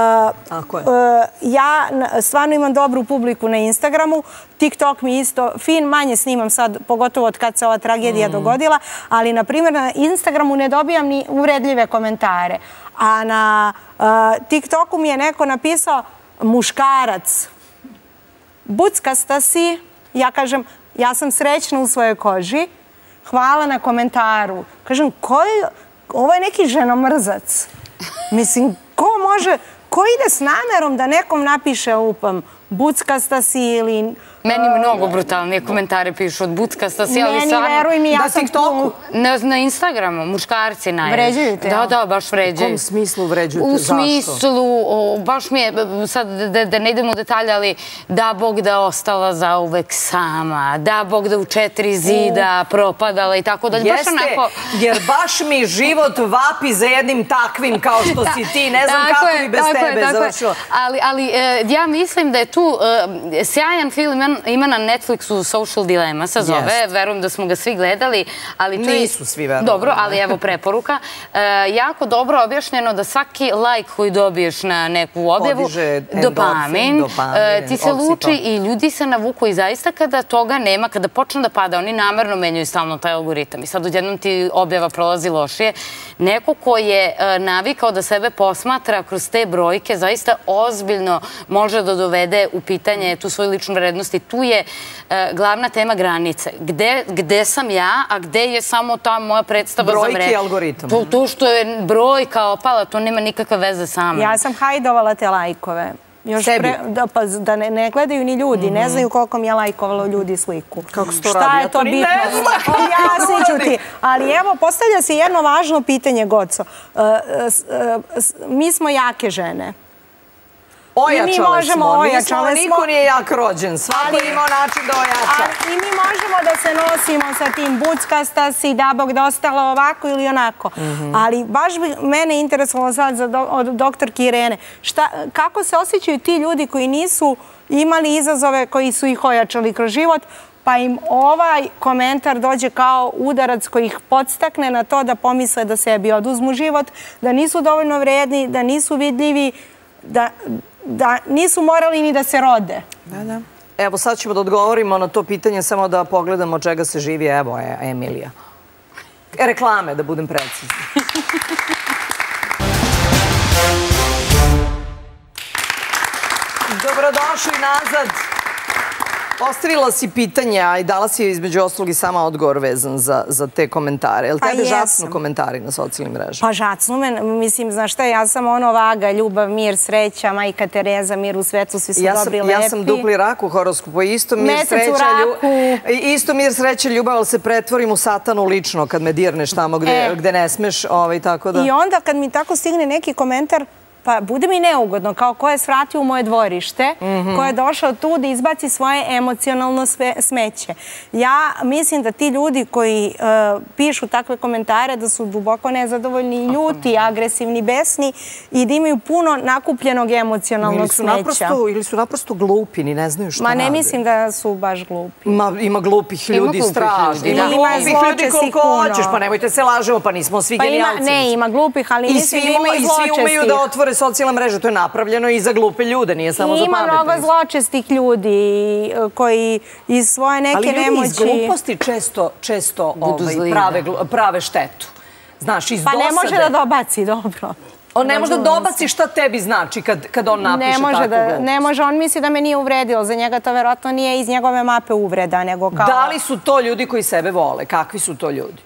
Ja stvarno imam dobru publiku na Instagramu, TikTok mi isto fin, manje snimam sad, pogotovo od kad se ova tragedija dogodila, ali na primjer na Instagramu ne dobijam ni uvredljive komentare. A na TikToku mi je neko napisao muškarac, buckasta si, ja kažem, ja sam srećna u svojoj koži, hvala na komentaru. Kažem, ovo je neki ženomrzac. Mislim, ko ide s namerom da nekom napiše lupam buckasta si ili... Meni mnogo brutalnije komentare pišu od buckasta si, ali stvarno... Meni, veruj mi, ja sam tu... Na Instagramu, muškarci najviše. Vređaju te? Da, baš vređaju. U kom smislu vređaju te? U smislu, baš mi je, sad da ne idemo u detalje, ali da Bog da ostala zauvek sama, da Bog da u 4 zida propadala i tako dalje. Jeste, jer baš mi život vapi za jednim takvim kao što si ti. Ne znam kako bi bez tebe završila. Ali ja mislim da je tu sjajan film, ima na Netflixu Social Dilemma se zove, verujem da smo ga svi gledali. Nisu svi verovali. Dobro, ali evo preporuka. Jako dobro objašnjeno da svaki like koji dobiješ na neku objavu, dopamin, ti se luči i ljudi se navuku i zaista kada toga nema, kada počne da pada, oni namerno menjaju stalno taj algoritam i sad odjednom ti objava prolazi lošije. Neko ko je navikao da sebe posmatra kroz te brojke, zaista ozbiljno može da dovede u pitanje tu svoju ličnu vrednost i tu je glavna tema granice. Gde sam ja, a gde je samo ta moja predstava za brojke i algoritam. To što je brojka opala, to nema nikakve veze sa mnom. Ja sam hajdovala te lajkove. Sebi? Da ne gledaju ni ljudi, ne znaju koliko mi je lajkovalo ljudi sliku. Kako se to radi? Šta je to bitno? Objasniću ti. Ali evo, postavlja se jedno važno pitanje, Goco. Mi smo jake žene. Ojačale smo. Niko nije jak rođen. Svako je imao način da ojača. I mi možemo da se nosimo sa tim buckasta si, da Bog da ostalo ovako ili onako. Ali baš bi mene interesovalo sad od doktorki Irene. Kako se osjećaju ti ljudi koji nisu imali izazove koji su ih ojačali kroz život, pa im ovaj komentar dođe kao udarac koji ih podstakne na to da pomisle da sebi oduzmu život, da nisu dovoljno vredni, da nisu vidljivi, da nisu morali ni da se rode. Evo, sad ćemo da odgovorimo na to pitanje, samo da pogledamo od čega se živi. Evo je Emilija. Reklame, da budem precizni. Dobrodošli nazad. Ostavila si pitanja i dala si između ostalog i sama odgovor vezan za te komentare. Je li tebe žacnu komentari na socijalnim mrežama? Pa žacnu me. Mislim, znaš šta, ja sam ono vaga, ljubav, mir, sreća, majka Tereza, mir u svetu, svi su dobri, lepi. Ja sam dupli rak u horoskopu. Isto mir, sreća, ljubav, ali se pretvorim u satanu lično kad me dirneš tamo gde ne smeš. I onda kad mi tako stigne neki komentar, pa bude mi neugodno, kao ko je svratio u moje dvorište, ko je došao tu da izbaci svoje emocionalno smeće. Ja mislim da ti ljudi koji pišu takve komentare da su duboko nezadovoljni, ljuti, agresivni, besni i da imaju puno nakupljenog emocionalnog smeća. Ili su naprosto glupi, ni ne znaju šta rade. Ma ne mislim da su baš glupi. Ima glupih ljudi strašno. Ima glupih ljudi koliko hoćeš, pa nemojte se lažemo, pa nismo svi genijalci. Ne, ima glupih, ali mislim da ima i zločestih. I svi umeju da otvore socijalne mreže, to je napravljeno i za glupe ljude, nije samo za pametne. Ima mnogo zločestih ljudi koji iz svoje neke nemoći... Ali ljudi iz gluposti često prave štetu. Znaš, iz dosade... Pa ne može da dobaci, dobro. On ne može da dobaci šta tebi znači kad on napiše takvu glupost. Ne može, on misli da me nije uvredilo. Za njega to verovatno nije iz njegove mape uvreda, nego kao... Da li su to ljudi koji sebe vole? Kakvi su to ljudi?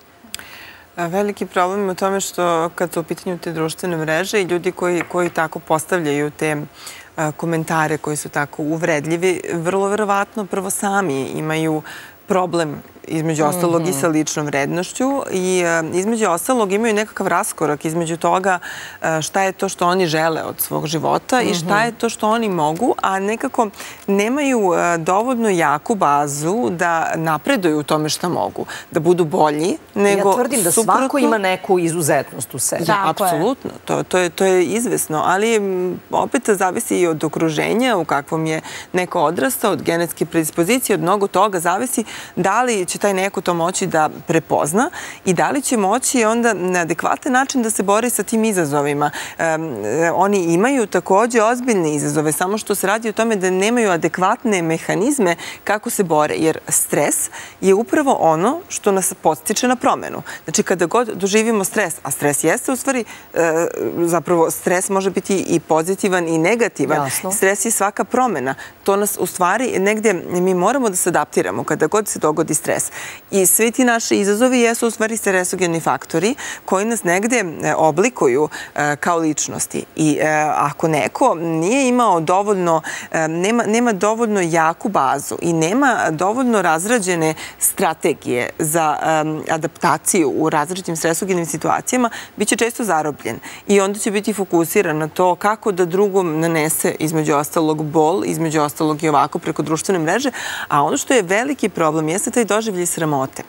Veliki problem je u tome što kad su u pitanju te društvene mreže i ljudi koji tako postavljaju te komentare koji su tako uvredljivi, vrlo verovatno prvo sami imaju problem između ostalog i sa ličnom vrednošću i između ostalog imaju nekakav raskorak između toga šta je to što oni žele od svog života i šta je to što oni mogu, a nekako nemaju dovoljno jaku bazu da napreduju u tome šta mogu, da budu bolji nego... Ja tvrdim da svako ima neku izuzetnost u sebi. Apsolutno, to je izvesno, ali opet zavisi i od okruženja u kakvom je neko odrastao, od genetske predispozicije, od mnogo toga zavisi da li će taj neko to moći da prepozna i da li će moći onda na adekvatan način da se bori sa tim izazovima. Oni imaju takođe ozbiljne izazove, samo što se radi o tome da nemaju adekvatne mehanizme kako se bore, jer stres je upravo ono što nas podstiče na promenu. Znači, kada god doživimo stres, a stres jeste u stvari, zapravo stres može biti i pozitivan i negativan. Stres je svaka promena. To nas u stvari negde mi moramo da se adaptiramo kada god se dogodi stres. I svi ti naši izazovi jesu u stvari stresogeni faktori koji nas negde oblikuju kao ličnosti. I ako neko nije imao dovoljno, nema dovoljno jaku bazu i nema dovoljno razrađene strategije za adaptaciju u različitim stresogenim situacijama, bit će često zarobljen. I onda će biti fokusiran na to kako da drugom nanese između ostalog bol, između ostalog i ovako preko društvene mreže. A ono što je veliki problem jeste taj doživljaj sramote.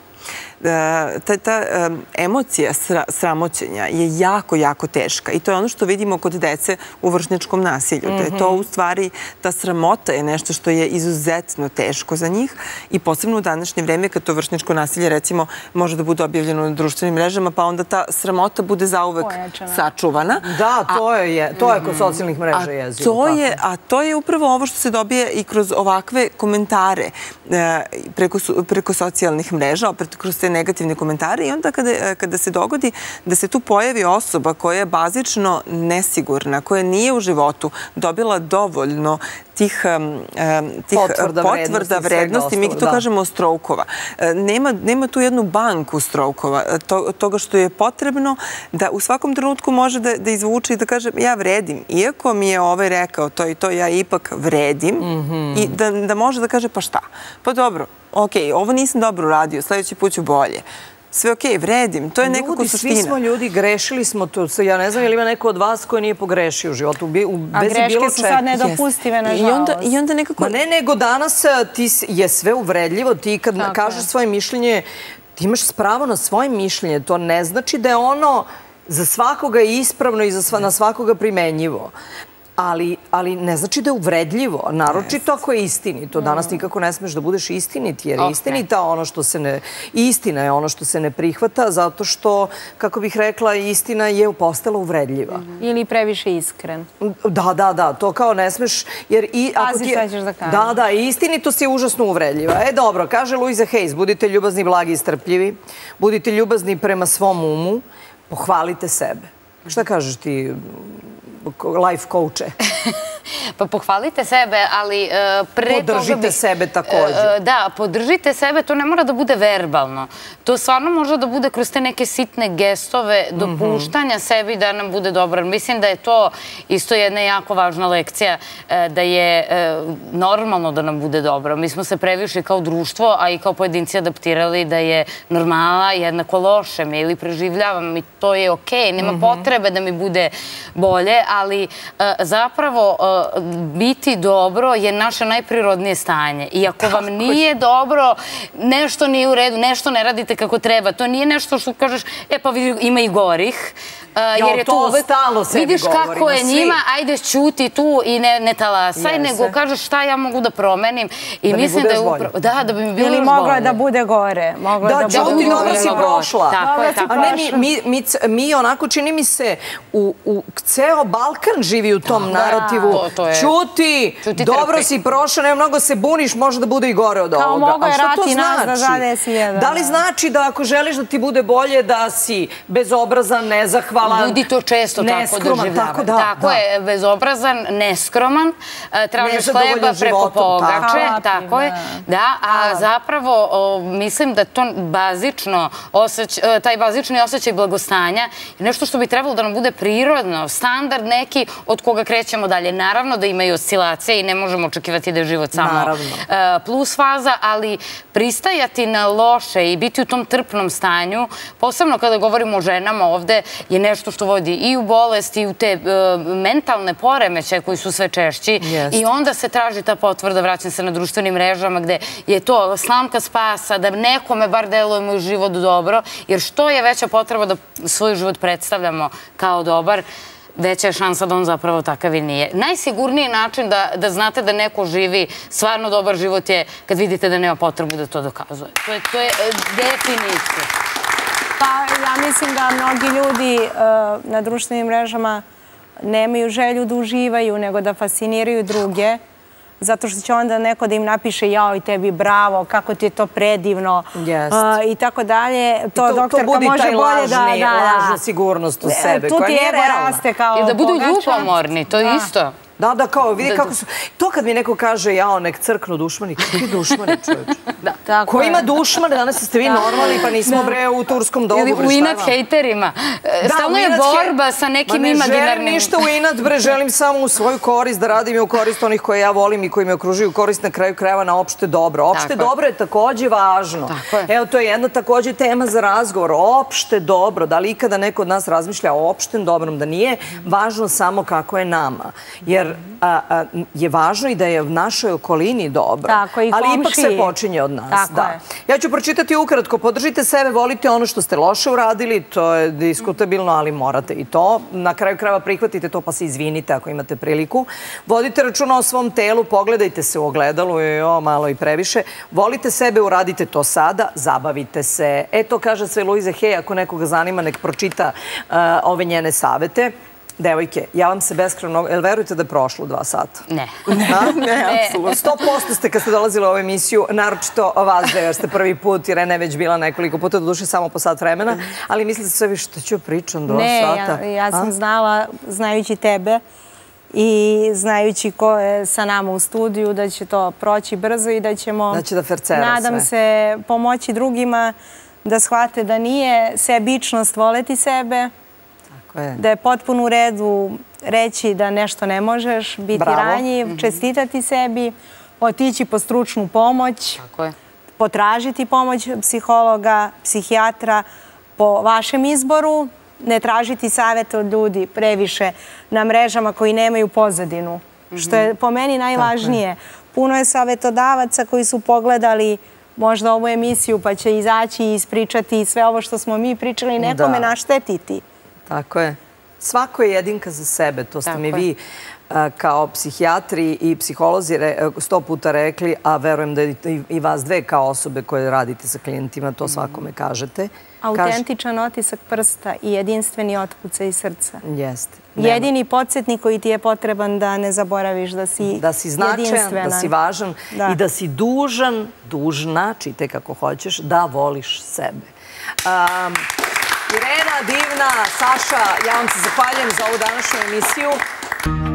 Ta emocija sramoćenja je jako, jako teška i to je ono što vidimo kod dece u vršnjačkom nasilju. To u stvari, ta sramota je nešto što je izuzetno teško za njih i posebno u današnje vreme kad to vršnjačko nasilje recimo može da bude objavljeno na društvenim mrežama pa onda ta sramota bude zauvek sačuvana. Da, to je kod socijalnih mreža jezivo. A to je upravo ovo što se dobije i kroz ovakve komentare preko socijalnih mreža, opet kroz te negativne komentare i onda kada se dogodi da se tu pojavi osoba koja je bazično nesigurna, koja nije u životu dobila dovoljno tih potvrda vrednosti, mi to kažemo stroukova. Nema tu jednu banku stroukova, toga što je potrebno da u svakom trenutku može da izvuče i da kaže ja vredim. Iako mi je ovaj rekao to i to, ja ipak vredim i da može da kaže pa šta? Pa dobro, okej, ovo nisam dobro uradio, sledeći put ću bolje. Sve okej, vredim, to je nekako suština. Svi smo ljudi, grešili smo to. Ja ne znam je li ima neko od vas koji nije pogrešio u životu. A greške su sad nedopustive, nažalost. I onda nekako... Ma ne, nego danas ti je sve uvredljivo. Ti kad kažeš svoje mišljenje, ti imaš pravo na svoje mišljenje. To ne znači da je ono za svakoga ispravno i na svakoga primenjivo. Ali ne znači da je uvredljivo, naročito ako je istinito. Danas nikako ne smeš da budeš istinit, jer je istina je ono što se ne prihvata, zato što, kako bih rekla, istina je postala uvredljiva. Ili previše iskren. Da, to kao ne smeš, jer... Pazi šta ćeš da kažeš. Da, istinitost je užasno uvredljiva. Dobro, kaže Louisa Hayes, budite ljubazni, blagi i strpljivi, budite ljubazni prema svom umu, pohvalite sebe. Šta kažeš ti, life coache? Pa pohvalite sebe, ali pre toga... Podržite sebe takođe. Da, podržite sebe, to ne mora da bude verbalno. To stvarno može da bude kroz te neke sitne gestove, dopuštanja sebi da nam bude dobro. Mislim da je to isto jedna jako važna lekcija, da je normalno da nam bude dobro. Mi smo se previše kao društvo, a i kao pojedinci adaptirali da je normala jednako loše me ili preživljavam i to je okej, nema potrebe da mi bude bolje, ali zapravo biti dobro je naše najprirodnije stanje. I ako vam nije dobro, nešto nije u redu, nešto ne radite kako treba, to nije nešto što kažeš, pa ima i gorih, jer je to uvek, vidiš kako je njima, ajde ćuti tu i ne talasaj, nego kažeš šta ja mogu da promenim i mislim da je upravo... Da, da bi mi bilo još bolje. Ili mogla da bude gore. Da, ćuti, dobro si prošla. Tako je, tako je. Mi onako, čini mi se, ceo Balkan živi u tom narativu. Ćuti, dobro si prošla, ne mnogo se buniš, može da bude i gore od ovoga. Kao mogo je rati nas da zadesi jedan. Da li znači da ako želiš da ti bude bolje, da si bezobrazan, nezahvalan, ljudi to često tako doživljavaju. Tako je, bezobrazan, neskroman, tražiš hleba preko pogače. Tako je, da, a zapravo mislim da to taj bazični osjećaj blagostanja je nešto što bi trebalo da nam bude prirodno, standard neki od koga krećemo dalje. Naravno da imaju oscilacije i ne možemo očekivati da je život samo plus faza, ali pristajati na loše i biti u tom trpnom stanju, posebno kada govorimo o ženama ovde, je nešto što vodi i u bolest i u te mentalne poremećaje koji su sve češći i onda se traži ta potvrda, vraćam se na društvenim mrežama gde je to slamka spasa, da nekome bar deluje moj život dobro, jer što je veća potreba da svoj život predstavljamo kao dobar, veća je šansa da on zapravo takav i nije. Najsigurniji način da znate da neko živi stvarno dobar život je kad vidite da nema potrebu da to dokazuje. To je definicija. Pa ja mislim da mnogi ljudi na društvenim mrežama nemaju želju da uživaju, nego da fasciniraju druge, zato što će onda neko da im napiše jao i tebi bravo, kako ti je to predivno i tako dalje. To doktorka može bolje da... lažna sigurnost u sebe, koja nije realna. I da budu ljubomorni, to je isto. Da, kao, vidi kako su... To kad mi neko kaže, jao, nek crknu dušmani, kakvi dušmani, čovječ? Ko ima dušmane? Danas ste vi normalni, pa nismo bre u turskom dobu. Ili u inat hejterima. Stalno je borba sa nekim imaginarnim... Ne želim ništa u inat, bre, želim samo u svoju korist, da radim i u korist onih koje ja volim i koji me okružuju, korist na kraju krajeva na opšte dobro. Opšte dobro je takođe važno. Evo, to je jedna takođe tema za razgovor. Opšte dobro. Da li ikada neko od nas razmišlja o opštem dobrom? Da nije važno samo kako je nama. Jer je važno i da je u našoj okolini dobro, ali ipak sve počinje od nas. Ja ću pročitati ukratko. Podržite sebe, volite ono što ste loše uradili, to je diskutabilno, ali morate i to. Na kraju krajeva prihvatite to pa se izvinite ako imate priliku. Vodite računa o svom telu, pogledajte se u ogledalu, malo i previše. Volite sebe, uradite to sada, zabavite se. To kaže sve Louise Hay, ako nekoga zanima, nek pročita ove njene savete. Devojke, ja vam se beskrajno... Jel verujete da je prošlo 2 sata? Ne. Ne, apsolutno. 100% ste kad ste dolazili u ovu emisiju, naročito vas dve, jer ste prvi put, Irena je već bila nekoliko puta, do duše samo po sat vremena, ali mislite sve vi što ću pričam 2 sata? Ne, ja sam znala, znajući tebe i znajući ko je sa nama u studiju, da će to proći brzo i da ćemo... Da će da fercera sve. Nadam se pomoći drugima da shvate da nije sebičnost voleti sebe, da je potpuno u redu reći da nešto ne možeš, biti ranjiv, čestitati sebi, otići po stručnu pomoć, potražiti pomoć psihologa, psihijatra po vašem izboru, ne tražiti savjete od ljudi previše na mrežama koji nemaju pozadinu, što je po meni najvažnije. Puno je savjetodavaca koji su pogledali možda ovu emisiju pa će izaći i ispričati sve ovo što smo mi pričali i nekome naštetiti. Tako je. Svako je jedinka za sebe, to ste mi vi kao psihijatri i psiholozi 100 puta rekli, a verujem da i vas dve kao osobe koje radite sa klijentima to svakome kažete. Autentičan otisak prsta i jedinstveni otkucaj srca. Jeste. Jedini podsjetnik koji ti je potreban da ne zaboraviš da si jedinstvenan. Da si značajan, da si važan i da si dužna, čitaj kako hoćeš, da voliš sebe. Irena, divna, Saša, ja vam se zahvaljujem za ovu današnju emisiju.